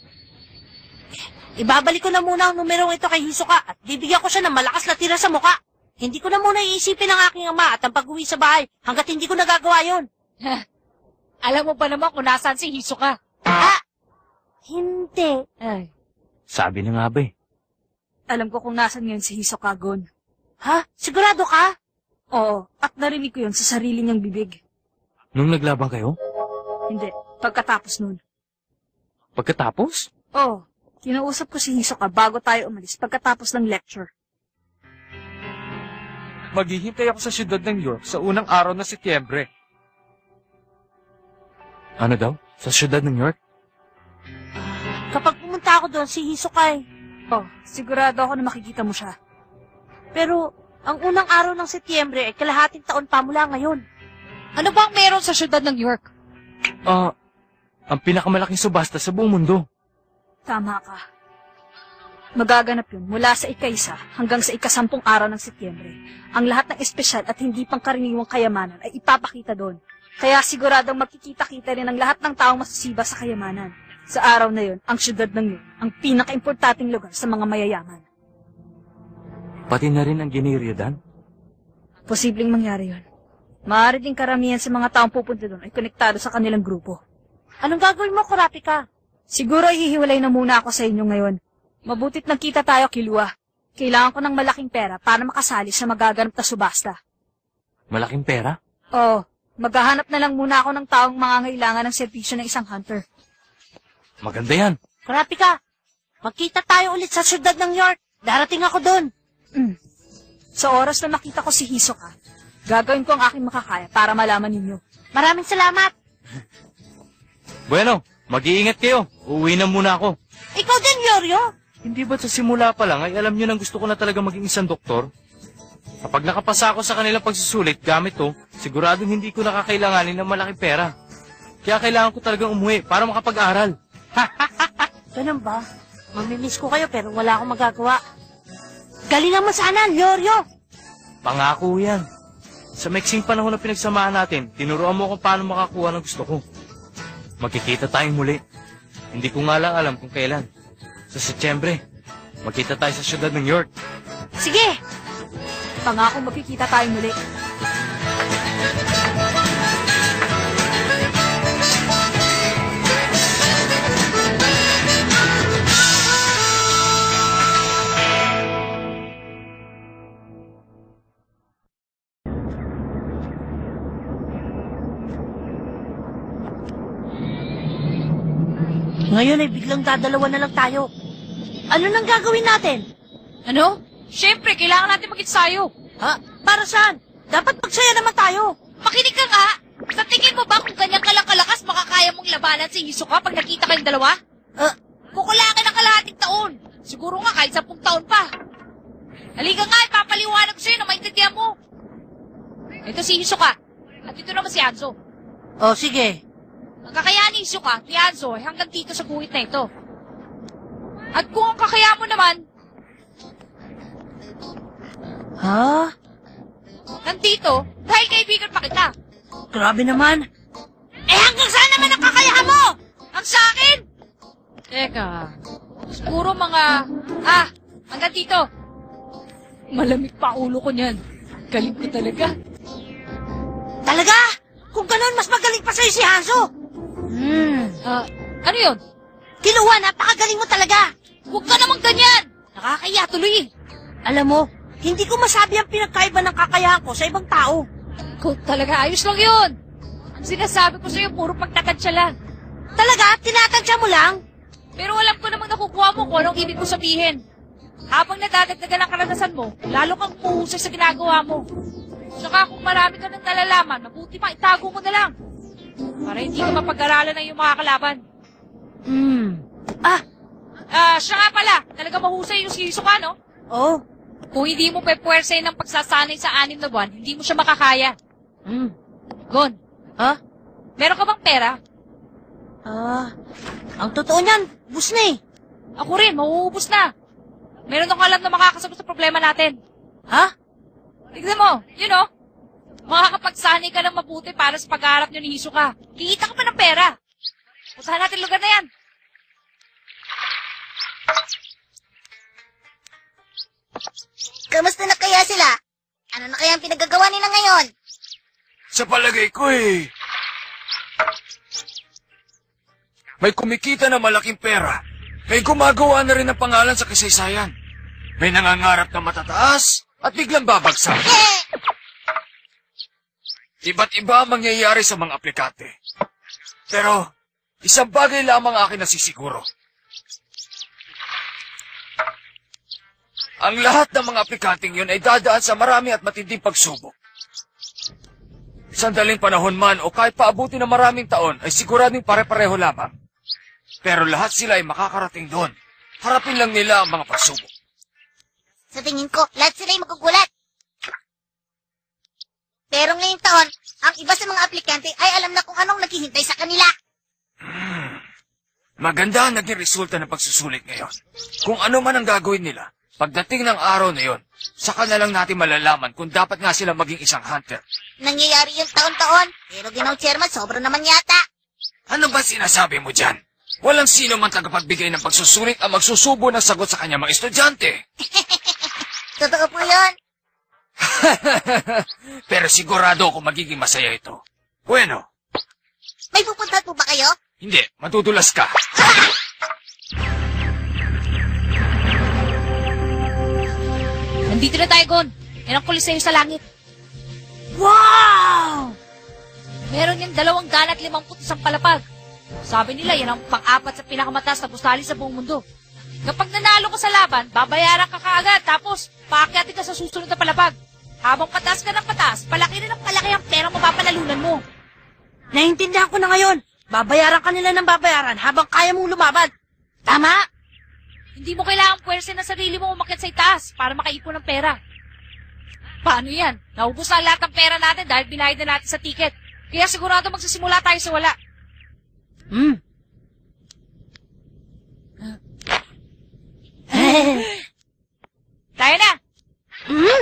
Ibabalik ko na muna ang numerong ito kay Hisoka at bibigyan ko siya ng malakas na tira sa muka. Hindi ko na muna iisipin ang aking ama at ang pag-uwi sa bahay hanggat hindi ko nagagawa yon. Alam mo ba naman kung nasaan si Hisoka? Ah! Hindi. Ay. Sabi na nga ba eh. Alam ko kung nasan ngayon si Hisoka, Gon. Ha? Sigurado ka? Oo, at narinig ko yun sa sarili niyang bibig. Nung naglaban kayo? Hindi, pagkatapos nun. Pagkatapos? Oo, kinausap ko si Hisoka bago tayo umalis pagkatapos ng lecture. Maghihintay ako sa siyudad ng York sa unang araw ng Setyembre. Ano daw? Sa siyudad ng York? Kapag pumunta ako doon, si Hisoka eh. Oh, sigurado ako na makikita mo siya. Pero, ang unang araw ng Setyembre ay kalahating taon pa mula ngayon. Ano bang meron sa siyudad ng York? Ah, uh, ang pinakamalaking subasta sa buong mundo. Tama ka. Magaganap yun mula sa ika-isa hanggang sa ikasampung araw ng Setyembre. Ang lahat ng espesyal at hindi pangkaraniwang kayamanan ay ipapakita doon. Kaya siguradong magkikita-kita rin ang lahat ng taong masusiba sa kayamanan. Sa araw na yun, ang syudad ng yun, ang pinaka-importanting lugar sa mga mayayaman. Pati na rin ang Giniriadan? Posibleng mangyari yun. Maaari din karamihan sa mga taong pupunta doon ay konektado sa kanilang grupo. Anong gagawin mo, Kurapika? Siguro ihiwalay na muna ako sa inyo ngayon. Mabutit nagkita tayo, Kilua. Kailangan ko ng malaking pera para makasali sa magaganap na subasta. Malaking pera? Oo. Maghahanap na lang muna ako ng taong mangangailangan ng serbisyo ng isang hunter. Maganda yan. Kurapika, magkita tayo ulit sa siyudad ng York. Darating ako doon. Mm. Sa oras na makita ko si Hisoka, gagawin ko ang aking makakaya para malaman ninyo. Maraming salamat. Bueno, mag-iingat kayo. Uuwi na muna ako. Ikaw din, Yoryo. Hindi ba sa simula pa lang ay alam nyo nang gusto ko na talaga maging isang doktor? Kapag nakapasa ako sa kanilang pagsusulit gamit to, siguradong hindi ko nakakailanganin ng malaking pera. Kaya kailangan ko talagang umuwi para makapag-aral. Ganun ba? Mamimiss ko kayo pero wala akong magagawa. Galingan mo sana, Yoryo. Pangako yan. Sa maiksing panahon na pinagsamahan natin, tinuruan mo kung paano makakuha ng gusto ko. Magkikita tayong muli. Hindi ko nga lang alam kung kailan. Sa Setyembre, magkita tayo sa siyudad ng York. Sige! Pangako magkikita tayong muli. Ngayon ay biglang dadalawa na lang tayo. Ano nang gagawin natin? Ano? Siyempre, kailangan natin mag-ensayo. Ha? Para saan? Dapat magsaya naman tayo. Makinig ka nga. Sa tingin mo ba kung ganyan ka lang kalakas, makakaya mong labanan si Hisoka pag nakita kayong dalawa? Uh, Kukulangan ng kalahating taon. Siguro nga kahit sampung taon pa. Halika nga, ipapaliwanag ko sa'yo na maintindihan mo. Ito si Hisoka. At ito naman si Hanzo. Oh, sige. Ang kakayahan ni Hisoka, ni Hanzo, ay hanggang dito sa guhit na ito. At kung ang kakaya mo naman, ha? Nandito, dahil kaibigan pa kita. Grabe naman. Eh hanggang saan naman ang kakayahan mo? Ang sa akin? Teka, siguro mga, ah, hanggang dito. Malamig pa ang ulo ko niyan. Galing ko talaga. Talaga? Kung ganun, mas magaling pa sa'yo si Hanzo. Hmm. Ah, ano yun? Kiluwa, napakagaling mo talaga. Huwag ka namang ganyan. Nakakaya tuloy. Alam mo, hindi ko masabi ang pinagkaiba ng kakayahan ko sa ibang tao. Ikaw talaga, ayos lang yun. Ang sinasabi ko sa'yo, puro pagtatansya lang. Talaga? Tinatansya mo lang? Pero alam ko namang nakukuha mo kung anong ibig ko sabihin. Habang nadadagdagan ang karanasan mo, lalo kang puhusay sa ginagawa mo. Saka kung marami ka ng nalalaman, mabuti pa itago mo na lang. Para hindi ka mapag-aralan ng iyong mga kalaban. Hmm. Ah! Ah, siya nga pala. Talaga mahusay yung si Hisoka, no? Oo. Oh, Kung hindi mo pepwersahin ng pagsasanay sa anim na buwan, hindi mo siya makakaya. Hmm. Gon. Ha? Meron ka bang pera? Ah, ang totoo niyan, bus na eh. Ako rin, mauubos na. Meron akong alam na makakasagot sa problema natin. Ha? Tignan mo, yun o. Makakapagsanay ka ng mabuti para sa pag-aarap nyo ni Hisoka. Kikita ka pa ng pera. Puntahan natin lugar na yan. Kamusta na kaya sila? Ano na kaya ang pinagagawa nila ngayon? Sa palagay ko eh. May kumikita na malaking pera. May gumagawa na rin ng pangalan sa kasaysayan. May nangangarap na matataas at biglang babagsak. Iba't iba ang mangyayari sa mga aplikante. Pero, isang bagay lamang akin nasisiguro. Ang lahat ng mga aplikanteng yun ay dadaan sa marami at matinding pagsubok. Sandaling panahon man o kahit paabuti ng maraming taon ay siguradong pare-pareho lamang. Pero lahat sila ay makakarating doon. Harapin lang nila ang mga pagsubok. Sa tingin ko, lahat sila ay magugulat. Pero ngayong taon, ang iba sa mga aplikante ay alam na kung anong naghihintay sa kanila. Hmm. Maganda ang naging resulta ng pagsusulit ngayon. Kung ano man ang gagawin nila, pagdating ng araw na yon, saka na lang natin malalaman kung dapat nga sila maging isang hunter. Nangyayari yung taon-taon, pero Ginoong Chairman, sobra naman yata. Ano ba sinasabi mo dyan? Walang sino man tagapagbigay ng pagsusulit ang magsusubo ng sagot sa kanyang mga estudyante. Totoo po yun. Pero sigurado ako magiging masaya ito. Bueno. May pupuntahan po ba kayo? Hindi, matutulas ka. Nandito na tayo, Gon. Yan ang kuliseo sa langit. Wow! Meron yung dalawang daan at limangput isang palapag. Sabi nila, yan ang pang-apat sa pinakamataas na gusali sa buong mundo. Kapag nanalo ka sa laban, babayaran ka kaagad, tapos paakyatin ka sa susunod na palapag. Habang pataas ka ng pataas, palaki rin ang palaki ang perang mapapalalunan mo. Naiintindihan ko na ngayon. Babayaran ka nila ng babayaran habang kaya mong lumaban. Tama? Hindi mo kailangang puwersa ng sarili mo umakyat sa itaas para makaipon ng pera. Paano yan? Naubos na lahat ng pera natin dahil binayad na natin sa ticket. Kaya sigurado magsisimula tayo sa wala. Hmm. Tayo na! Hmm?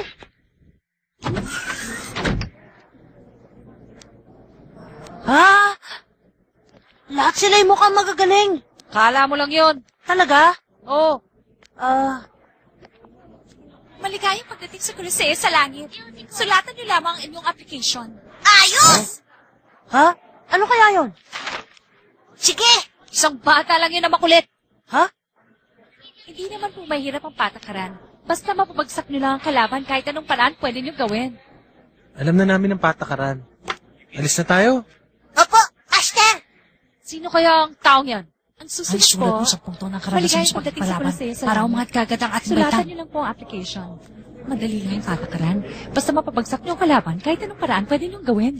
Ha? Lahat sila'y mukhang magagaling. Kala mo lang yun. Talaga? Oo. Ah... Maligayang pagdating sa kuliseo sa langit. Sulatan niyo lamang ang inyong application. Ayos! Ha? Ano kaya yon? Sige! Isang bata lang yun na makulit. Ha? Hindi naman po mahirap ang patakaran. Basta mapabagsak niyo lang ang kalaban kahit anong paraan pwede niyo gawin. Alam na namin ang patakaran. Alis na tayo. Opo, Master! Sino kaya ang taong yan? Ang Ay, susunod sulat po, mo sa punto ng karanasan sa pagpapalaban para umangat kagad ang ating sulatan baitan. niyo lang po ang application. Madali lang yung patakaran. Basta mapabagsak niyo ang kalaban kahit anong paraan pwede niyo gawin.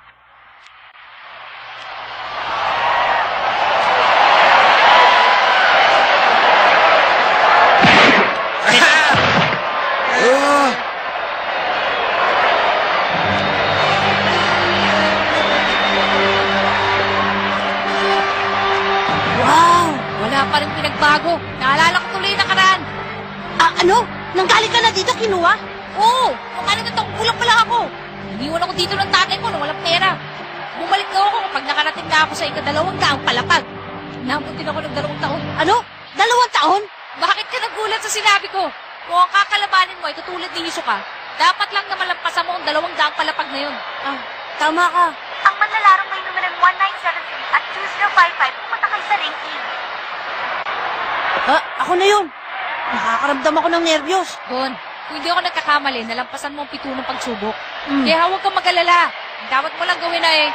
Wala pa rin pinagbago. Naalala ko tuloy na karaan. Ah, ano? Nanggaling ka na dito, kinuha? Oo, nung ano na kulang pa lang ako. Iniwan ako dito ng tatay ko nung walang pera. Bumalik na ako kapag nakarating na ako sa ikadalawang daang palapag. Namun din ako ng dalawang taon. Ano? Dalawang taon? Bakit ka nagulat sa sinabi ko? Kung ang kakalabanin mo ay katulad ni Hisoka, dapat lang na malampasan mo ang dalawang daang palapag na yun. Ah, tama ka. Ang manlalarong may numerong one nine seven three at two zero five five pumunta kayo sa ring E. Ha? Ako na yun. Nakakaramdam ako ng nervyos. Doon, kung hindi ako nagkakamali, nalampasan mo ang pito ng pagsubok. Mm. Kaya huwag kang mag-alala. Ang dapat mo lang gawin ay...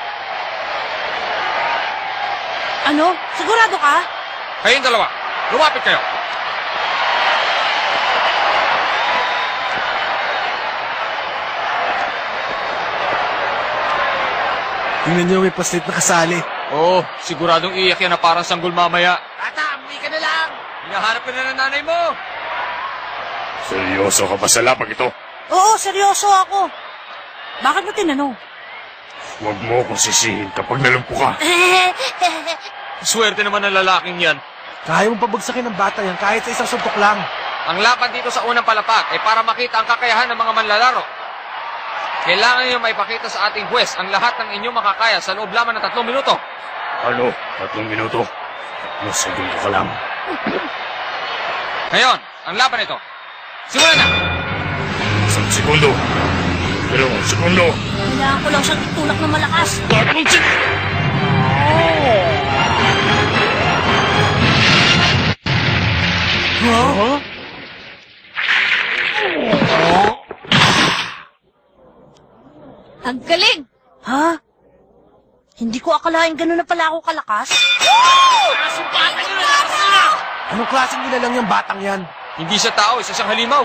Ano? Sigurado ka? Kayong dalawa, lumapit kayo. Tingnan niyo, may paslit na kasali. Oo, siguradong iiyak yan na parang sanggol mamaya. Tata, umuwi ka na lang. Hinahanap ka na ng nanay mo. Seryoso ka ba sa lapag ito? Oo, seryoso ako. Bakit mo tinanong? Huwag mo akong sisihin kapag nalumpo ka. Swerte naman ng lalaking yan. Kaya mong pabagsakin ng bata yan kahit sa isang suntok lang. Ang laban dito sa unang palapag ay para makita ang kakayahan ng mga manlalaro. Kailangan niyo maipakita sa ating huwes ang lahat ng inyong makakaya sa loob lamang ng tatlong minuto. Ano? Tatlong minuto? Masagulo ka lang. Ngayon, ang laban ito. Simulan na! Isang segundo. Dalawang segundo. Kailangan ko lang siyang itulak na malakas. Tatlong segundo. Huh? Ang galing! Ha? Hindi ko akalain gano'n na pala ako kalakas. Anong klaseng nilalang yung batang yan? Hindi siya tao, isa siyang halimaw.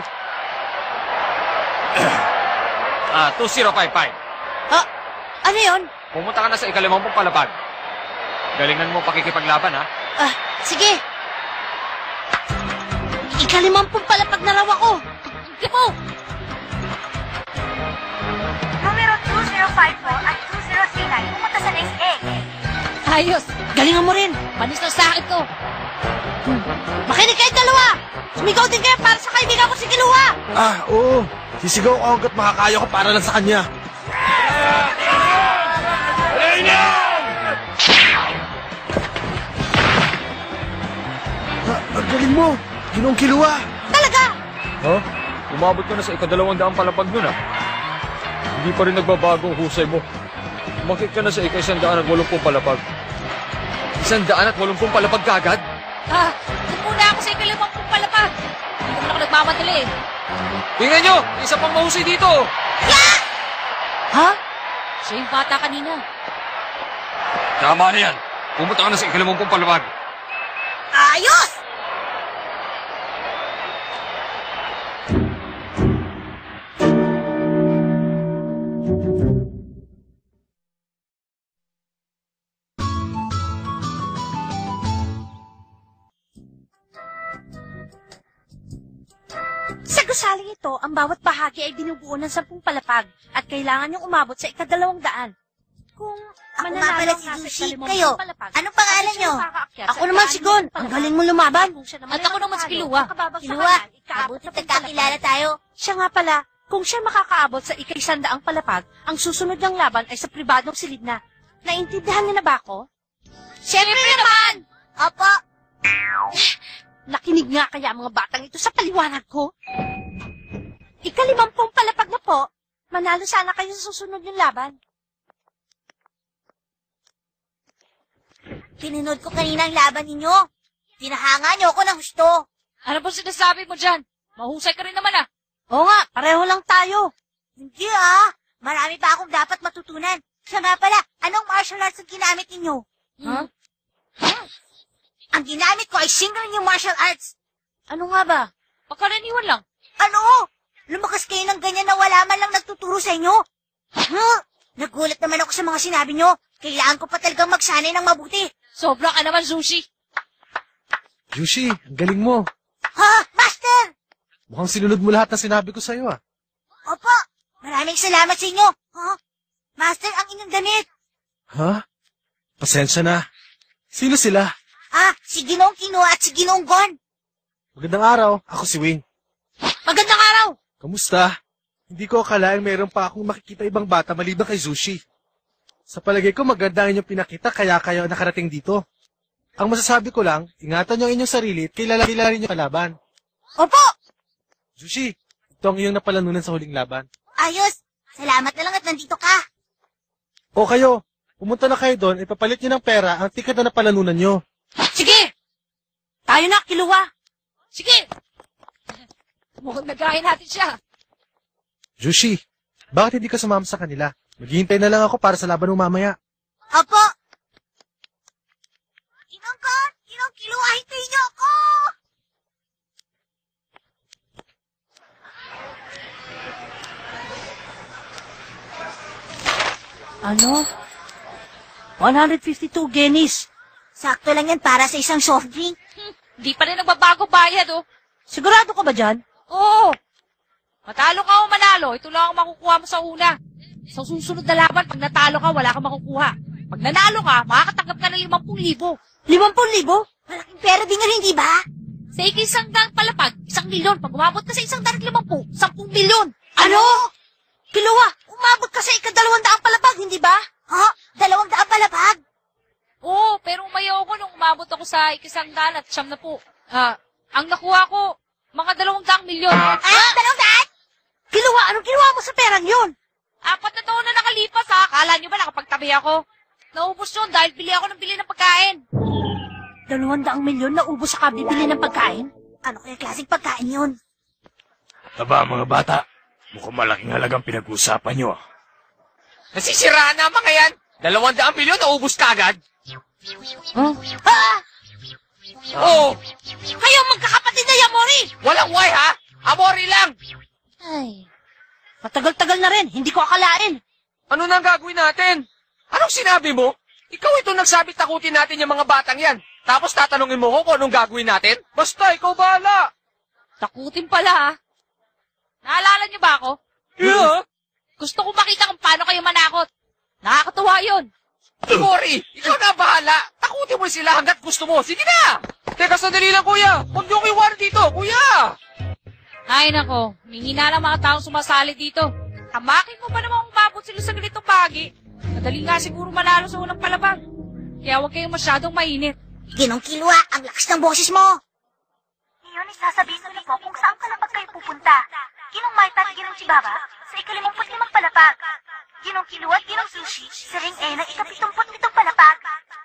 Ah, two zero five five. Ha? Ano yun? Pumunta ka na sa ikalimampung palapag. Galingan mo pakikipaglaban, ha? Ah, sige. Ikalimampung palapag na raw ako. Tipo! Numero two zero five four at two zero three nine, pumunta sa next A. Ayos! Galingan mo rin. Panis na sa akin to. Hmm. Makinig kayo dalawa! Sumigaw din kayo para sa kaibigan ko si Kilua! Ah, oo. Sisigaw ko hanggat makakaya ko para lang sa kanya. Ah, ang galing mo. Ginong Kilua. Talaga? Ha? Umabot ka na sa ikadalawang daang palapag nun, ha? Hindi pa rin nagbabago ang husay mo. Umakit ka na sa ika-isang daan at walumpung palapag. Isang daan at walumpung palapag kagad? Ah, doon muna ako sa ikalimampung palapag. Hindi naman ako nagmamadali eh. Tingnan nyo! Isa pang mahusay dito! Yeah! Ha? Siya yung bata kanina. Tama na yan. Pumunta ka na sa ikalimampung palapag. Ayos! Sa gusaling ito, ang bawat bahagi ay binubuo ng sampung palapag at kailangan niyong umabot sa ikadalawang daan. Kung Ako nga mananalo pala ang si nasa Yushi. ikalimampung Kayo, palapag, anong pangalan at nyo? siya makakaakyat Ako sa naman si Gon. Ang galing mo lumaban. At ako naman si Kilua. Kilua, mabuti nagkakilala tayo. Siya nga pala, kung siya makakaabot sa ikaisandaang palapag, ang susunod ng laban ay sa pribadong silid na. Naintindihan niyo na ba ako? Siyempre naman! Opo. Nakinig nga kaya ang mga batang ito sa paliwanag ko. Ikalimampung palapag na po, manalo sana kayo sa susunod yung laban. Tinunod ko kanina ang laban ninyo. Tinahanga niyo ako ng husto. Ano ba sinasabi mo dyan? Mahusay ka rin naman ah. Oo nga, pareho lang tayo. Hindi ah. Marami pa akong dapat matutunan. Siya nga pala, anong martial arts ang ginamit ninyo? Huh? Ang ginamit ko ay single new martial arts. Ano nga ba? Pakaraniwan lang. Ano? Lumakas kayo ng ganyan na wala man lang nagtuturo sa inyo? Huh? Nagulat naman ako sa mga sinabi nyo. Kailangan ko pa talagang magsanay ng mabuti. Sobra ka naman, Sushi. Yushi, ang galing mo. Ha? Master! Mukhang sinunod mo lahat ng sinabi ko sa'yo, ah. Opo. Maraming salamat sa inyo. Ha? Master, ang inyong damit. Ha? Pasensya na. Sino sila? Ah, si Ginong Kinua at si Ginong Gon. Magandang araw. Ako si Wing. Magandang araw! Kamusta? Hindi ko akalaing mayroon pa akong makikita ibang bata maliban kay Zushi. Sa palagay ko maganda ang inyong pinakita kaya kayo nakarating dito. Ang masasabi ko lang, ingatan niyo ang inyong sarili at kilala-kilala rin yung kalaban. Opo! Zushi, ito ang iyong napalanunan sa huling laban. Ayos. Salamat na lang at nandito ka. O kayo, pumunta na kayo doon, ipapalit niyo ng pera ang ticket na napalanunan niyo. Sige! Tayo na, Kilua! Sige! Mukhang nagahin natin siya. Zushi, bakit hindi ka sumama sa kanila? Maghihintay na lang ako para sa laban ng mamaya. Opo! Ginong Gon! Ginong Kilua, hintayin niyo ako! Ano? one hundred fifty-two guineas. Sakto lang yan para sa isang soft drink. Hmm, di pa rin nagbabago bayad oh. Sigurado ka ba dyan? Oo! Matalo ka o manalo, ito lang ang makukuha mo sa una. Sa susunod na laban, pag natalo ka, wala kang makukuha. Pag nanalo ka, makakatanggap ka ng limangpung libo. Limampung libo? Malaking pera din yun, hindi ba? Sa ikisang daang palapag, isang milyon. Pag umabot ka sa isang daang limampu, sampung milyon. Ano? Kiluwa, umabot ka sa ikadalawang daang palapag, hindi ba? Ha? Dalawang daang palapag? Oo, pero umayaw ko nung umabot ako sa ikisang daan at siyam na po. Ah, ang nakuha ko, mga dalawang daang milyon. Ah, dalawang daan? Kiluwa, anong ginawa mo sa perang yun? Apat na taon na nakalipas ha. Akala nyo ba nakapagtabi ako? Naubos yun dahil bili ako ng bili ng pagkain. Dalawang daang milyon na ubos sa kabibili ng pagkain? Ano kaya klaseng pagkain yun? Aba, mga bata, mukhang malaking halagang pinag-uusapan nyo. Nasisiraan na mga yan. Dalawang daang milyon na ubus ka agad. Huh? Ha? Oo. Kayo magkakapatid na Yamori! Walang way ha? Amori lang. Ay, matagal-tagal na rin. Hindi ko akalain. Ano nang gagawin natin? Anong sinabi mo? Ikaw ito nagsabi takutin natin yung mga batang yan. Tapos tatanungin mo ko kung anong gagawin natin? Basta, ikaw bahala. Takutin pala ha. Naalala niyo ba ako? Yeah. Gusto ko makita kung paano kayo manakot. Nakakatuwa yun. Mori, ikaw na bahala. Takutin mo sila hanggat gusto mo. Sige na. Teka, sandali lang, kuya. Huwag niyo ko iwanan dito, kuya. Ay nako, mihina lang mga taong sumasali dito. Hamakin mo ba naman umabot sila sa ganitong bahagi? Madali nga siguro manalo sa unang palabag. Kaya huwag kayong masyadong mainit. Ginong Kilwa, ang lakas ng boses mo. Ngayon, isasabihin ko na po kung saan palapag kayo pupunta. Ginong Marta at Ginong Chibaba sa ikalimumput limang palapag. Ginong Kilwa at Ginong Sushi sa ring E ng ikapitumput pitong palapag.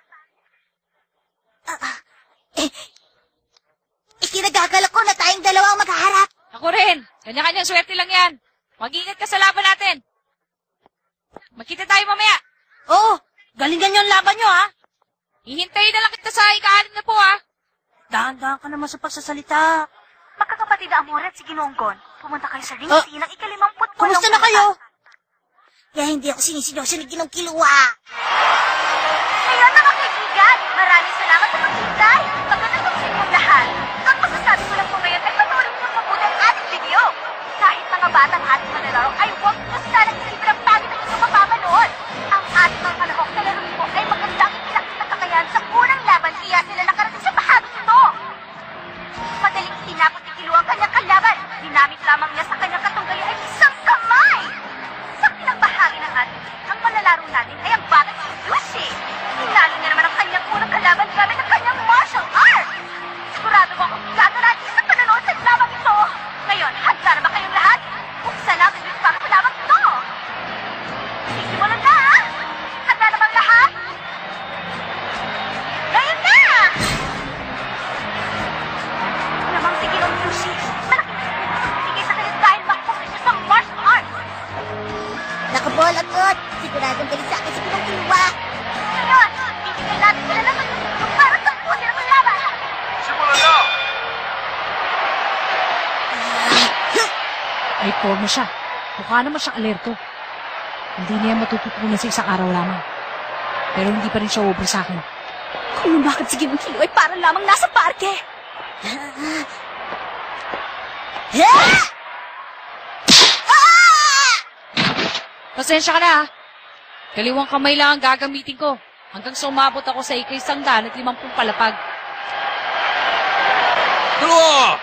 Uh, uh, eh, ikinagagalak ko na tayong dalawa ang maghaharap. Ako rin. Kanya-kanyang swerte lang yan. Mag-ingat ka sa laban natin. Magkita tayo mamaya. Oo, galingan nyo ang laban nyo, ha? Hihintayin na lang kita sa ikaanin na po, ha? Dahan-dahan ka naman sa pagsasalita. Magkakapatid na Amore at si Ginonggon. Pumunta kayo sa ring Uh, C ng ikalimamput walong Kumusta na kayo? Kaya hindi ako sinisidyoso ni Ginong Kilwa. Ngayon, mga kaibigan, maraming salamat sa paghintay. Magandang tugsing mong lahat. Ang masasabi ko lang po ngayon ay patuloy niyong mabuti ang ating video. Kahit mga batang ating manlalaro ay huwag nyo sanang isipin ang pagod na inyong mapapanood. Ang ating mga kalahok na laro po ay magandang ipinakita kakayahan sa unang laban kaya sila nakarating sa bahaging ito. Madaling itinapot ni Kilo ang kanyang kalaban. Dinamit lamang niya sa kanyang katunggali ay isang kamay. Sa pinangbahagi ng ating ang manlalaro natin ay ang batang si Yushi. Hinalo niya naman ang kanyang unang kalaban gamit ang kanyang martial arts. Sigurado ko akong gagalati sa panonood sa labang ito. Ngayon, handa na ba kayong lahat? Buksan na ang inyong para sa labang ito. Sisimulan na, ha? Handa na bang lahat? Ngayon na! Namang si Ginong Yushi, malaking sige sa kanya dahil makuha niya sa martial arts. Nakabol agad. Siguradong galing sa akin si Ginong Kilwa. Ngayon, bibigyan natin sila ng matutulong para tapusin ang laban. Simulan na! May forma siya. Mukha naman siyang alerto. Hindi niya matututunan sa isang araw lamang. Pero hindi pa rin siya obra sa akin. Kung bakit si Ginong Kilo ay parang lamang nasa parke. Pasensya ka na, ha? Kaliwang kamay lang ang gagamitin ko hanggang sa umabot ako sa ika-isang daan at limampung palapag. Dalawa!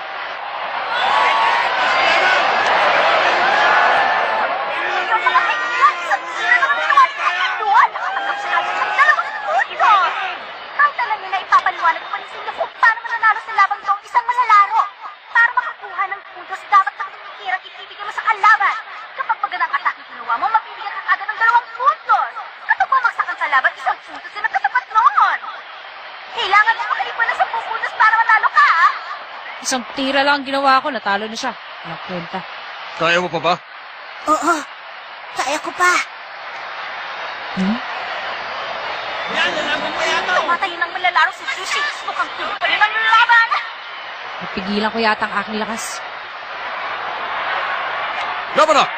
Yung mga kaibigan, sa sila naman tawag sa kanduan. Nakatanggap sa kanya ng dalawang puntos. Kahit alam niyo na ipapaliwanag ko pa rin sa inyo kung paano mananalo sa labang ito ang isang manlalaro. Para makakuha ng puntos, dapat magtitikirang ibibigay mo sa kalaban. Kapag magandang atake ginawa mo, mabibigyan ka agad ng dalawang puntos. Kapag bumagsakan sa laban, isang puntos din ang katapat noon. Kailangan mo makalipon ng sampung puntos para manalo ka, ah. Isang tira lang ang ginawa ko, natalo na siya. Walang kwenta. Kaya mo pa ba? Oo, kaya ko pa. Hmm? Tumatayo ng manlalaro si Sushi. Mukhang tuloy pa rin ang laban. Napigilan ko yata ang aking lakas. Laban na!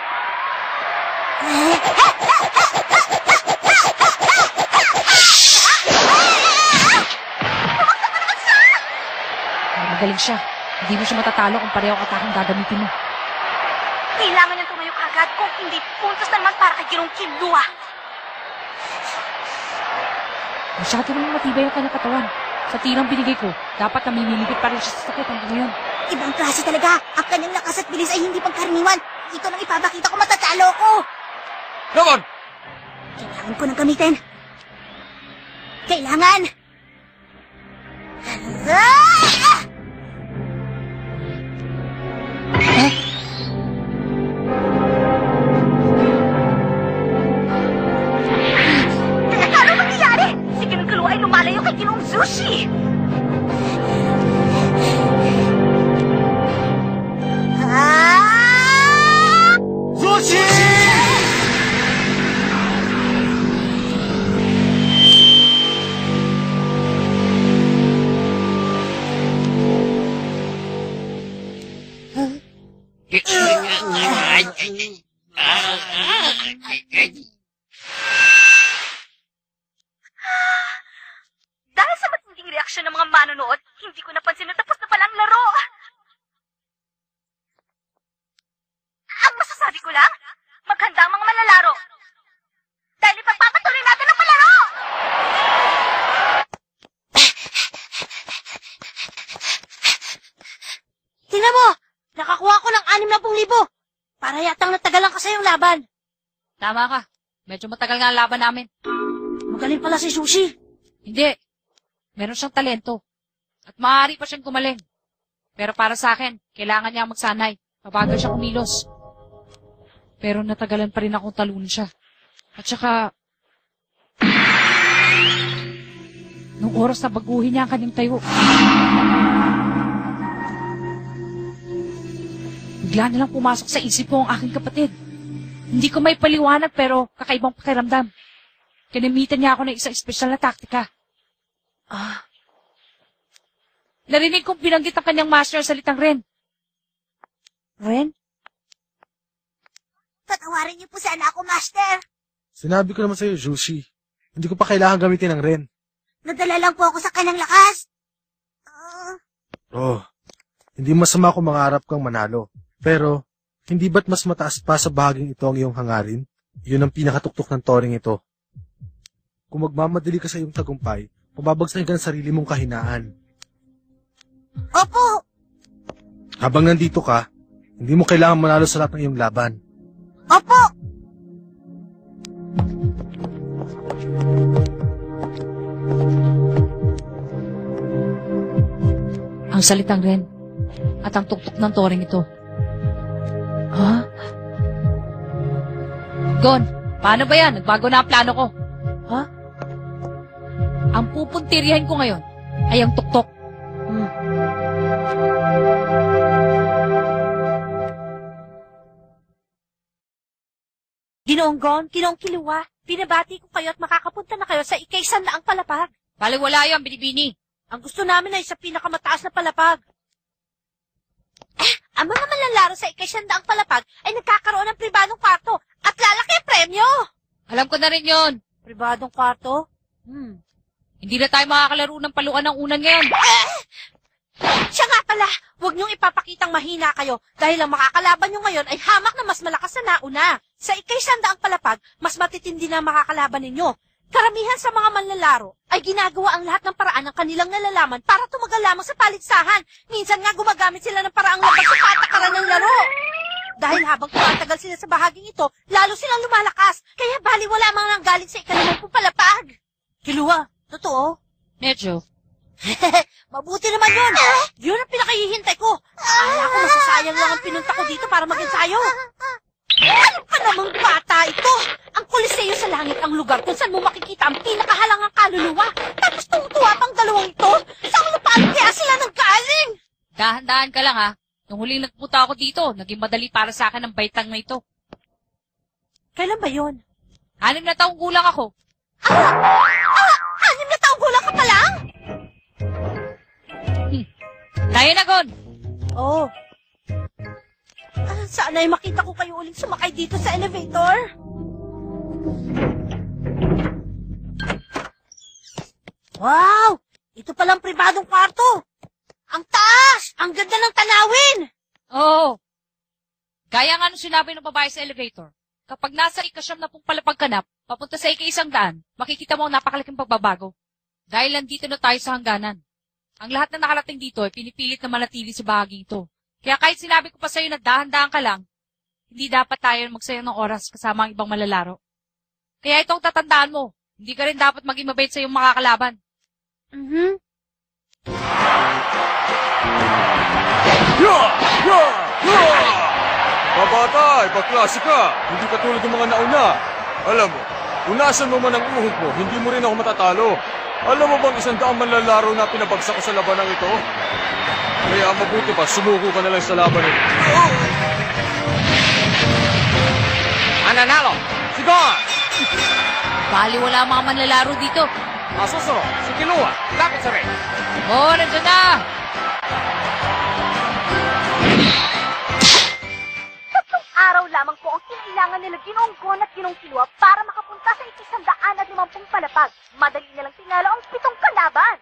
Magaling siya. Hindi mo siya matatalo kung pareho katakang gagamitin mo. Kailangan niyang tumayo kagad. Kung hindi, puntos na naman para kay Ginong Kilua. Masyado naman matibay ang kanyang katawan. Sa tirang binigay ko, dapat namimilipit pa rin siya sa sakit hanggang ngayon. Ibang klase talaga. Ang kanyang lakas at bilis ay hindi pangkaraniwan. Ito nang ipapakita ko, matatalo ko. Naman! Kailangan ko nang gamitin. Kailangan! Ah! Teka, ano mangyayari? Si Ginong Kilua ay lumalayo kay Ginong Zushi. Ah! Zushi! Dahil sa matinding reaksyon ng mga manonood, hindi ko napansin na tapos na pala ang laro. Ang masasabi ko lang, maghanda ang mga manlalaro. Dahil ipagpapatuloy natin ang palaro! Tingnan mo! Nakakuha ko ng anim na pung libo. Para yatang natagalan ka sa iyong laban. Tama ka. Medyo matagal nga ang laban namin. Magaling pala si Sushi. Hindi. Meron siyang talento. At maaari pa siyang gumaling. Pero para sa akin, kailangan niya magsanay. Mabagal siya kumilos. Pero natagalan pa rin akong talunin siya. At saka, nung oras na baguhin niya ang kanyang tayo, bigla na lang pumasok sa isip ko ang aking kapatid. Hindi ko may paliwanag pero kakaibang pakiramdam. Kinamitan niya ako ng isang espesyal na taktika. Ah. Narinig kong binanggit ang kanyang master ang salitang Ren. Ren? Patawarin niyo po sana ako, Master. Sinabi ko naman sa'yo, Zushi. Hindi ko pa kailangan gamitin ng Ren. Nadala lang po ako sa kanyang lakas. Uh... Oh, hindi masama kung mangarap kang manalo. Pero, hindi ba't mas mataas pa sa bahaging ito ang iyong hangarin? Yun ang pinakatuktok ng toring ito. Kung magmamadali ka sa iyong tagumpay, pababagsakin ka ng sarili mong kahinaan. Opo! Habang nandito ka, hindi mo kailangan manalo sa lahat ng iyong laban. Opo! Ang salitang Ren at ang tuktok ng toring ito. Ha? Gon, paano ba yan? Nagbago na ang plano ko. Ha? Ang pupuntiryahin ko ngayon ay ang tuktok. Hmm. Ginoong Gon, Ginoong Kilua, binabati ko kayo at makakapunta na kayo sa ikaisandaang palapag. Baliwala yan, Binibini. Ang gusto namin ay sa pinakamataas na palapag. Eh, ang mga manlalaro sa ikaisandaang palapag ay nagkakaroon ng pribadong kwarto at lalaki ang premyo. Alam ko na rin yon. Pribadong kwarto? Hmm. Hindi na tayo makakalaro ng paluan ng unan ngayon. Eh! Siya nga pala, huwag niyong ipapakitang mahina kayo dahil ang makakalaban niyo ngayon ay hamak na mas malakas na nauna. Sa ikaisandaang palapag, mas matitindi na makakalaban ninyo. Karamihan sa mga manlalaro ay ginagawa ang lahat ng paraan ng kanilang nalalaman para tumagal lamang sa paligsahan. Minsan nga gumagamit sila ng paraang labag sa patakaran ng laro. Dahil habang tumatagal sila sa bahaging ito, lalo silang lumalakas. Kaya baliwala ang mga nanggaling sa ikalimang palapag. Kilua, totoo? Medyo. Mabuti naman yun. Yun ang pinakahihintay ko. Akala ko masasayang lang ang pinunta ko dito para mag-ensayo. Ano ka namang bata ito? Ang Coliseo sa langit ang lugar kung saan mo makikita ang pinakahalangang kaluluwa. Tapos tumutuwa pang dalawang ito. Saan lupaan kaya sila nanggaling? Dahan-dahan ka lang ha. Nung huling nagpunta ako dito, naging madali para sa akin ang baitang na ito. Kailan ba yun? Anim na taong gulang ako. Ah! Ah! Anim na taong gulang ka pa lang? Hmm. Tayo na, Gon. Oo. Oh. Ah, sana ay makita ko kayo uling sumakay dito sa elevator. Wow! Ito palang pribadong kwarto. Ang taas! Gosh! Ang ganda ng tanawin! Oo. Gaya nga nung sinabi ng babae sa elevator, kapag nasa ikasyam na pong palapag ka na, papunta sa ika-isang daan, makikita mo ang napakalaking pagbabago. Dahil nandito na tayo sa hangganan. Ang lahat na nakarating dito ay pinipilit na manatili sa bahagi ito. Kaya kahit sinabi ko pa sa'yo na dahan-dahan ka lang, hindi dapat tayo magsayang ng oras kasama ang ibang malalaro. Kaya itong tatandaan mo, hindi ka rin dapat maging mabait sa iyong makakalaban. Mhm. Yeah! Yeah! Yeah! Babata, ipaklase ka. Hindi ka tulad ng mga nauna. Alam mo, kung nasan mo man ang uhod mo, hindi mo rin ako matatalo. Alam mo bang isang daang manlalaro na pinabagsak ko sa labanang ito? Kaya mabuti pa, sumuko ka na lang sa laban ito. Ang nanalo, si Gon! Bali wala mga manlalaro dito. Masusunod, si Kilua, lapit sa ring. Oo, nandiyan na! Tatlong araw lamang po ang kailangan nila Ginoong Gon at Ginoong Kilua para makapunta sa ikisandaan at limampung palapag. Madali nilang tinalo ang pitong kalaban.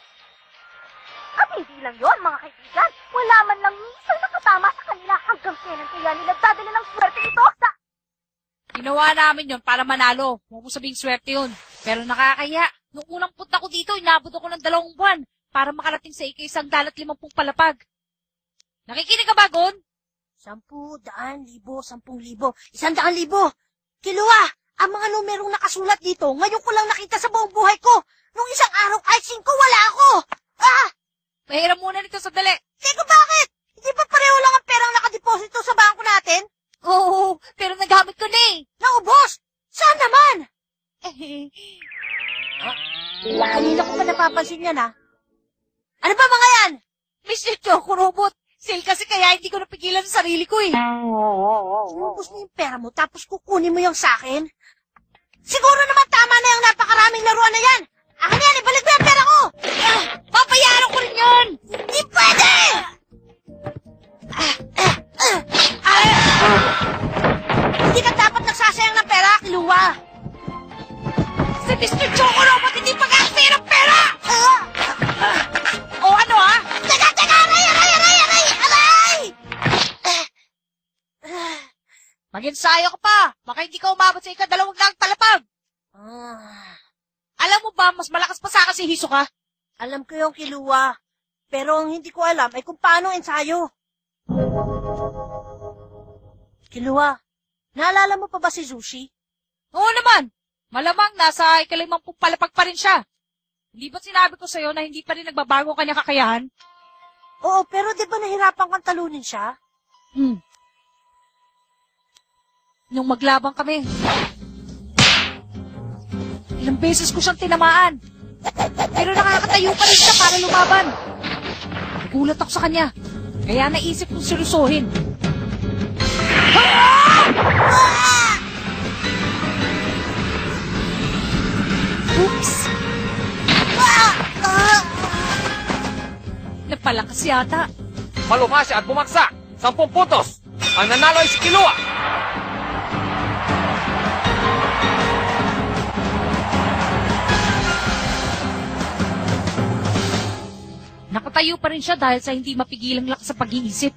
At hindi lang yon mga kaibigan, wala man lang minsan nakatama sa kanila hanggang kailan kaya nila dadala ng swerte ito sa... Ginawa namin yon para manalo. Huwag mo sabing swerte yun. Pero nakakaya. Nung unang punta ko dito, inabot ako ng dalawang buwan para makarating sa ika-isang daan at limampung palapag. Nakikinig ka ba, Gon? Sampu, daan, libo, sampung libo, isang daan libo. Kilua, ang mga numerong nakasulat dito, ngayon ko lang nakita sa buong buhay ko. Nung isang araw ay singko, wala ako. Ah! Mahiram muna nito sandali. Teka, bakit? Hindi ba pareho lang ang perang nakadeposito sa bangko natin? Oo, pero nagamit ko na eh. Naubos? Saan naman? ah, kanina ko pa napapansin yan, ha? Ano ba mga yan? Mister Choco Robot. Sale kasi kaya hindi ko napigilan sa sarili ko eh. Inubos mo yung pera mo tapos kukunin mo yung sakin? Siguro naman tama na yung napakaraming laruan na yan. Akin yan, ibalik mo yung pera ko! Ah, papayaran ko rin yun! Hindi pwede! Ah, ah, ah, ah. Hindi ka dapat nagsasayang ng pera, Kilua. Si Mister Choco Robot hindi pag-aksaya ng pera! Ah, ah, o ano ha? Teka, teka! Aray, aray, aray, aray! Aray! Mag-ensayo ka pa! Baka hindi ka umabot sa ikadalawang daang palapag! Ah. Alam mo ba, mas malakas pa sa akin si Hisoka? Alam ko yung Kilua. Pero ang hindi ko alam ay kung paano ensayo. Kilua, naalala mo pa ba si Zushi? Oo naman! Malamang nasa ikalimampung palapag pa rin siya. Hindi ba sinabi ko sa'yo na hindi pa rin nagbabago ang kanyang kakayahan? Oo, pero di ba nahirapan kang talunin siya? Hmm. Nung maglabang kami, ilang beses ko siyang tinamaan. Pero nakakatayo pa rin siya para lumaban. Nagulat ako sa kanya. Kaya naisip kong seryosohin. Oops! Napalakas yata. Malumasi at bumagsak. Sampung puntos. Ang nanalo ay si Kilua. Nakatayo pa rin siya dahil sa hindi mapigilang lakas sa pag-iisip.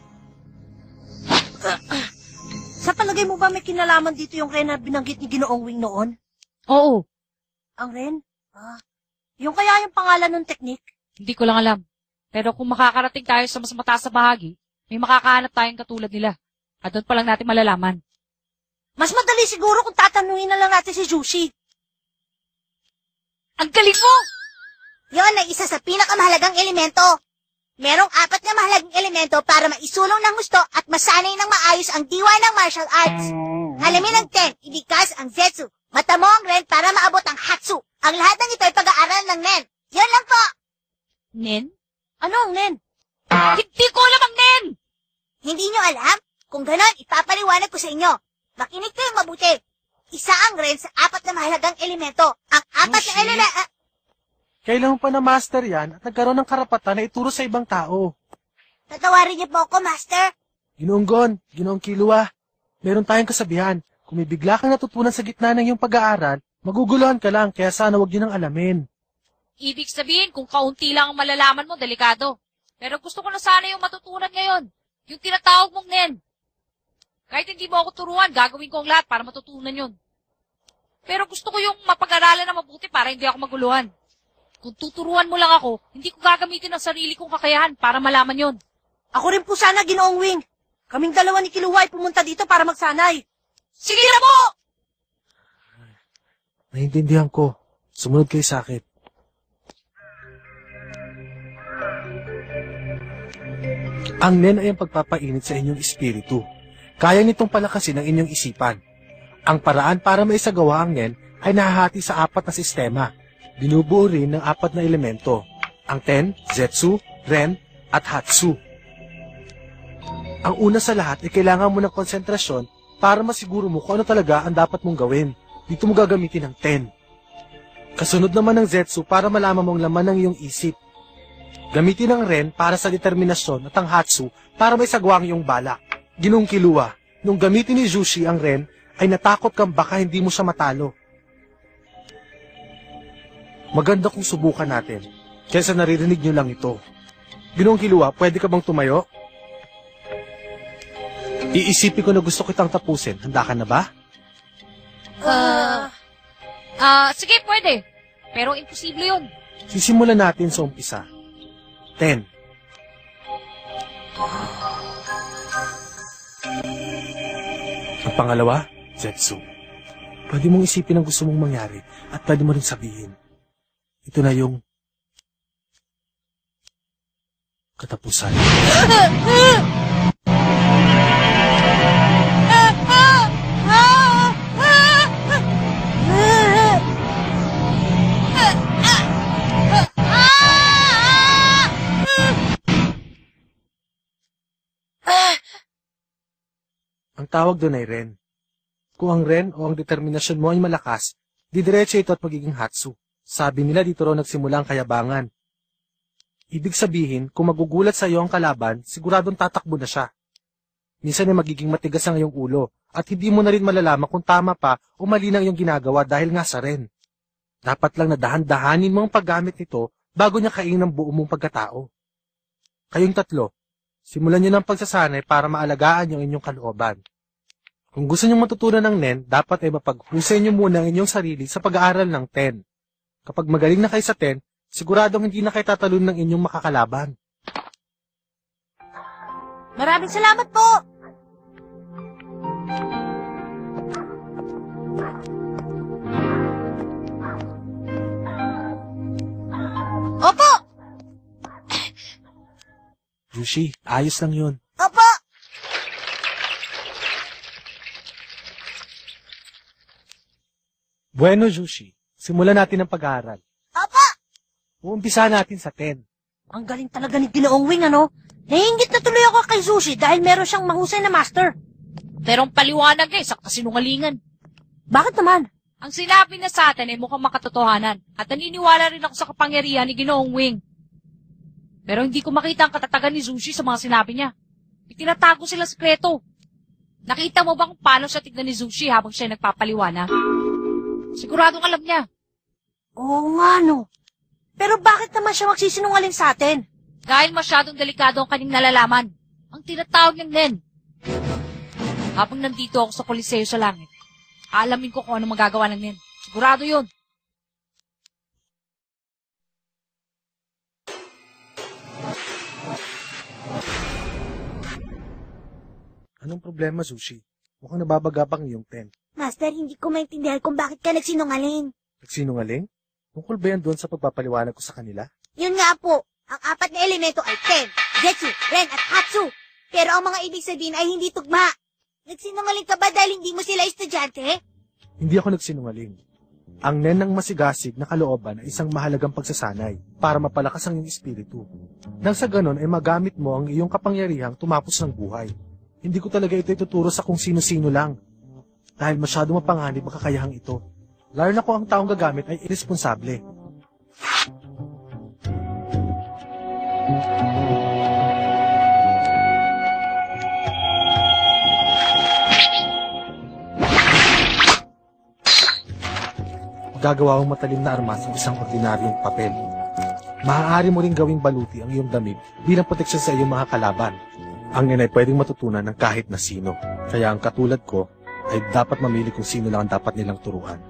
Sa palagay mo ba may kinalaman dito yung Ren na binanggit ni Ginoong Wing noon? Oo. Ang Ren? Ah, yung kaya yung pangalan ng teknik? Hindi ko lang alam. Pero kung makakarating tayo sa mas mataas na bahagi, may makakahanap tayong katulad nila. At doon pa lang natin malalaman. Mas madali siguro kung tatanungin na lang natin si Zushi. Ang galing mo! Yon ay isa sa pinakamahalagang elemento. Merong apat na mahalagang elemento para maisulong ng gusto at masanay ng maayos ang diwa ng martial arts. Alamin ang Ten, ibigkas ang Zetsu. Matamo ang Ren para maabot ang Hatsu. Ang lahat ng ito ay pag-aaral ng Nen. Yon lang po. Nen? Ano ang Nen? Hindi ko alam ang Nen! Hindi nyo alam? Kung ganon, ipapaliwanag ko sa inyo. Makinig kayong mabuti. Isa ang Ren sa apat na mahalagang elemento. Ang apat na elemento... Uh, Kailangan pa na master yan at nagkaroon ng karapatan na ituro sa ibang tao. Tatawarin niyo po ako, Master. Ginoong Gon, Ginoong Kilua, meron tayong kasabihan. Kung may bigla kang natutunan sa gitna ng iyong pag-aaral, maguguluhan ka lang, kaya sana wag niyo nang alamin. Ibig sabihin, kung kaunti lang ang malalaman mo, delikado. Pero gusto ko na sana yung matutunan ngayon. Yung tinatawag mong Nen. Kahit hindi mo ako turuan, gagawin ko ang lahat para matutunan yun. Pero gusto ko yung mapag-aralan na mabuti para hindi ako maguluhan. Kung tuturuan mo lang ako, hindi ko gagamitin ang sarili kong kakayahan para malaman yon. Ako rin po sana, Ginoong Wing. Kaming dalawa ni Kilua ay pumunta dito para magsanay. Sige na po! Naiintindihan ko. Sumunod kayo sa akin. Ang Nen ay ang pagpapainit sa inyong espiritu. Kaya nitong palakasin ang inyong isipan. Ang paraan para maisagawa ang Nen ay nahahati sa apat na sistema. Binubuo rin ng apat na elemento. Ang Ten, Zetsu, Ren, at Hatsu. Ang una sa lahat ay kailangan mo ng konsentrasyon para masiguro mo kung ano talaga ang dapat mong gawin. Dito mo gagamitin ang Ten. Kasunod naman ng Zetsu para malaman mong laman ng iyong isip. Gamitin ang Ren para sa determinasyon at ang Hatsu para may sagwa ang iyong balak. Ginoong Kilua, nung gamitin ni Jushi ang Ren, ay natakot kang baka hindi mo siya matalo. Maganda kung subukan natin, kaysa naririnig nyo lang ito. Ginoong Kilua, pwede ka bang tumayo? Iisipin ko na gusto kitang tapusin. Handa ka na ba? Ah, ah, sige, pwede. Pero imposible yun. Sisimulan natin sa umpisa. Ten. Ang pangalawa, Zetsu. Pwede mong isipin ang gusto mong mangyari at pwede mo rin sabihin. Ito na yung katapusan. Ang tawag doon ay Ren. Kung ang Ren o ang determinasyon mo ay malakas, didiretso ito at magiging Hatsu. Sabi nila dito raw nagsimula ang kayabangan. Ibig sabihin, kung magugulat sa iyo ang kalaban, siguradong tatakbo na siya. Minsan ay magiging matigas ang iyong ulo at hindi mo na rin malalaman kung tama pa o mali na iyong ginagawa dahil nga sa Ren. Dapat lang na dahan-dahanin mo ang paggamit nito bago niya kainin ang buo mong pagkatao. Kayong tatlo, simulan niyo ng pagsasanay para maalagaan yung inyong kalooban. Kung gusto niyong matutunan ng Nen, dapat ay mapaghusay niyo muna ang inyong sarili sa pag-aaral ng Ten. Kapag magaling na kayo sa Ten, siguradong hindi na kayo tatalon ng inyong makakalaban. Maraming salamat po! Opo! Jushi, ayos lang yun. Opo! Bueno, Jushi, simulan natin ang pag-aaral. Opo! Uumpisa natin sa Ten. Ang galing talaga ni Ginoong Wing, ano? Naiingit na tuloy ako kay Jushi dahil meron siyang mahusay na master. Pero ang paliwanag niya, isang kasinungalingan. Bakit naman? Ang sinabi na sa atin ay mukhang makatotohanan at naniniwala rin ako sa kapangyarihan ni Ginoong Wing. Pero hindi ko makita ang katatagan ni Zushi sa mga sinabi niya. Itinatago sila sekreto. Nakita mo ba kung paano siya tignan ni Zushi habang siya nagpapaliwanag? Siguradong alam niya. Oo nga, no. Pero bakit naman siya magsisinungaling sa atin? Dahil masyadong delikado ang kanyang nalalaman. Ang tinatawag niyang Nen. Habang nandito ako sa Coliseo sa langit, aalamin ko kung ano magagawa ng Nen. Sigurado yun. Anong problema, Zushi? Mukhang nababagabang iyong Ten. Master, hindi ko maintindihan kung bakit ka nagsinungaling. Nagsinungaling? Tungkol ba yan doon sa pagpapaliwanag ko sa kanila? Yun nga po, ang apat na elemento ay Ten, Zetsu, Ren at Hatsu. Pero ang mga ibig sabihin ay hindi tugma. Nagsinungaling ka ba dahil hindi mo sila estudyante? Hindi ako nagsinungaling. Ang Nen ng masigasig na kalooban ay isang mahalagang pagsasanay para mapalakas ang iyong espiritu. Nang sa ganon ay magamit mo ang iyong kapangyarihang tumapos ng buhay. Hindi ko talaga ito ituturo sa kung sino-sino lang. Dahil masyado mapanganib ang kakayahang ito. Lalo na kung ang taong gagamit ay irresponsable. Gagawa ang matalim na armas ng isang ordinaryong papel. Maaari mo ring gawing baluti ang iyong damit bilang proteksyon sa iyong mga kalaban. Ang yan ay pwedeng matutunan ng kahit na sino. Kaya ang katulad ko ay dapat mamili kung sino lang ang dapat nilang turuan.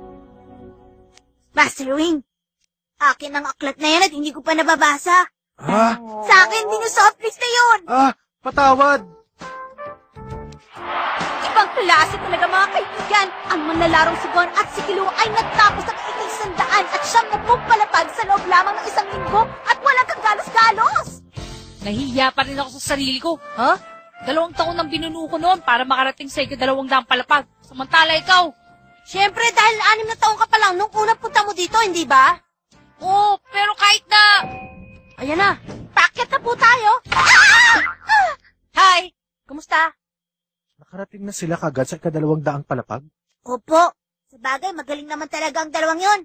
Master Wing, akin ang aklat na yan at hindi ko pa nababasa. Ah? Sa akin din yung soft list na yun. Ah, patawad! Ibang klase talaga mga kaibigan. Ang manlalarong si Gon at si Killua ay natapos ng ikisandaan at siyam na pong palapag sa loob lamang ng isang linggo at walang kagalos-galos. Nahihiya pa rin ako sa sarili ko. Ha? Dalawang taon nang binuno ko noon para makarating sa ikadalawang daang palapag. Samantala ikaw. Siyempre, dahil anim na taon ka pa lang nung unang punta mo dito, hindi ba? Oo, pero kahit na... Ayan na, packet na po tayo. Ah! Hi! Kumusta? Nakarating na sila kagad sa ikadalawang daang palapag? Opo. Sa bagay, magaling naman talaga ang dalawang yon.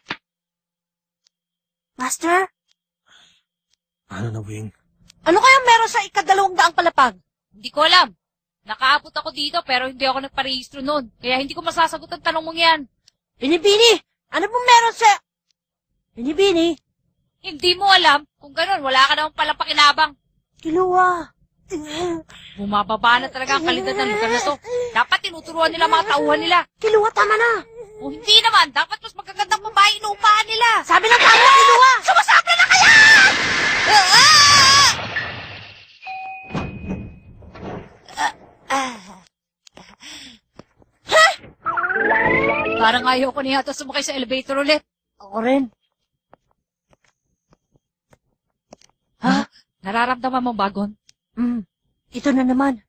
Master? Ano na, Wing? Ano kayang meron sa ikadalawang daang palapag? Hindi ko alam. Nakaabot ako dito pero hindi ako nagparehistro noon. Kaya hindi ko masasagot ang tanong mong yan. Binibini! Ano pong meron sa... Binibini? Hindi mo alam. Kung ganun, wala ka namang pala pakinabang. Killua. Bumababa na talaga ang kalidad ng lugar na to. Dapat tinuturuan nila mga tauhan nila. Killua, tama na. O hindi naman. Dapat mas magagandang babae inuupahan nila. Sabi ng tama, Killua! Sumasabla na kaya! Parang ayaw ko na yata sumakay sa elevator ulit. Ako rin. Ha? Nararamdaman mo ba, Gon? Hmm, ito na naman.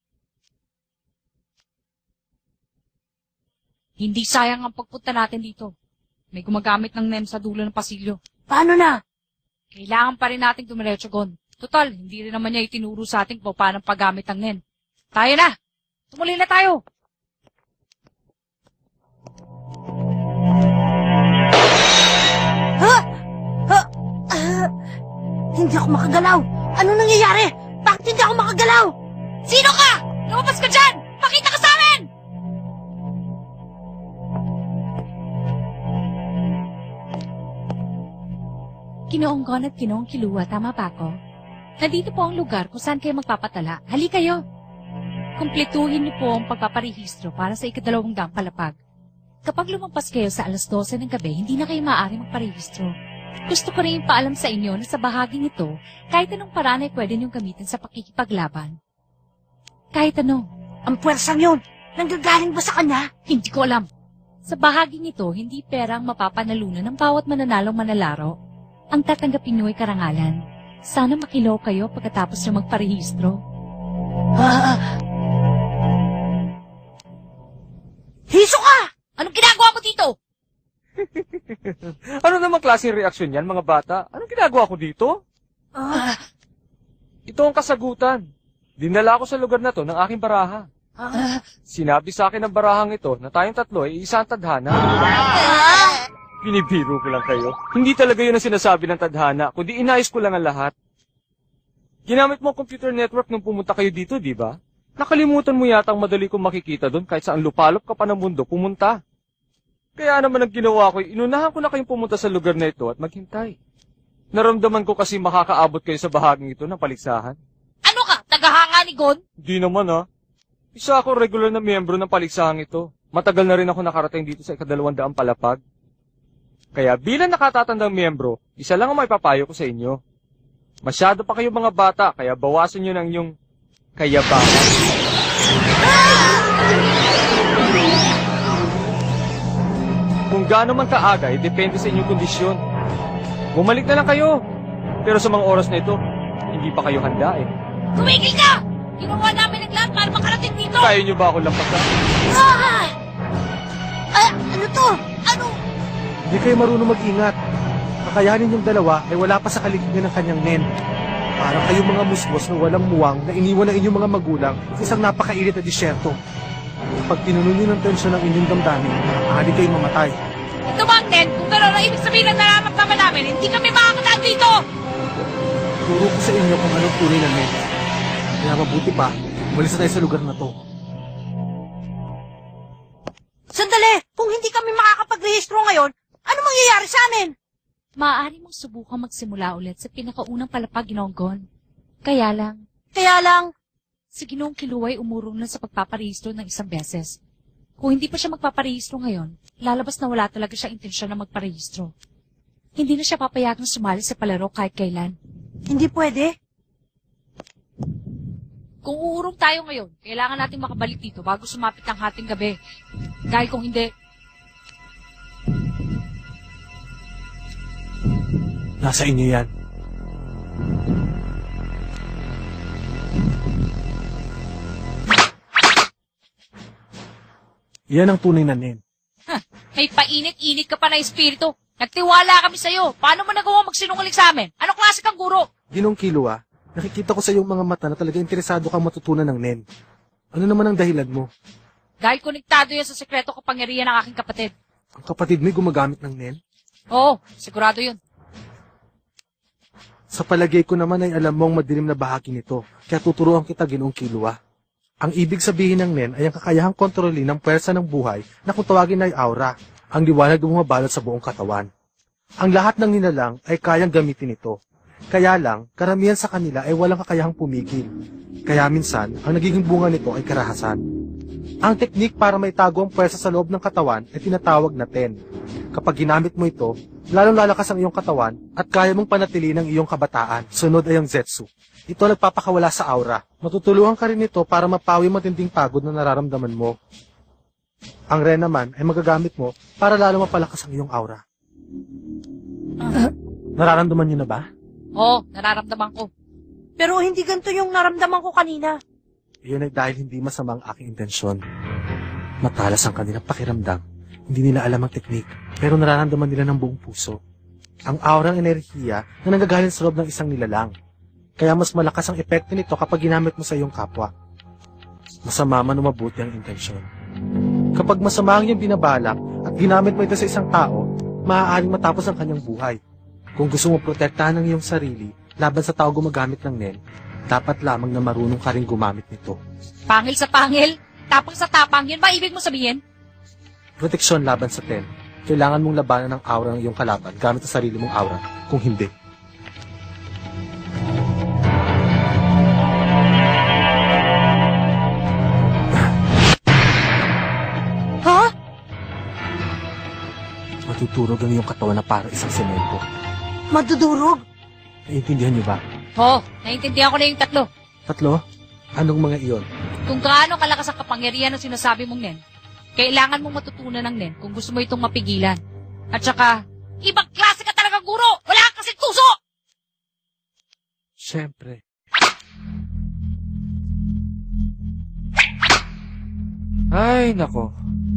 Hindi sayang ang pagpunta natin dito. May gumagamit ng N E M sa dulo ng pasilyo. Paano na? Kailangan pa rin nating dumiretso, Gon. Total, hindi rin naman niya itinuro sa atin kung paano paggamit ng N E M. Tayo na! Tumuloy na tayo! Ha? Ha? Ah, hindi ako makagalaw. Ano nangyayari? Bakit hindi ako makagalaw? Sino ka? Lumabas ka dyan! Pakita ka sa amin! Ginoong Gon at Ginoong Killua, tama ba ako? Nandito po ang lugar kung saan kayo magpapatala. Hali kayo! Kumpletuhin niyo po ang pagpaparehistro para sa ikadalawang daang palapag. Kapag lumampas kayo sa alas dose ng gabi, hindi na kayo maaari magparehistro. Gusto ko rin paalam sa inyo na sa bahaging ito, kahit anong paraan ay pwede niyong gamitin sa pakikipaglaban. Kahit ano. Ang puwersang yun, nanggagaling ba sa kanya? Hindi ko alam. Sa bahaging ito, hindi pera ang mapapanalunan ng bawat mananalong manlalaro. Ang tatanggapin niyo ay karangalan. Sana makilaw kayo pagkatapos niyo magparehistro. Ah! Hiso ka! Anong ginagawa mo dito? Ano namang klaseng reaksyon yan, mga bata? Anong ginagawa ko dito? Ah. Ito ang kasagutan. Dinala ako sa lugar na to ng aking baraha. Ah. Sinabi sa akin ng barahang ito na tayong tatlo ay isang tadhana. Ah. Binibiro ko lang kayo. Hindi talaga yun ang sinasabi ng tadhana, kundi inayos ko lang ang lahat. Ginamit mo ang computer network nung pumunta kayo dito, di ba? Nakalimutan mo yata ang madali kong makikita doon kahit saan lupalop ka pa ng mundo pumunta. Kaya naman ang ginawa ko, inunahan ko na kayong pumunta sa lugar na ito at maghintay. Naramdaman ko kasi makakaabot kayo sa bahaging ito ng paligsahan. Ano ka? Tagahanga ni Gon? Di naman ha. Isa ako regular na miyembro ng paligsahang ito. Matagal na rin ako nakarating dito sa ikadalawang daang palapag. Kaya bilang nakatatandang miyembro, isa lang ang may papayo ko sa inyo. Masyado pa kayo mga bata, kaya bawasan nyo ng yung kayabangan. Kung gaano man kaaga, eh, depende sa inyong kondisyon. Bumalik na lang kayo. Pero sa mga oras na ito, hindi pa kayo handa eh. Tumigil ka! Ginawa namin ang lahat para makarating dito! Kaya nyo ba ako lampasan? Ah! Ah, ano to? Ano? Hindi kayo marunong mag-ingat. Kakayanin yung dalawa ay wala pa sa kalikigan ng kanyang nen. Parang kayong mga musmos na walang muwang na iniwan ng inyong mga magulang sa isang napakainit na disyerto. Pag tinuno nyo ng tensyon ng inyong damdamin, maaari kayong mamatay. Ito ba ang Nen? Kung gano'n ang ibig sabihin ng nararamdaman namin, hindi kami makakataan dito! Turo ko sa inyo kung anong tunay na nen. Kaya mabuti pa, umalis na tayo sa lugar na to. Sandali! Kung hindi kami makakapagrehistro ngayon, ano mangyayari sa amin? maaari mong subukang magsimula ulit sa pinakaunang palapag, Ginoong Gon. Kaya lang, Kaya lang, si Ginoong Kilua ay umurong na sa pagpaparehistro ng isang beses. Kung hindi pa siya magpaparehistro ngayon, lalabas na wala talaga siya intensyon na magparehistro. Hindi na siya papayagang sumali sa palaro kahit kailan. Hindi pwede. Kung uurong tayo ngayon, kailangan nating makabalik dito bago sumapit ang hating gabi. Dahil kung hindi, Nasa inyo yan. Yan ang tunay na Nen. huh, may painit-init ka pa na espiritu. Nagtiwala kami sa'yo. Paano mo nagawa magsinungaling sa amin? Anong klase kang guro? Ginong Kilua, nakikita ko sa iyong mga mata na talaga interesado kang matutunan ng Nen. Ano naman ang dahilan mo? Dahil konektado yan sa sekreto kapangyarihan ng aking kapatid. Ang kapatid mo'y gumagamit ng Nen? Oo, sigurado yun. Sa palagay ko naman ay alam mo ang madilim na bahagi nito, kaya tuturuan kita, Ginoong Kilua. Ang ibig sabihin ng Nen ay ang kakayahang kontrolin ng puwersa ng buhay na kung tawagin ay aura, ang liwanag na bumabalot sa buong katawan. Ang lahat ng nilalang ay kayang gamitin ito. Kaya lang, karamihan sa kanila ay walang kakayahang pumigil. Kaya minsan, ang nagiging bunga nito ay karahasan. Ang teknik para maitago ang puwersa sa loob ng katawan ay tinatawag na Ten. Kapag ginamit mo ito, lalong lalakas ang iyong katawan at kaya mong panatiliin ang iyong kabataan. Sunod ay ang Zetsu. Ito nagpapakawala sa aura. Matutulungan ka rin ito para mapawi matinding pagod na nararamdaman mo. Ang Ren naman ay magagamit mo para lalo mapalakas ang iyong aura. Uh, Nararamdaman niyo na ba? Oo, nararamdaman ko. Pero hindi ganito yung naramdaman ko kanina. Iyon ay dahil hindi masama ang aking intensyon. Matalas ang kanilang pakiramdam. Hindi nila alam ang teknik, pero nararamdaman nila ng buong puso. Ang aura ng enerhiya na nanggagaling sa loob ng isang nilalang. Kaya mas malakas ang epekto nito kapag ginamit mo sa iyong kapwa. Masama man o mabuti ang intensyon. Kapag masama ang iyong binabalak at ginamit mo ito sa isang tao, maaaring matapos ang kanyang buhay. Kung gusto mo protektahan ang iyong sarili laban sa tao gumagamit ng Nen, dapat lamang na marunong ka rin gumamit nito. Pangil sa pangil? Tapang sa tapang, yun ba ibig mo sabihin? Proteksyon laban sa Ten. Kailangan mong labanan ang aura ng iyong kalaban gamit ang sarili mong aura. Kung hindi, Ha? Matuturog ang iyong katawan na para isang semento. Madudurog? Naiintindihan niyo ba? Oo, naiintindihan ko na yung tatlo. Tatlo? Anong mga iyon? Kung gaano kalakas ang kapangyarihan ng sinasabi mong Nen, kailangan mong matutunan ng Nen kung gusto mo itong mapigilan. At saka, ibang klase ka talaga, guro! Wala kang kasing tuso! Siyempre. Ay, nako.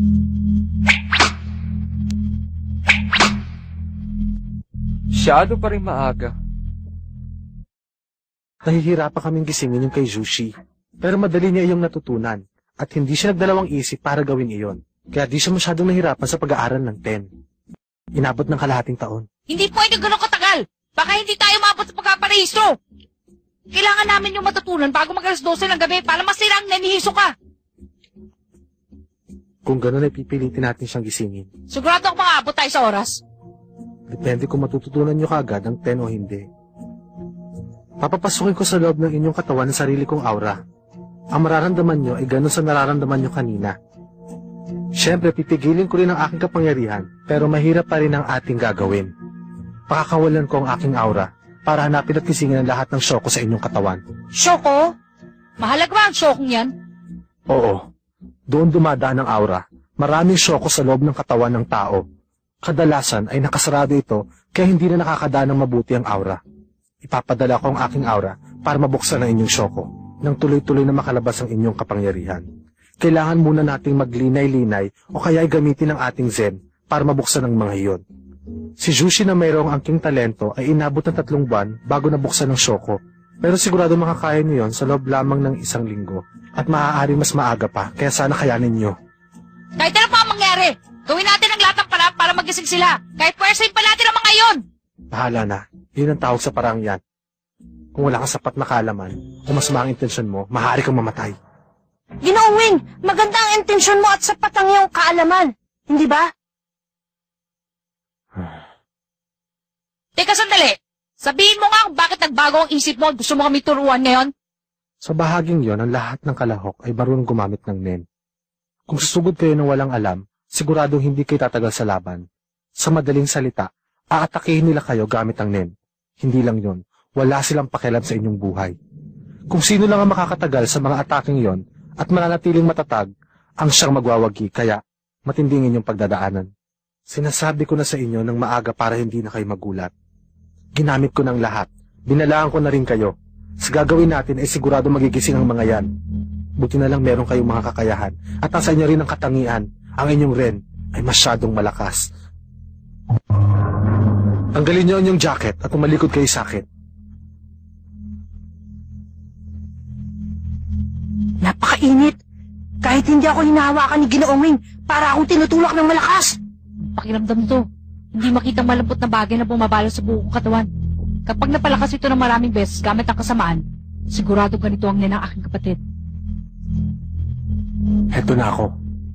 Masyado pa rin maaga. Nahihirapan kaming gisingin yung kay Zushi. Pero madali niya iyong natutunan. At hindi siya nagdalawang isip para gawin iyon. Kaya di siya masyadong nahirapan sa pag-aaral ng Ten. Inabot ng kalahating taon. Hindi pwede ganun katagal! Baka hindi tayo maabot sa pagkaparehistro! Kailangan namin yung matutunan bago mag-alas dose ng gabi para masira ang nanihiso ka! Kung gano'n ay pipilitin natin siyang gisingin. Sigurado ako makaabot tayo sa oras. Depende kung matututunan niyo kaagad ang Ten o hindi. Papapasukin ko sa loob ng inyong katawan ang sarili kong aura. Ang mararamdaman niyo ay gano'n sa nararamdaman niyo kanina. Siyempre, pipigilin ko rin ang aking kapangyarihan, pero mahirap pa rin ang ating gagawin. Pakakawalan ko ang aking aura para hanapin at kisingin ang lahat ng syoko sa inyong katawan. Syoko? Mahalaga ba ang syokong yan? Oo. Doon dumadaan ang aura. Maraming syoko sa loob ng katawan ng tao. Kadalasan ay nakasarado ito kaya hindi na nakakadaan ng mabuti ang aura. Ipapadala ko ang aking aura para mabuksan ang inyong syoko nang tuloy-tuloy na makalabas ang inyong kapangyarihan. Kailangan muna nating maglinay-linay o kaya ay gamitin ang ating Zen para mabuksan ang mga iyon. Si Zushi na mayroong angking talento ay inabot ng tatlong buwan bago nabuksan ng syoko. Pero sigurado makakaya niyo yon sa loob lamang ng isang linggo. At maaari mas maaga pa, kaya sana kayanin niyo. Kahit ano pa ang mangyari, gawin natin ang lahat ng paraan para magising sila. Kahit pwersahin pa natin ang mga iyon. Bahala na. Yun ang tawag sa parang yan. Kung wala kang sapat na kaalaman, o masama ang intensyon mo, maaari kang mamatay. Ginoong Wing, maganda ang intensyon mo at sapat ang iyong kaalaman. Hindi ba? Teka sandali! Sabihin mo nga kung bakit nagbago ang isip mo at gusto mo kami turuan ngayon? Sa bahaging yon, ang lahat ng kalahok ay marunong gumamit ng nen. Kung susugod kayo ng walang alam, siguradong hindi kayo tatagal sa laban. Sa madaling salita, aatakihin nila kayo gamit ang nen. Hindi lang yon, wala silang pakialam sa inyong buhay. Kung sino lang ang makakatagal sa mga ataking yon at mananatiling matatag, ang siyang magwawagi, kaya matinding inyong pagdadaanan. Sinasabi ko na sa inyo ng maaga para hindi na kayo magulat. Ginamit ko ng lahat. Binalaan ko na rin kayo. Sa gagawin natin ay sigurado magigising ang mga yan. Buti na lang meron kayong mga kakayahan at nasa inyo rin ang katangian. Ang inyong ren ay masyadong malakas. Tanggalin niyo ang inyong jacket at umalikod kayo sa akin. Napakainit. Kahit hindi ako hinahawakan ni Ginoong Wing, para akong tinutulak ng malakas. Pakiramdam to. Hindi makitang malambot na bagay na bumabalo sa buong katawan. Kapag napalakas ito ng maraming beses gamit ang kasamaan, sigurado ganito ang nen ng aking kapatid. Heto na ako.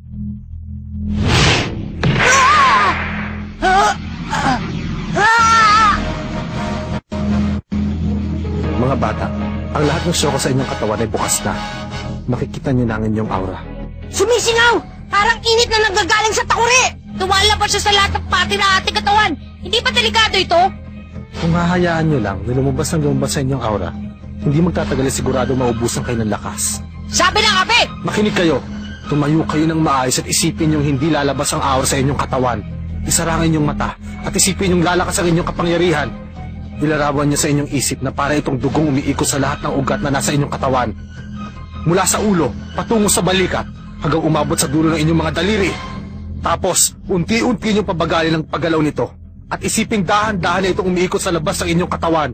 Mga bata, ang lahat ng syoko sa inyong katawan ay bukas na. Makikita niyo na ang inyong aura. Sumisingaw! Parang init na nanggagaling sa takuri! Tumalabas siya sa lahat ng pati na ating katawan! Hindi ba delikado ito? Kung hahayaan niyo lang na lumabas ng lumabas sa inyong aura, hindi magtatagal sigurado maubusan kayo ng lakas. Sabi na nga, be! Makinig kayo! Tumayo kayo ng maayos at isipin niyong hindi lalabas ang aura sa inyong katawan. Isarangin niyong mata at isipin niyong lalakas ang inyong kapangyarihan. Ilarawan niyo sa inyong isip na para itong dugong umiikot sa lahat ng ugat na nasa inyong katawan. Mula sa ulo, patungo sa balikat, hanggang umabot sa dulo ng inyong mga daliri. Tapos, unti-unti niyong pabagalin ang paggalaw nito. At isiping dahan-dahan na itong umiikot sa labas ng inyong katawan.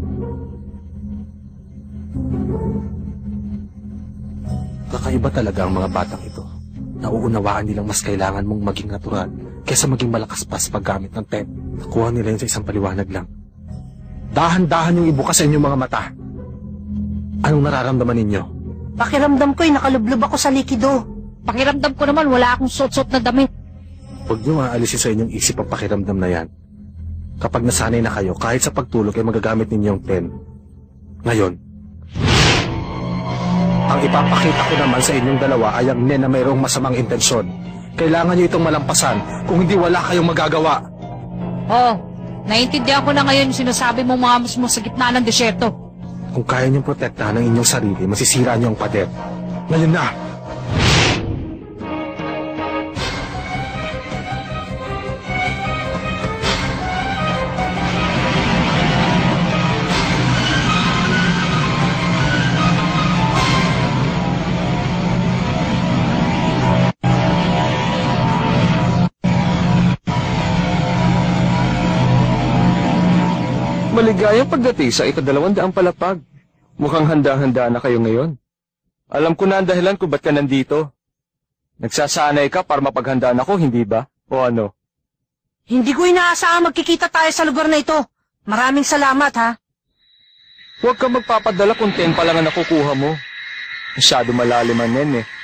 Kakaiba talaga ang mga batang ito. Nauunawaan nilang mas kailangan mong maging natural kaysa maging malakas pa sa paggamit ng pen. Nakuha nila yun sa isang paliwanag lang. Dahan-dahan yung ibukas sa inyong mga mata. Anong nararamdaman ninyo? Pakiramdam ko'y nakalublob ako sa likido. Pakiramdam ko naman wala akong suot-suot na damit. Huwag niyo maalisin sa inyong isip ang pakiramdam na yan. Kapag nasanay na kayo, kahit sa pagtulog ay magagamit ninyo ang pen. Ngayon, ang ipapakita ko naman sa inyong dalawa ay ang nen na mayroong masamang intensyon. Kailangan niyo itong malampasan, kung hindi wala kayong magagawa. Oo, naiintindihan ko na ngayon yung sinasabi mong mga mas mo sa gitna ng desyerto. Kung kaya niyong protektahan ang inyong sarili, masisira niyo ang pader. Ngayon na! Maligayang pagdating sa ikadalawang daang palapag. Mukhang handa-handa na kayo ngayon. Alam ko na ang dahilan kung ba't ka nandito. Nagsasanay ka para mapaghandaan ako, hindi ba? O ano? Hindi ko inaasahang magkikita tayo sa lugar na ito. Maraming salamat, ha? Huwag kang magpapadala kung ten pa lang ang nakukuha mo. Masyado malalim ang nen eh.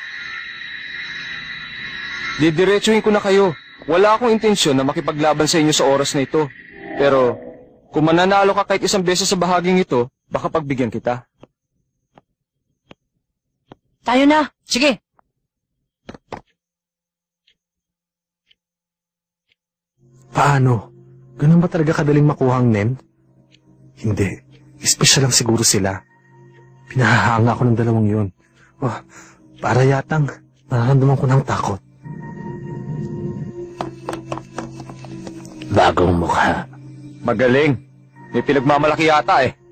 Didiretsuhin ko na kayo. Wala akong intensyon na makipaglaban sa inyo sa oras na ito. Pero kung mananalo ka kahit isang beses sa bahaging ito, baka pagbigyan kita. Tayo na. Sige. Paano? Ganun ba talaga kadaling makuha ang nen? Hindi. Espesyal lang siguro sila. Pinahahanga ko ng dalawang yun. Oh, para yatang nararamdaman ko ng takot. Bagong mukha. Magaling. May pinagmamalaki yata eh.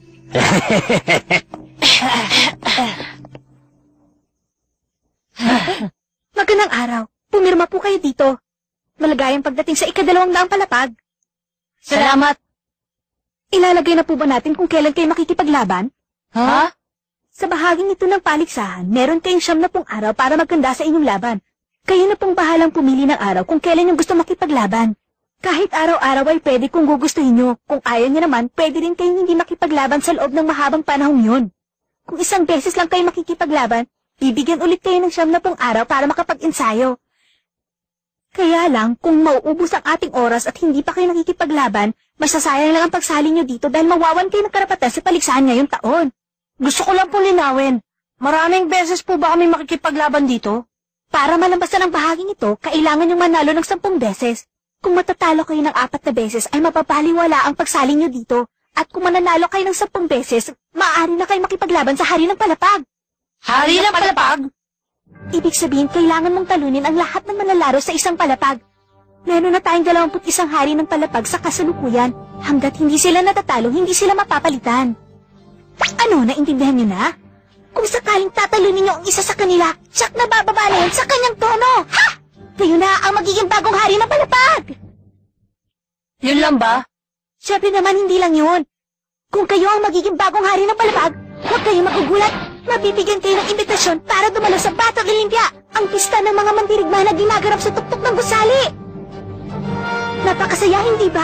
Magandang araw. Pumirma po kayo dito. Malagayang pagdating sa ikadalawang daang palapag. Salamat. Ilalagay na po ba natin kung kailan kayo makikipaglaban? Ha? Sa bahaging ito ng paligsahan, meron kayong siyam na pong araw para magkanda sa inyong laban. Kayo na pong bahalang pumili ng araw kung kailan yung gusto makipaglaban. Kahit araw-araw ay pwede kung gugustuhin nyo. Kung ayaw nyo naman, pwede rin kayong hindi makipaglaban sa loob ng mahabang panahong yun. Kung isang beses lang kayo makikipaglaban, bibigyan ulit kayo ng siyam na pong araw para makapag-ensayo. Kaya lang, kung mauubos ang ating oras at hindi pa kayo nakikipaglaban, Masasayang lang ang pagsali nyo dito dahil mawawan kayo ng karapatan sa paligsahan ngayong taon. Gusto ko lang pong linawin. Maraming beses po ba kami makikipaglaban dito? Para malampasan ang bahaging ito, kailangan yung manalo ng sampung beses. Kung matatalo kayo ng apat na beses, ay mapapaliwala ang pagsali nyo dito. At kung mananalo kayo ng sampung beses, maaari na kayo makipaglaban sa Hari ng Palapag. Hari ng Palapag? Ibig sabihin, kailangan mong talunin ang lahat ng manlalaro sa isang palapag. Meron na tayong dalawamput isang hari ng palapag sa kasalukuyan. Hanggat hindi sila natatalo, hindi sila mapapalitan. Ano, naintindihan niyo na? Kung sakaling tatalunin niyo ang isa sa kanila, tsak na bababa na yan sa kanyang tono. Ha? Kayo na ang magiging bagong hari ng palapag. Yun lang ba? Siyempre naman hindi lang yun. Kung kayo ang magiging bagong hari ng palapag, huwag kayong magugulat. Mabibigyan kayo ng imbitasyon para dumalo sa Battle Olympia, ang pista ng mga mandirigma na ginaganap sa tuktok ng gusali. Napakasaya, hindi ba?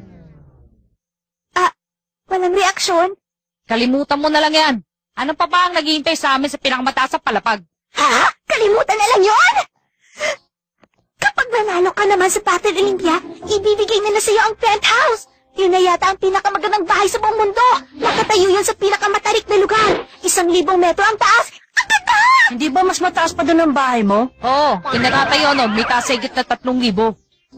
Ah, walang reaksyon? Kalimutan mo na lang yan. Ano pa ba ang naghihintay sa amin sa pinakamataas sa palapag? Ha? Kalimutan na lang yun? Kapag nanalo ka naman sa Battle Olympia, ibibigay na na sa'yo ang penthouse. Yun na yata ang pinakamagandang bahay sa buong mundo. Nakatayo yun sa pinakamatarik na lugar. Isang libong metro ang taas. Ang ganda! Hindi ba mas mataas pa doon ang bahay mo? Oo, kinakatayo nun. May taas higit na tatlong libo.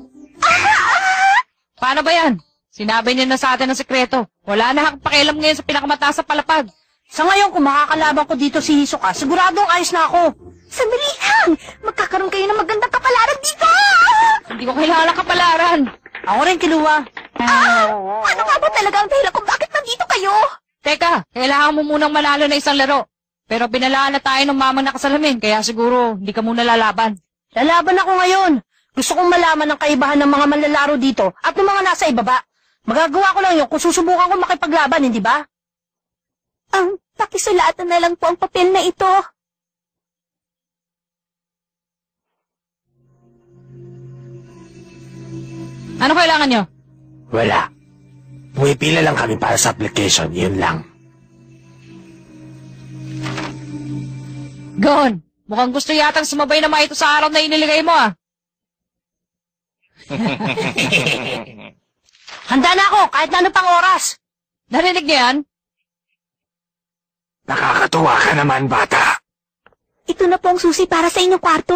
Paano ba yan? Sinabi niya na sa atin ang sekreto. Wala na akong pakialam ngayon sa pinakamataas sa palapag. Sa ngayon, kung makakalaban ko dito si Hisoka, siguradong ayos na ako. Sandali lang! Magkakaroon kayo ng magandang kapalaran dito! Hindi ko kailangan kapalaran. Ako rin, Kiluwa. Ah! Ano nga ba talaga ang dahilan kung bakit nandito kayo? Teka, kailangan mo munang manalo na isang laro. Pero binalaan na tayo ng mamang nakasalamin, kaya siguro hindi ka muna lalaban. Lalaban ako ngayon. Gusto kong malaman ang kaibahan ng mga manlalaro dito at ng mga nasa ibaba. Magagawa ko lang yun kung susubukan ko makipaglaban, hindi ba? Ang pakisulatan na lang po ang papel na ito. Ano kailangan nyo? Wala. Pumipila lang kami para sa application, yun lang. Gon, mukhang gusto yatang sumabay na mga ito sa araw na iniligay mo ah. Handa na ako, kahit na ano pang oras. Narinig niyo yan? Nakakatuwa ka naman, bata. Ito na po ang susi para sa inyong kwarto.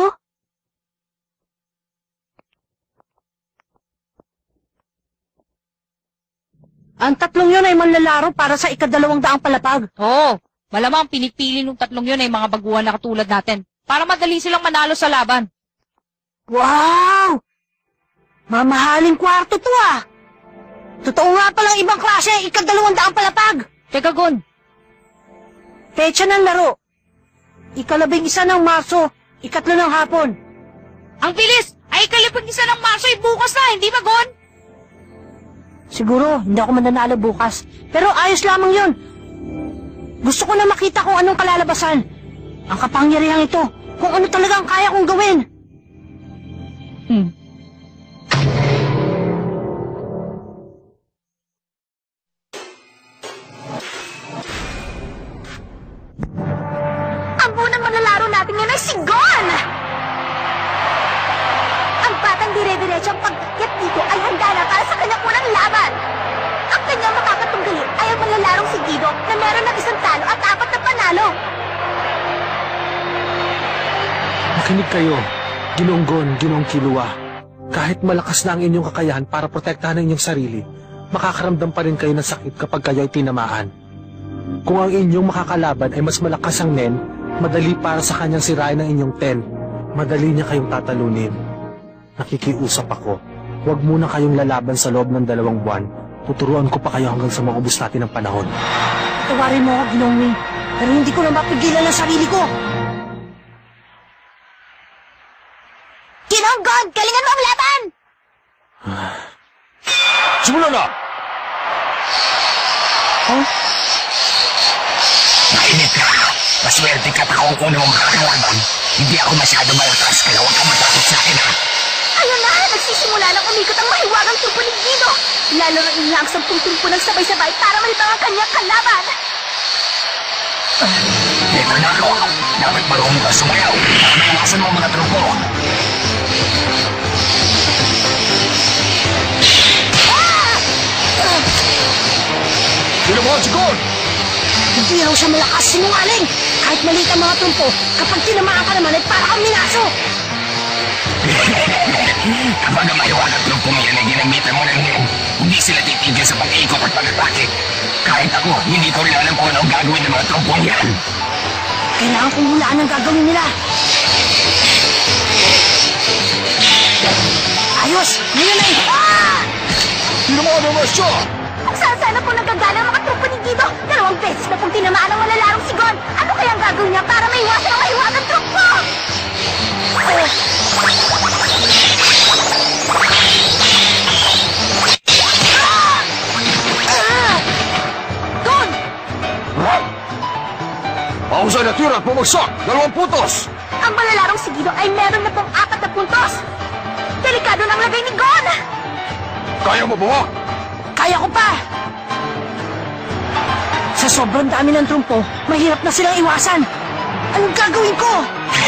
Ang tatlong yun ay manlalaro para sa ikadalawang daang palapag. Oo, malamang pinipili ng tatlong yun ay mga baguhan na katulad natin. Para madali silang manalo sa laban. Wow! Mamahaling kwarto to ah! Totoo nga palang ibang klase ay ikadalawang daang palapag. Teka, Gon. Petsa ng laro. Ikalabing isa ng Marso, ikatlo ng hapon. Ang bilis! Ay ikalabing isa ng Marso ay bukas na, hindi ba, Gon? Siguro, hindi ako mananalo bukas. Pero ayos lamang yun. Gusto ko na makita kung anong kalalabasan. Ang kapangyarihan ito, kung ano talaga ang kaya kong gawin. Hmm. Ang unang manlalaro natin ngayon ay si Gon! Ang batang dire-diretso ang pagkakyat dito ay handa na para sa kanyang unang laban. Ang kanyang makakatunggali ay ang manlalarong si Guido na meron ng isang talo at apat na panalo. Makinig kayo, Ginoong Gon, Ginoong Killua. Kahit malakas na ang inyong kakayahan para protektahan ang inyong sarili, makakaramdam pa rin kayo ng sakit kapag kayo ay tinamaan. Kung ang inyong makakalaban ay mas malakas ang Nen, madali para sa kanyang sirain ang inyong Ten. Madali niya kayong tatalunin. Nakikiusap ako, huwag muna kayong lalaban sa loob ng dalawang buwan. Tuturuan ko pa kayo hanggang sa maubos natin ang panahon. Tawarin mo ako, Ginoong Ming, pero hindi ko na mapigilan ang sarili ko. Ginoong Gon, galingan mo ang laban! Simula na! Huh? Mainit ka. Maswerte ka pa kung una mo makakalaban. Hindi ako masyado malakas, kaya huwag kang matakot sa akin ha. Ayun na, nagsisimula ng umikot ang mahiwagang trupo ni Guido. Lalo na niya ang sampung trupo ng sabay-sabay para malibang ang kanyang kalaban. Dito na ako. Dapat marunong ka sumayaw para maiwasan mo mga trupo. Ah! Tinamaan si Gon! Hindi raw siya malakas sinungaling! Kahit maliit ang mga trumpo, kapag tinamaan ka naman ay para kang minaso! Kapag ang maliwanag trumpong yan ay ginamitan mo ng Nen, hindi sila titigil sa pag-iikot at pag-atake. Kahit ako, hindi ko rin alam kung ano ang gagawin ng mga trumpong yan. Kailangan kong hulaan ang gagawin nila. Ayos! Ngayon ay... Ah! Tinamaan naman siya! Kung saan sana po nagagala ang mga trupo ni Guido, dalawang beses na pong tinamaan ang malalarong si Gon. Ano kayang gagawin niya para maiwasan ang mahiwagang trupo? Oh. Ah! Ah! Gon! Pausay na tira at bumagsak! Dalawang putos! Ang malalarong si Guido ay meron na pong apat na puntos. Delikado ng lagay ni Gon! Kaya mo ba? Kaya ko pa! Sa sobrang dami ng trumpo, mahirap na silang iwasan. Anong gagawin ko?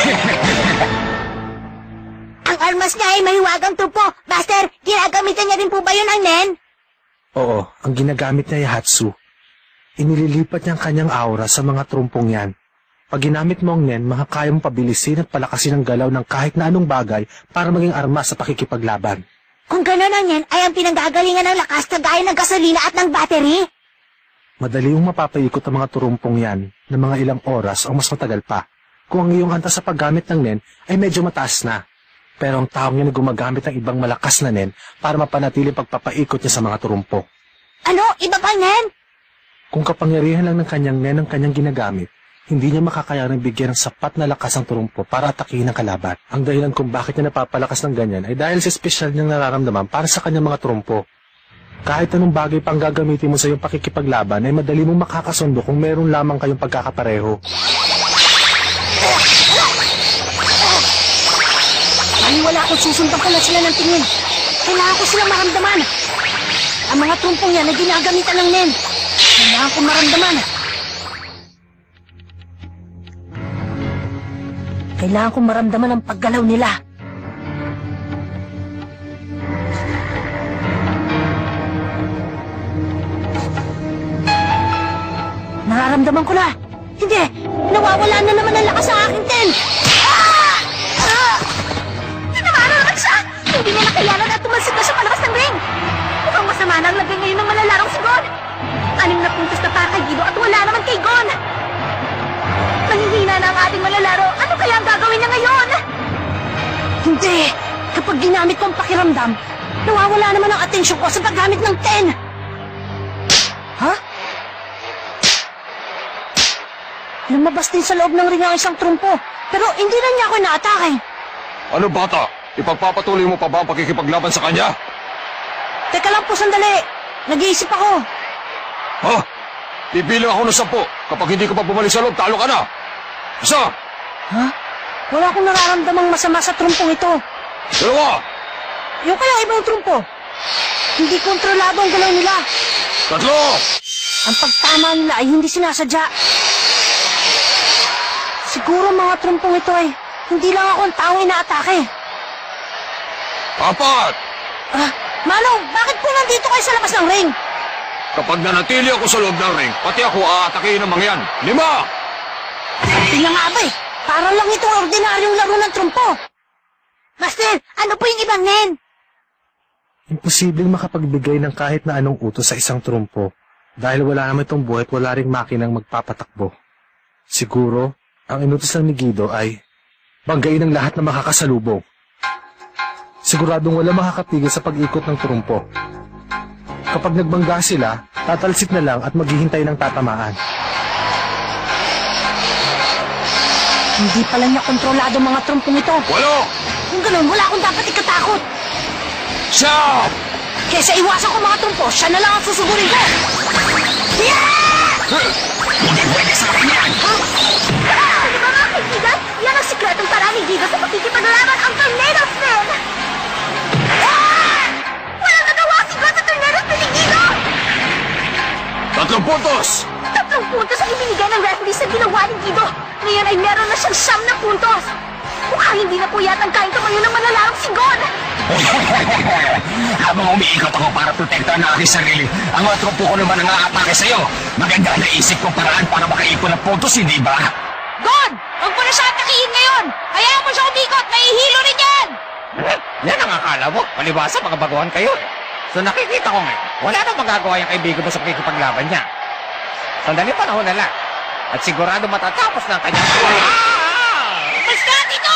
Ang armas niya ay mahiwagang trupo. Master, ginagamitan niya din po ba yun ang Nen? Oo, ang ginagamit niya ay Hatsu. Inililipat niya ang kanyang aura sa mga trumpong yan. Pag ginamit mo ang Nen, makakaya mong pabilisin at palakasin ang galaw ng kahit na anong bagay para maging armas sa pakikipaglaban. Kung gano'n ang Nen, ay ang pinanggagalingan ng lakas kagaya ng gasolina at ng battery. Madali yung mapapaikot ang mga turumpong yan ng mga ilang oras o mas matagal pa. Kung ang iyong antas sa paggamit ng Nen ay medyo mataas na. Pero ang taong yan ay gumagamit ng ibang malakas na Nen para mapanatili pagpapaikot niya sa mga turumpo. Ano? Iba pang Nen? Kung kapangyarihan lang ng kanyang Nen ang kanyang ginagamit, hindi niya makakayanan bigyan ng sapat na lakas ang turumpo para atakihin ang kalaban. Ang dahilan kung bakit niya napapalakas ng ganyan ay dahil sa espesyal niyang nararamdaman para sa kanyang mga turumpo. Kahit anong bagay pang gagamitin mo sa iyong pakikipaglaban ay madali mong makakasundo kung meron lamang kayong pagkakapareho. Wala akong susundan ko na sila ng tingin. Kailangan ko silang maramdaman. Ang mga trumpong yan ay ginagamitan ng Nen. Kailangan ko maramdaman. Kailangan ko maramdaman ang paggalaw nila. Nararamdaman ko na. Hindi! Nawawala na naman ang lakas sa aking Ten! Ah! Ah! Tinamaan na naman siya! Hindi niya nakayanan at tumalsik na siya palabas ng ring! Mukhang masama na ang lagay ngayon ng malalarong si Gon! Anim na puntos na para kay Guido at wala naman kay Gon! Manghihina na ang ating malalaro. Ano kaya ang gagawin niya ngayon? Hindi! Kapag ginamit ko ang pakiramdam, nawawala naman ang atensyon ko sa paggamit ng Ten! Ha? Lumabas din sa loob ng ring ang isang trumpo, pero hindi na niya ako inaatake. Ano bata? Ipagpapatuloy mo pa ba ang pakikipaglaban sa kanya? Teka lang po sandali. Nag-iisip ako. Ha? Bibilang ako ng sampu. Kapag hindi ka pa bumalik sa loob, talo ka na. Isa! Ha? Wala akong nararamdamang masama sa trumpong ito. Dalawa! Yung kaya ibang trumpo. Hindi kontrolado ang galaw nila. Tatlo! Ang pagtama nila ay hindi sinasadya. Siguro mga trumpong ito ay hindi lang ako ang taong inaatake. Apat! Ah, Manong, bakit po nandito kayo sa labas ng ring? Kapag nanatili ako sa loob ng ring, pati ako aatakihin ng mga yan. Lima! Hindi na nga ba eh. Para lang itong ordinaryong laro ng trumpo. Master, ano po yung ibang Nen? Imposibleng makapagbigay ng kahit na anong utos sa isang trumpo dahil wala naman itong buhay at wala ring makinang magpapatakbo. Siguro, ang inutos lang ni Guido ay banggain ang lahat na makakasalubong. Siguradong wala makakapigil sa pag-ikot ng trumpo. Kapag nagbangga sila, tatalsik na lang at maghihintay ng tatamaan. Hindi pala niya kontrolado mga trumpong ito. Walo! Kung ganun, wala akong dapat ikatakot. Siya! Kesa iwasan ko mga trumpo, siya na lang ang susugurin ko. Yeah! Hindi pwede sa akin yan! Ah! Ano ba mga kaibigan? Yan ang sikretong paraan ni Guido sa pakikipaglaban ang Tornado Spin! Ah! Walang nagawa si Gon sa Tornado Spin ni Guido! Tatlong puntos! Tatlong puntos ang ibinigay ng referee sa ginawa ni Guido. Ngayon ay meron na siyang siyam na puntos. Mukhang hindi na po yatang kain tumayo ng malalarong si God! Habang umiikot ako para protektahan ang aking sarili, ang mga tropo ko naman ang aatake sa'yo. Maganda na isip kong paraan para makaipon ng puntos, hindi ba? God! Huwag mo na siya atakihin ngayon! Hayaan mo siya umikot! Nahihilo rin yan! Yan ang akala mo. Palibasa, mga baguhan kayo. So nakikita ko ngayon, wala nang magagawa yung kaibigan mo sa pakikipaglaban niya. Sandali panahon na lang. At sigurado matatapos na ang kanyang... Mas ka dito!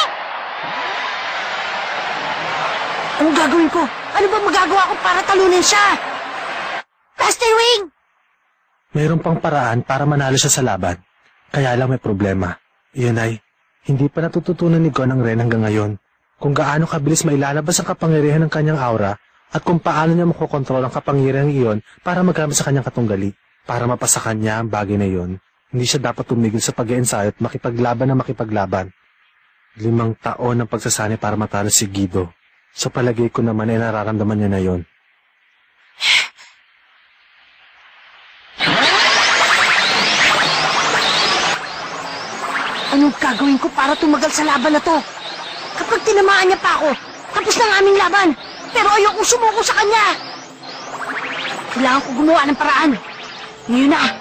Anong gagawin ko? Ano ba magagawa ko para talunin siya? Master Wing! Mayroon pang paraan para manalo siya sa laban. Kaya lang may problema. Iyon ay, hindi pa natututunan ni Gon ang Ren hanggang ngayon kung gaano kabilis mailalabas ang kapangyarihan ng kanyang aura at kung paano niya makokontrol ang kapangyarihan iyon para magamit sa kanyang katunggali. Para mapasakan niya ang bagay na iyon, hindi siya dapat tumigil sa pag-iensayo at makipaglaban na makipaglaban. Limang taon ang pagsasanay para matalo si Guido. Sa palagay ko naman ay nararamdaman niya na yon. Anong gagawin ko para tumagal sa laban na to? Kapag tinamaan niya pa ako, tapos na ang aming laban. Pero ayokong sumuko sa kanya. Kailangan ko gumawa ng paraan. Ngayon na.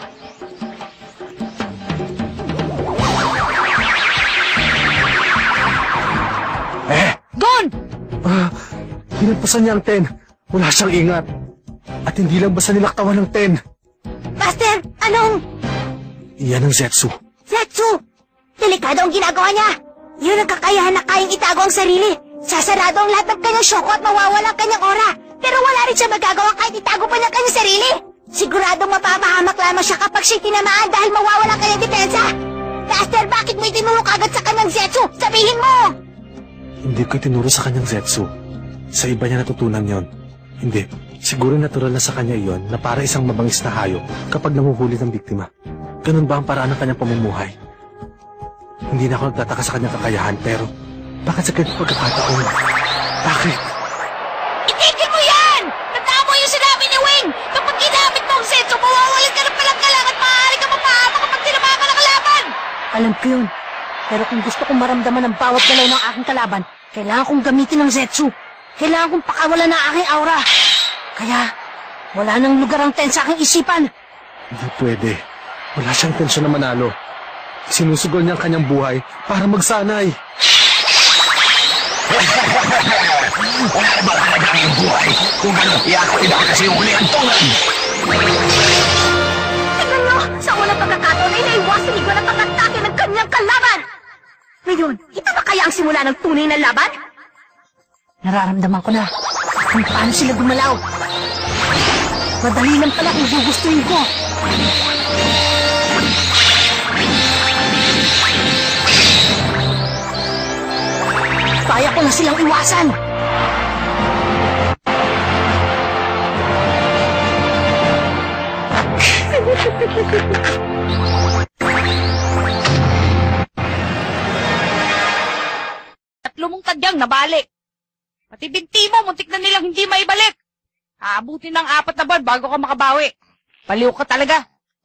Eh! Gon! Ah, Pinampasan niya ang ten. Wala siyang ingat. At hindi lang basta nilaktawan ng ten. Master, anong? Iyan ang Zetsu. Zetsu! Delikado ang ginagawa niya. Yun ang kakayahan na kayang itago ang sarili. Sasarado ang lahat ng kanyang syoko at mawawala ang kanyang aura. Pero wala rin siya magagawa kahit itago pa niya ang kanyang sarili. Siguradong mapapahamak lamang siya kapag siya'y tinamaan dahil mawawala ang kanyang depensa. Master, bakit mo itinulong agad sa kanyang Zetsu? Sabihin mo! Hindi ko itinuro sa kanyang Zetsu. Sa iba niya natutunan yon. Hindi. Siguro natural na sa kanya iyon na para isang mabangis na hayop kapag nanguhuli ng biktima. Ganun ba ang paraan ng kanyang pamumuhay? Hindi na ako nagtataka sa kanyang kakayahan, pero bakit sa ganitong pagkakataon? Bakit? Itigil mo yan! Tandaan mo yung sinabi ni Wing! Kapag ginamit mo ang Zetsu, mawawalan ka ng palanggalang at maaari ka mapahama kapag tinamaan ka ng kalaban! Alam ko yun. Pero kung gusto kong maramdaman ang bawat galaw ng aking kalaban, kailangan kong gamitin ng Zetsu. Kailangan kong pakawalan ng aking aura. Kaya, wala nang lugar ang ten sa aking isipan. Hindi pwede. Wala siyang tensyon na manalo. Sinusugol niya ang kanyang buhay para magsanay. Wala na ba halaga ang buhay? Kung gano'n, iakapin ako kasi yung huli ang tungan. Tingnan mo! Sa unang pagkakataon ay naiwasan ni Gon ang pag-atake ng kanyang kalaban! Ngayon, ito ba kaya ang simula ng tunay na laban? Nararamdaman ko na kung paano sila gumalaw. Madali lang pala kung gugustuhin ko. Kaya ko na silang iwasan. Tatlo mong tadyang nabalik. Pati binti mo, muntik na nilang hindi maibalik. Aabutin ng apat na buwan bago ka makabawi. Baliw ka talaga.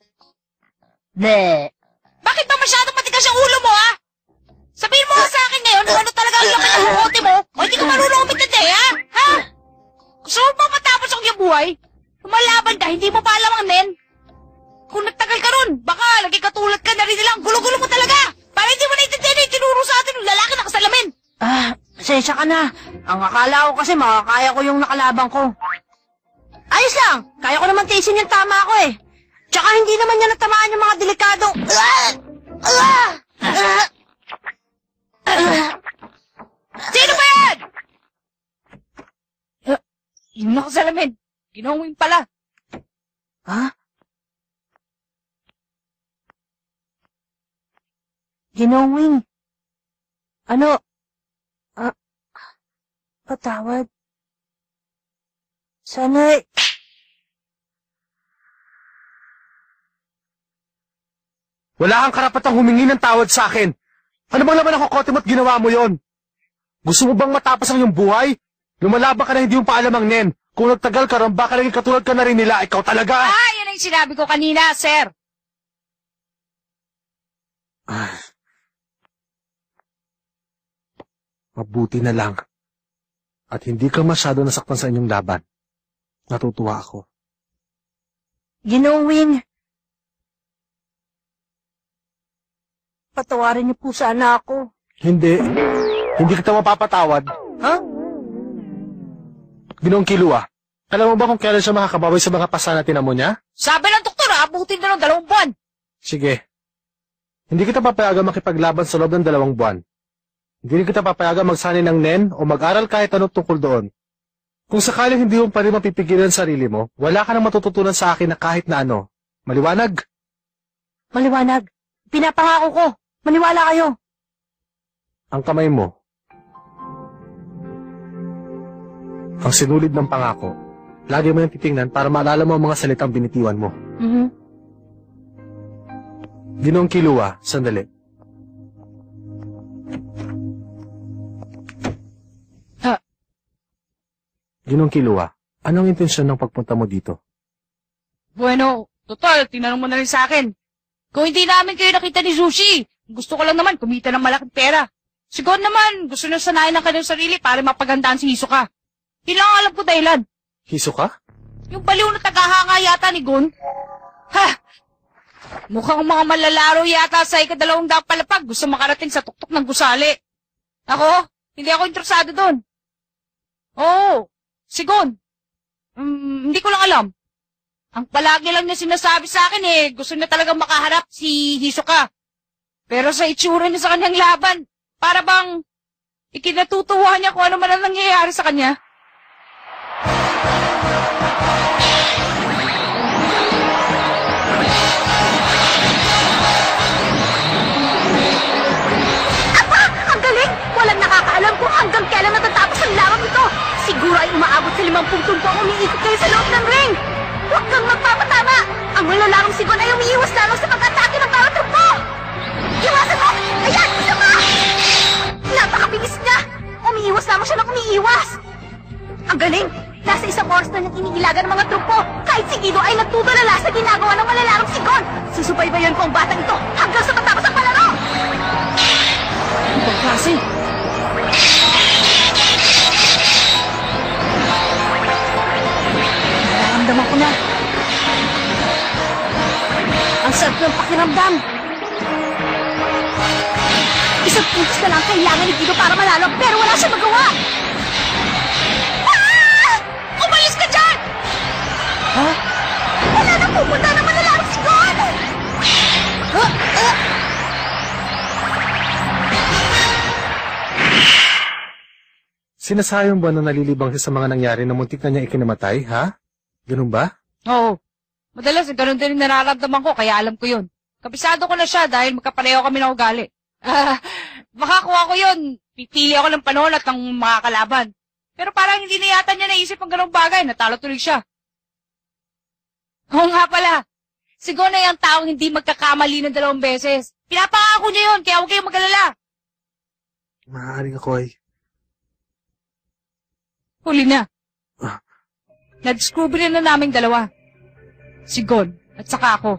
Bleh. Bakit ba masyadong matigas yung ulo mo, ha? Sabihin mo nga sa akin ngayon kung ano talaga ang laman ng kote mo o hindi ka marunong umintindi, ha? Ha? Gusto mo ba matapos ang iyong buhay? Lumalaban ka, hindi mo pa alam ang nen. Kung nagtagal ka ron, baka lagi katulad ka na rin nilang gulo-gulo mo talaga. Para hindi mo naiintindihan yung tinuro sa atin ng lalaki na kasalamin. Ah, pasensya ka na. Ang akala ko kasi makakaya ko yung nakalabang ko. Ayos lang. Kaya ko naman tiisin yung tama ko eh. Tsaka hindi naman niya natamaan yung mga delikadong... Ah! Ah! Ah! Sino ba yan? Uh, yung nakasalamin. Ginawin pala. Ha? Ginawin? Ano? Ah, patawad. Sana'y... Wala kang karapatang humingi ng tawad sa akin. Ano bang laman ng kokote mo't ginawa mo yon? Gusto mo bang matapos ang iyong buhay? Lumalaban ka na hindi mo pa alam ang nen. Kung nagtagal ka rin, baka naging katulad ka na rin nila. Ikaw talaga! Ah, yan ang sinabi ko kanina, sir. Ah. Mabuti na lang. At hindi ka masyado nasaktan sa inyong laban. Natutuwa ako. Ginoong Wing, patawarin niyo po sana ako. Hindi. Hindi kita mapapatawad. Ha? Ginoong Kilua, alam mo ba kung kailan siya makakabawi sa mga pasanatinan mo niya? Sabi ng doktor, abutin na ng dalawang buwan. Sige. Hindi kita papayagan makipaglaban sa loob ng dalawang buwan. Hindi rin kita papayagan magsanay ng nen o mag-aral kahit anong tungkol doon. Kung sakaling hindi mo pa rin mapipigilan ang sarili mo, wala ka nang matututunan sa akin na kahit na ano. Maliwanag? Maliwanag. Pinapangako ko. Maniwala kayo. Ang kamay mo. Ang sinulid ng pangako. Lagi mo yung titingnan para maalala mo ang mga salitang binitiwan mo. Mhm. Ginoong Kilua, sandali. Ha? Ginoong Kilua, anong intensyon ng pagpunta mo dito? Bueno, total, tinanong mo na rin sa akin. Kung hindi namin kayo nakita ni Sushi, gusto ko lang naman kumita ng malaking pera. Siguro naman, gusto nang sanayin ng kanyang sarili para mapagandaan si Hisoka. Yun lang ang alam ko dahilan. Hisoka? Yung baliw na tagahanga yata ni Gon. Ha! Mukhang mga malalaro yata sa ikadalawang daang palapag gusto makarating sa tuktok ng gusali. Ako, hindi ako interesado doon. Oo, si Gon. Mm, hindi ko lang alam. Ang palagi lang niya sinasabi sa akin eh, gusto niya talagang makaharap si Hisoka. Pero sa itsura niya sa kanyang laban, para bang ikinatutuwa niya kung ano man ang nangyayari sa kanya. Aba! Ang galing! Walang nakakaalam kung hanggang kailan natatapos ang laban nito. Siguro ay umaabot sa limampung tumpo ang umiikot kayo sa loob ng ring. Huwag kang magpapatama! Ang malalarong sigon ay umiiwas lamang sa pag-atake ng bawat tumpo! Iwasan mo! Ayan! Isa ka! Napakabilis niya! Umiiwas lamang siya ng umiiwas! Ang galing! Nasa isang oras na niyang iniilagan ng mga trupo. Kahit si Guido ay nagtutulala sa ginagawa ng malalarong sigon. Susubaybayan ko ang batang ito hanggang sa matapos ang palaro! Ibang klase. Nararamdaman ko na. Ang sarap ng pakiramdam. Isang puntos na lang kailangan ni Guido para manalo pero wala siyang magawa! Ah! Umalis ka dyan! Ha? Wala nang pupunta ng malalarong sigon! Ha? Ah! Sinasayang ba na nalilibang siya sa mga nangyari na muntik na niya ikinamatay, ha? Ganun ba? Oo. Madalas, ganun din yung nararamdaman ko, kaya alam ko yun. Kabisado ko na siya dahil magkapareho kami ng ugali. Ah, makakuha ko yun. Pipili ako ng panahon at ng mga kalaban. Pero parang hindi na yata niya naisip ang ganung bagay. Natalo tuloy siya. Oo nga pala. Siguro na yung taong hindi magkakamali ng dalawang beses. Pinapangako niya yun, kaya huwag kayong mag-alala. Maaaring ako ay... Huli na. Ah. Nag-scrubble na naming dalawa. Si Gon at saka ako.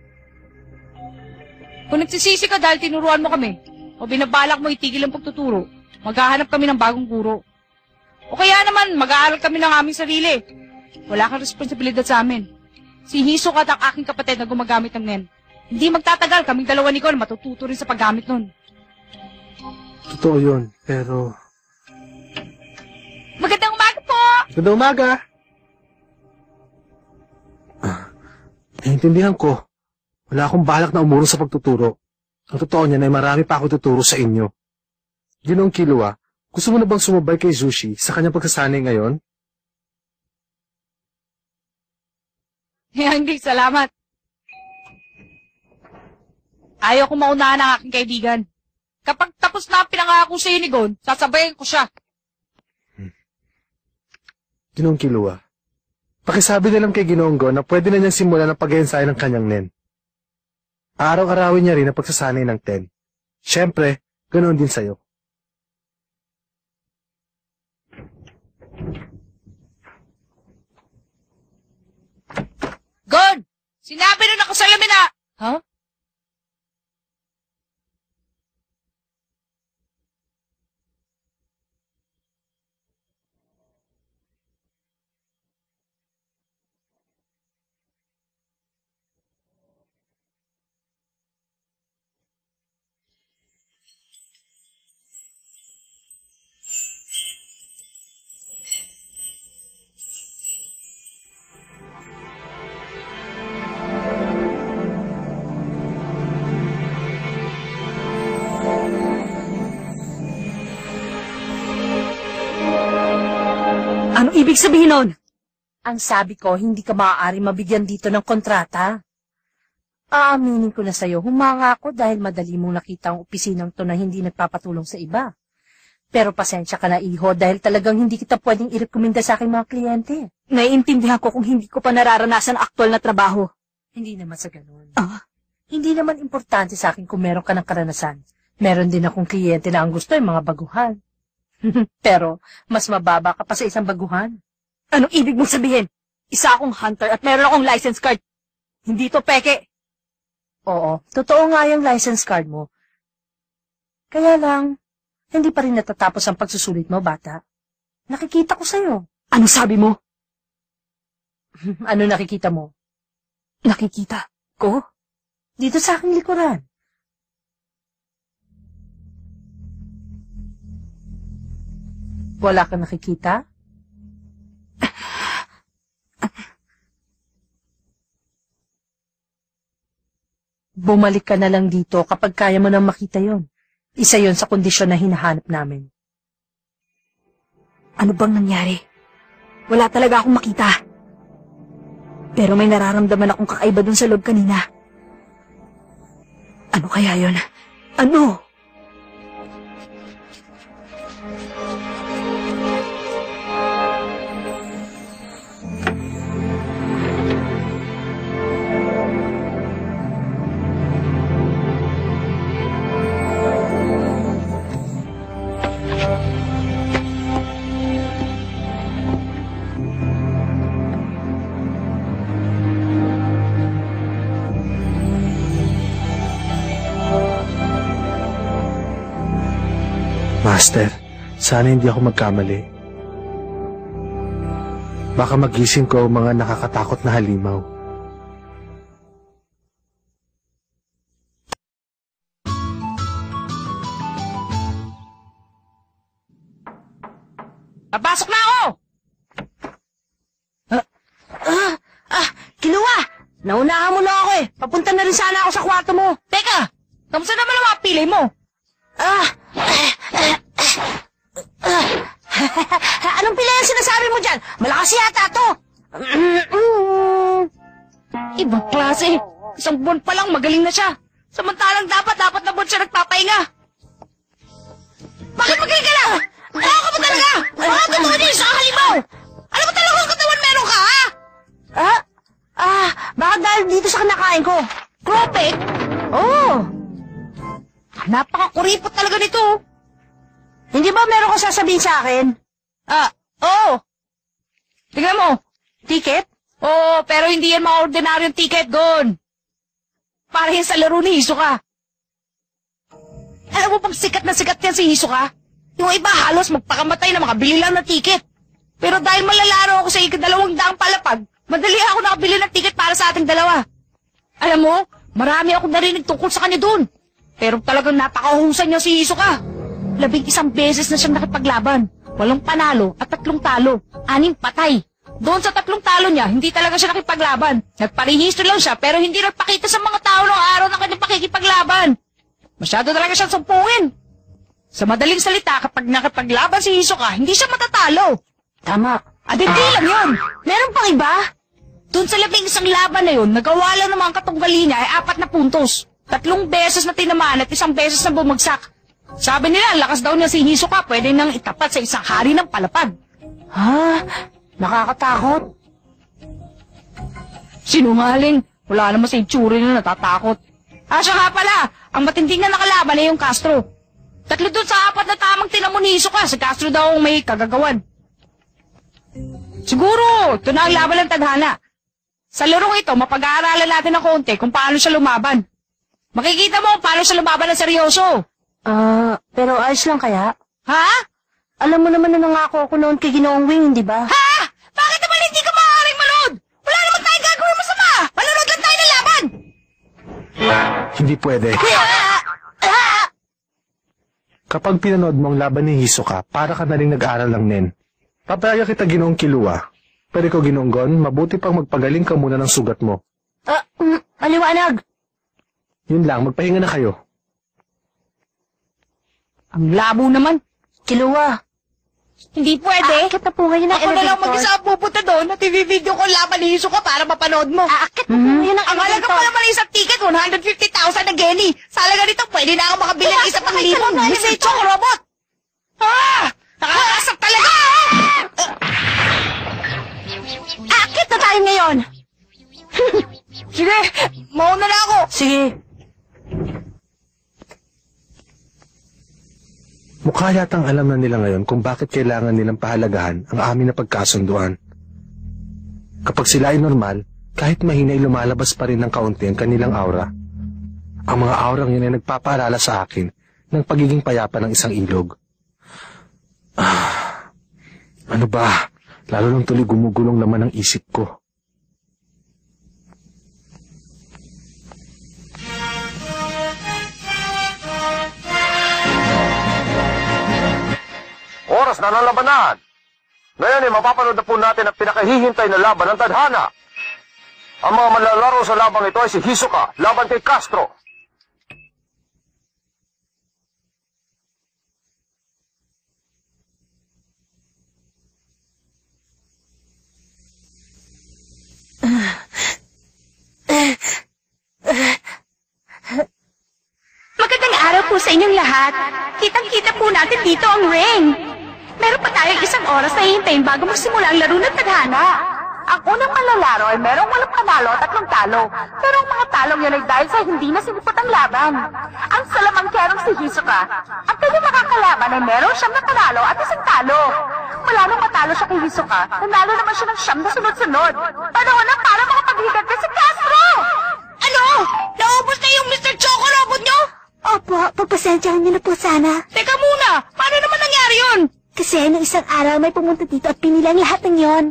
Kung nagsisisi ka dahil tinuruan mo kami, o binabalak mo itigil ang pagtuturo, maghahanap kami ng bagong guro. O kaya naman, mag-aaral kami ng aming sarili. Wala kang responsibilidad sa amin. Si Hisoka at ang aking kapatid na gumagamit ng nen. Hindi magtatagal, kaming dalawa ni Gon matututo rin sa paggamit nun. Totoo yun, pero... Magandang umaga po! Magandang umaga! Ah, naiintindihan ko. Wala akong balak na umurong sa pagtuturo. Ang totoo niyan ay marami pa ako tuturo sa inyo. Ginoong Kilua, gusto mo na bang sumabay kay Zushi sa kanyang pagsasanay ngayon? Hindi, salamat. Ayaw kong maunahan ang aking kaibigan. Kapag tapos na ang pinangako sa ni Gon, sasabayan ko siya. Ginoong Kilua, pakisabi na lang kay Ginoong Gon na pwede na niyang simulan ang pag-iensay ng kanyang nen. Araw-arawin niya rin ang pagsasanay ng ten. Siyempre, ganoon din sa'yo. Gon! Sinabi na nakasalamin na! Ha? Huh? ibig sabihin nun? Ang sabi ko, hindi ka maaari mabigyan dito ng kontrata. Aaminin ko na sa'yo, humanga ako dahil madali mong nakita ang opisinang to na hindi nagpapatulong sa iba. Pero pasensya ka na, iho, dahil talagang hindi kita pwedeng irekomenda sa aking mga kliyente. Naiintindihan ko kung hindi ko pa nararanasan ang aktual na trabaho. Hindi naman sa ganun. Ah? Hindi naman importante sa akin kung meron ka ng karanasan. Meron din akong kliyente na ang gusto ay mga baguhan. Pero, mas mababa ka pa sa isang baguhan. Anong ibig mong sabihin? Isa akong hunter at meron akong license card. Hindi to peke. Oo, totoo nga yung license card mo. Kaya lang, hindi pa rin natatapos ang pagsusulit mo, bata. Nakikita ko sa'yo. Ano sabi mo? Ano nakikita mo? Nakikita ko? Dito sa aking likuran. Wala kang nakikita? Bumalik ka na lang dito kapag kaya mo nang makita yon. Isa yon sa kondisyon na hinahanap namin. Ano bang nangyari? Wala talaga akong makita. Pero may nararamdaman akong kakaiba dun sa loob kanina. Ano kaya yon? Ano? Master, sana hindi ako magkamali. Baka magising ko ang mga nakakatakot na halimaw. Papasok na ako! Ah, ah, ah, Kiluwa! Naunahan mo na ako eh. Papunta na rin sana ako sa kwarto mo. Teka, kamusta naman ang mga pilay mo? Ah, anong pilay ang sinasabi mo dyan? Malakas yata to. Ibang klase. Isang buwan pa lang magaling na siya. Samantalang dapat, dapat na buwan siya nagpapahinga. Bakit magaling ka lang? Ano ka ba talaga? Mga totoo niyo sa halimaw. Ano ba talaga ang katawan meron ka, ha? Ah, ah, baka dahil dito sa kinakain ko. Kropek? Oo. Oh. Napakakuripot talaga nito. Hindi ba meron ko sasabihin sa akin? Ah, oo. Tingnan mo. Ticket? Oo, pero hindi yan mga ordinaryong ticket, Gon. Para yan sa laro ni Hisoka. Alam mo pang sikat na sikat yan si Hisoka? Yung iba halos magpakamatay na makabili lang ng ticket. Pero dahil malalaro ako sa ikadalawang daang palapag, madali ako nakabili ng ticket para sa ating dalawa. Alam mo, marami akong narinig tungkol sa kanya doon. Pero talagang napakahusay niya si Hisoka. Labing isang beses na siyang nakipaglaban. Walong panalo at tatlong talo. Anim patay. Doon sa tatlong talo niya, hindi talaga siya nakipaglaban. Nagparehistro lang siya pero hindi nagpakita sa mga tao ng araw ng kanyang pakikipaglaban. Masyado talaga siyang sumpungin. Sa madaling salita, kapag nakipaglaban si Hisoka, hindi siya matatalo. Tama. At hindi lang yun. Meron pang iba. Doon sa labing isang laban na yun, nagawa lang naman ang katunggali niya ay apat na puntos. Tatlong beses na tinamaan at isang beses na bumagsak. Sabi nila, lakas daw niya si Hisoka, pwede nang itapat sa isang hari ng palapag. Ha? Nakakatakot. Sinungaling. Wala naman sa itsuri na natatakot. Ah, siya nga pala. Ang matinding na nakalaban ay yung Castro. Tatlo doon sa apat na tamang tinamo ni Hisoka, si Castro daw ang may kagagawan. Siguro, ito na ang laban ng tadhana. Sa larong ito, mapag-aaralan natin ng konti kung paano siya lumaban. Makikita mo paano siya lumaban ng seryoso. Ah, uh, pero ayos lang kaya? Ha? Alam mo naman na nangako ako noon kay Ginoong Wing, di ba? Ha? Bakit naman hindi ka maaaring manood? Wala naman tayong gagawin masama. Manonood lang tayo ng laban. Hindi pwede. Kapag pinanood mo ang laban ni Hisoka, para ka na rin nag-aaral lang nin. Papaya kita Ginoong Kiluwa. Pero ikaw Ginoong Gon, mabuti pang magpagaling ka muna ng sugat mo. Ah, uh, um, maliwanag. Yun lang, magpahinga na kayo. Ang labo naman. Kiluwa, Hindi pwede. Aakit na po ngayon ng Ako na lang elevator. mag-isa ang pupunta doon at i-video ko laban ni Hiso ka para mapanood mo. Aakit na po ngayon ng Ang halaga elevator. pa naman ng isang ticket, one hundred fifty thousand na Genny. Sa halaga nito, pwede na ako makabili ng isa pang libong Mister Choco Robot. Ah! Nakakasap talaga! Aakit na tayo ngayon. Sige, mauna na ako. Sige. Mukha yatang alam na nila ngayon kung bakit kailangan nilang pahalagahan ang amin na pagkasunduan. Kapag sila ay normal, kahit mahina ay lumalabas pa rin ng kaunti ang kanilang aura. Ang mga aurang yun ay nagpapaalala sa akin ng pagiging payapa ng isang ilog. Ah, ano ba? Lalo lang tuloy gumugulong naman ang isip ko. Oras na ng labanan. Ngayon ay mapapanood na po natin ang pinakahihintay na laban ng tadhana. Ang mga manlalaro sa labang ito ay si Hisoka laban kay Castro. Magandang araw po sa inyong lahat. Kitang-kita po natin dito ang ring. Meron pa tayong isang oras na hihintayin bago magsimula ang laro ng tadhana. Ang unang manlalaro ay merong walang panalo at tatlong talo. Pero ang mga talong yun ay dahil sa hindi na sinipot ang laban. Ang salamangkerong si Hisoka, ang kanyang makakalaban ay merong siyam na panalo at isang talo. Mula nung matalo siya kay Hisoka, nanalo naman siya ng siyam na sunod-sunod. Panahon na para makapaghigat ka si Castro! Ano? Naubos na yung Mister Choco Robot nyo? Opo, pagpasensyahan niyo na po sana. Teka muna, paano naman nangyari yun? Kasi nung isang araw may pumunta dito at pinili ang lahat ng yon.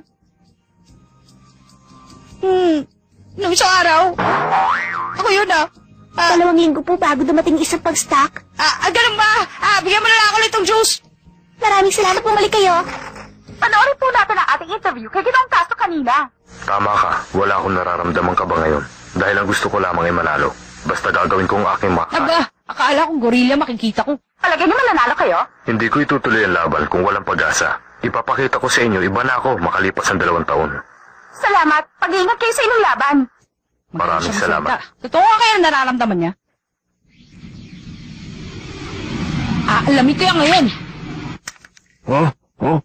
Hmm, nung isang araw? Ako yun ah. ah Dalawang linggo po bago dumating isang pag-stock. Ah, ah, ganun ba? Ah, bigyan mo na lang ako nitong juice. Maraming salamat, bumalik kayo. Panoorin po natin ang ating interview kay Ginoong Castro kanina. Tama ka, wala akong nararamdaman ka ba ngayon? Dahil ang gusto ko lamang ay manalo. Basta gagawin kong aking ma... Aba, akala kong gorilla makikita ko. Palagay naman nanalo kayo? Hindi ko itutuloy ang laban kung walang pag-asa. Ipapakita ko sa inyo, iba na ako makalipas ang dalawang taon. Salamat. Pag-iingat kayo sa inyong laban. Maraming salamat. Totoo nga kaya nararamdaman niya? Ah, alamig ko yan ngayon. Oh? Oh?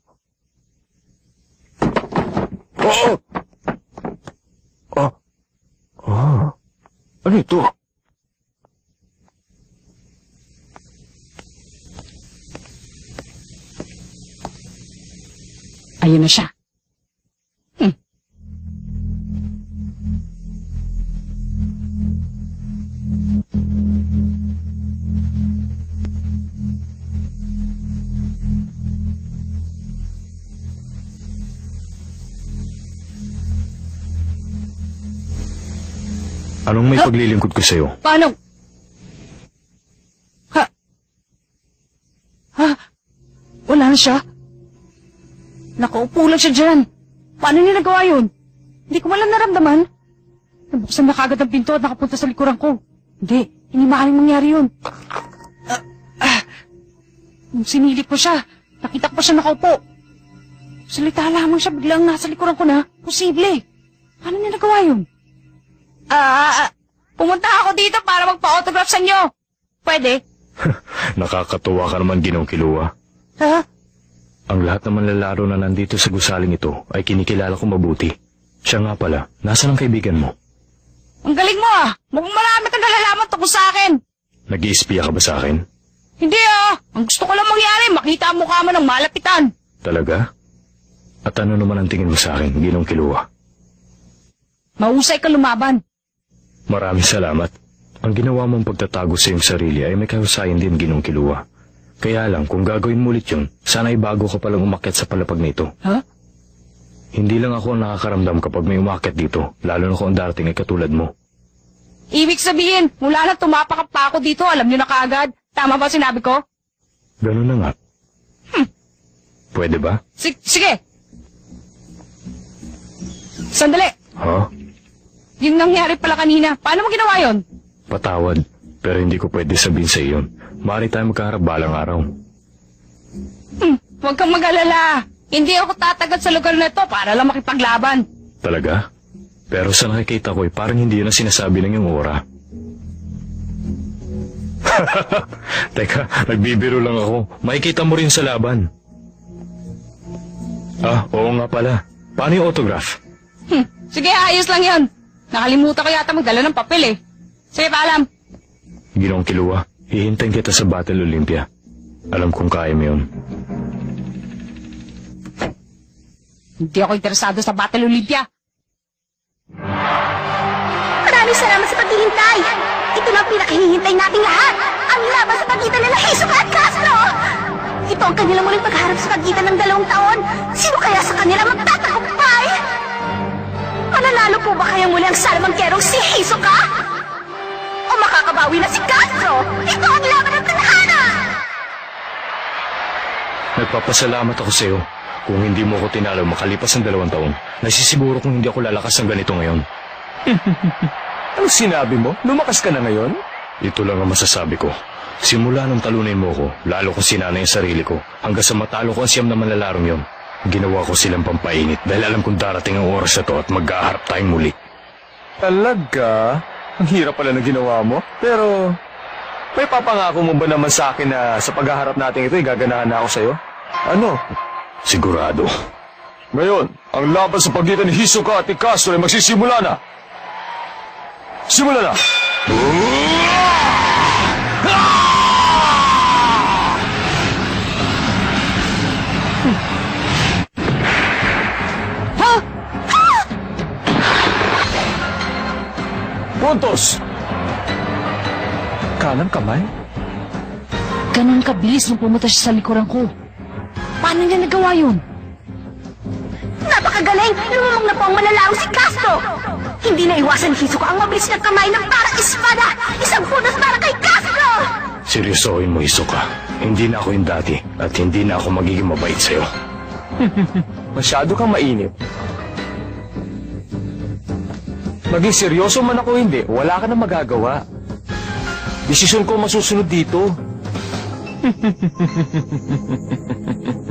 Oh! Oh! Oh! Ano ito? Ayun na siya. Hmm. Anong may paglilingkod ko sa'yo? Paano? Ha? Ha? Wala na siya? Nakaupo lang siya dyan. Paano niya nagawa yun? Hindi ko malang naramdaman. Nabuksan na kagad ang pinto at nakapunta sa likuran ko. Hindi, hindi maaaring mangyari yun. Ah, ah. Nung sinilip ko siya, nakita ko pa siya nakaupo. Salita lamang siya, biglang nasa likuran ko na. Posible. Paano niya nagawa yun? Ah, ah, pumunta ako dito para magpa-autograph sa inyo. Pwede? Nakakatuwa ka naman, Ginong Kilua. Ha? Ang lahat ng manlalaro na nandito sa gusaling ito ay kinikilala ko mabuti. Siya nga pala, nasa ang kaibigan mo? Ang galing mo ah! Mukhang marami kang nalalaman tungkol sa akin. Nag-iispiya ka ba sa akin? Hindi ah! Ang gusto ko lang mangyari, makita ang mukha mo ng malapitan. Talaga? At ano naman ang tingin mo sa akin, Ginong Kilua? Mahusay ka lumaban. Maraming salamat. Ang ginawa mong pagtatago sa iyong sarili ay may kahusayan din, Ginong Kilua. Kaya lang, kung gagawin mo ulit yun, sana ay bago ka palang umakyat sa palapag na ito. Ha? Hindi lang ako ang nakakaramdam kapag may umakyat dito, lalo na kung ang darating ay katulad mo. Ibig sabihin, mula na tumapak pa ako dito, alam niyo na kaagad. Tama ba sinabi ko? Ganun na nga. Hmm. Pwede ba? S sige. Sandali. Ha? Yung nangyari pala kanina, paano mo ginawa yon? Patawad, pero hindi ko pwede sabihin sa iyon. Maaari tayo magkaharap balang araw. Hmm, huwag kang mag-alala. Hindi ako tatagal sa lugar na to para lang makipaglaban. Talaga? Pero sa nakikita ko, eh, parang hindi yun ang sinasabi ng iyong aura. Teka, nagbibiro lang ako. Makikita mo rin sa laban. Ah, oo nga pala. Paano yung autograph? Hmm, sige, ayos lang yan. Nakalimutan ko yata magdala ng papel eh. Sige, paalam. Ginoong Kiluwa, hihintayin kita sa Battle Olympia. Alam kong kaya mo yun. Hindi ako interesado sa Battle Olympia. Maraming salamat sa paghihintay. Ito na ang pinakahihintay nating lahat. Ang laban sa pagitan nila Hisoka at Castro. Ito ang kanilang muling pagharap sa pagitan ng dalawang taon. Sino kaya sa kanila magtatagumpay? Mananalo po ba kaya muli ang salamangkerong si Hisoka? O makakabawi na si Castro? Ito ang laban ng tadhana! Nagpapasalamat ako sa iyo. Kung hindi mo ako tinalo makalipas ang dalawang taon, nasisiguro kung hindi ako lalakas ng ganito ngayon. Ano sinabi mo? Lumakas ka na ngayon? Ito lang ang masasabi ko. Simula nung talunin mo ko, lalo kong sinanay ang sarili ko, hanggang sa matalo ko ang siyam na manlalarong yon. Ginawa ko silang pampainit dahil alam kong darating ang oras na to at mag-aharap tayong muli. Talaga? Ang hirap pala na ginawa mo. Pero, may papangako mo ba naman sa akin na sa paghaharap natin ito, gaganahan na ako sa'yo? Ano? Sigurado. Ngayon, ang laban sa pagitan ni Hisoka at ni Castro ay magsisimula na. Simula na! Puntos! Kanang kamay? Ganun kabilis nung pumunta siya sa likuran ko. Paano niya nagawa yun? Napakagaling! Lumamang na po ang manlalaro si Castro! Hindi na iwasan ni Hisoka ang mabilis na kamay ng parang espada! Isang puntos para kay Castro! Seryosohin mo, Hisoka. Hindi na ako yung dati at hindi na ako magiging mabait sa'yo. Masyado kang mainit. Maging seryoso man ako hindi, wala ka na magagawa. Desisyon ko masusunod dito.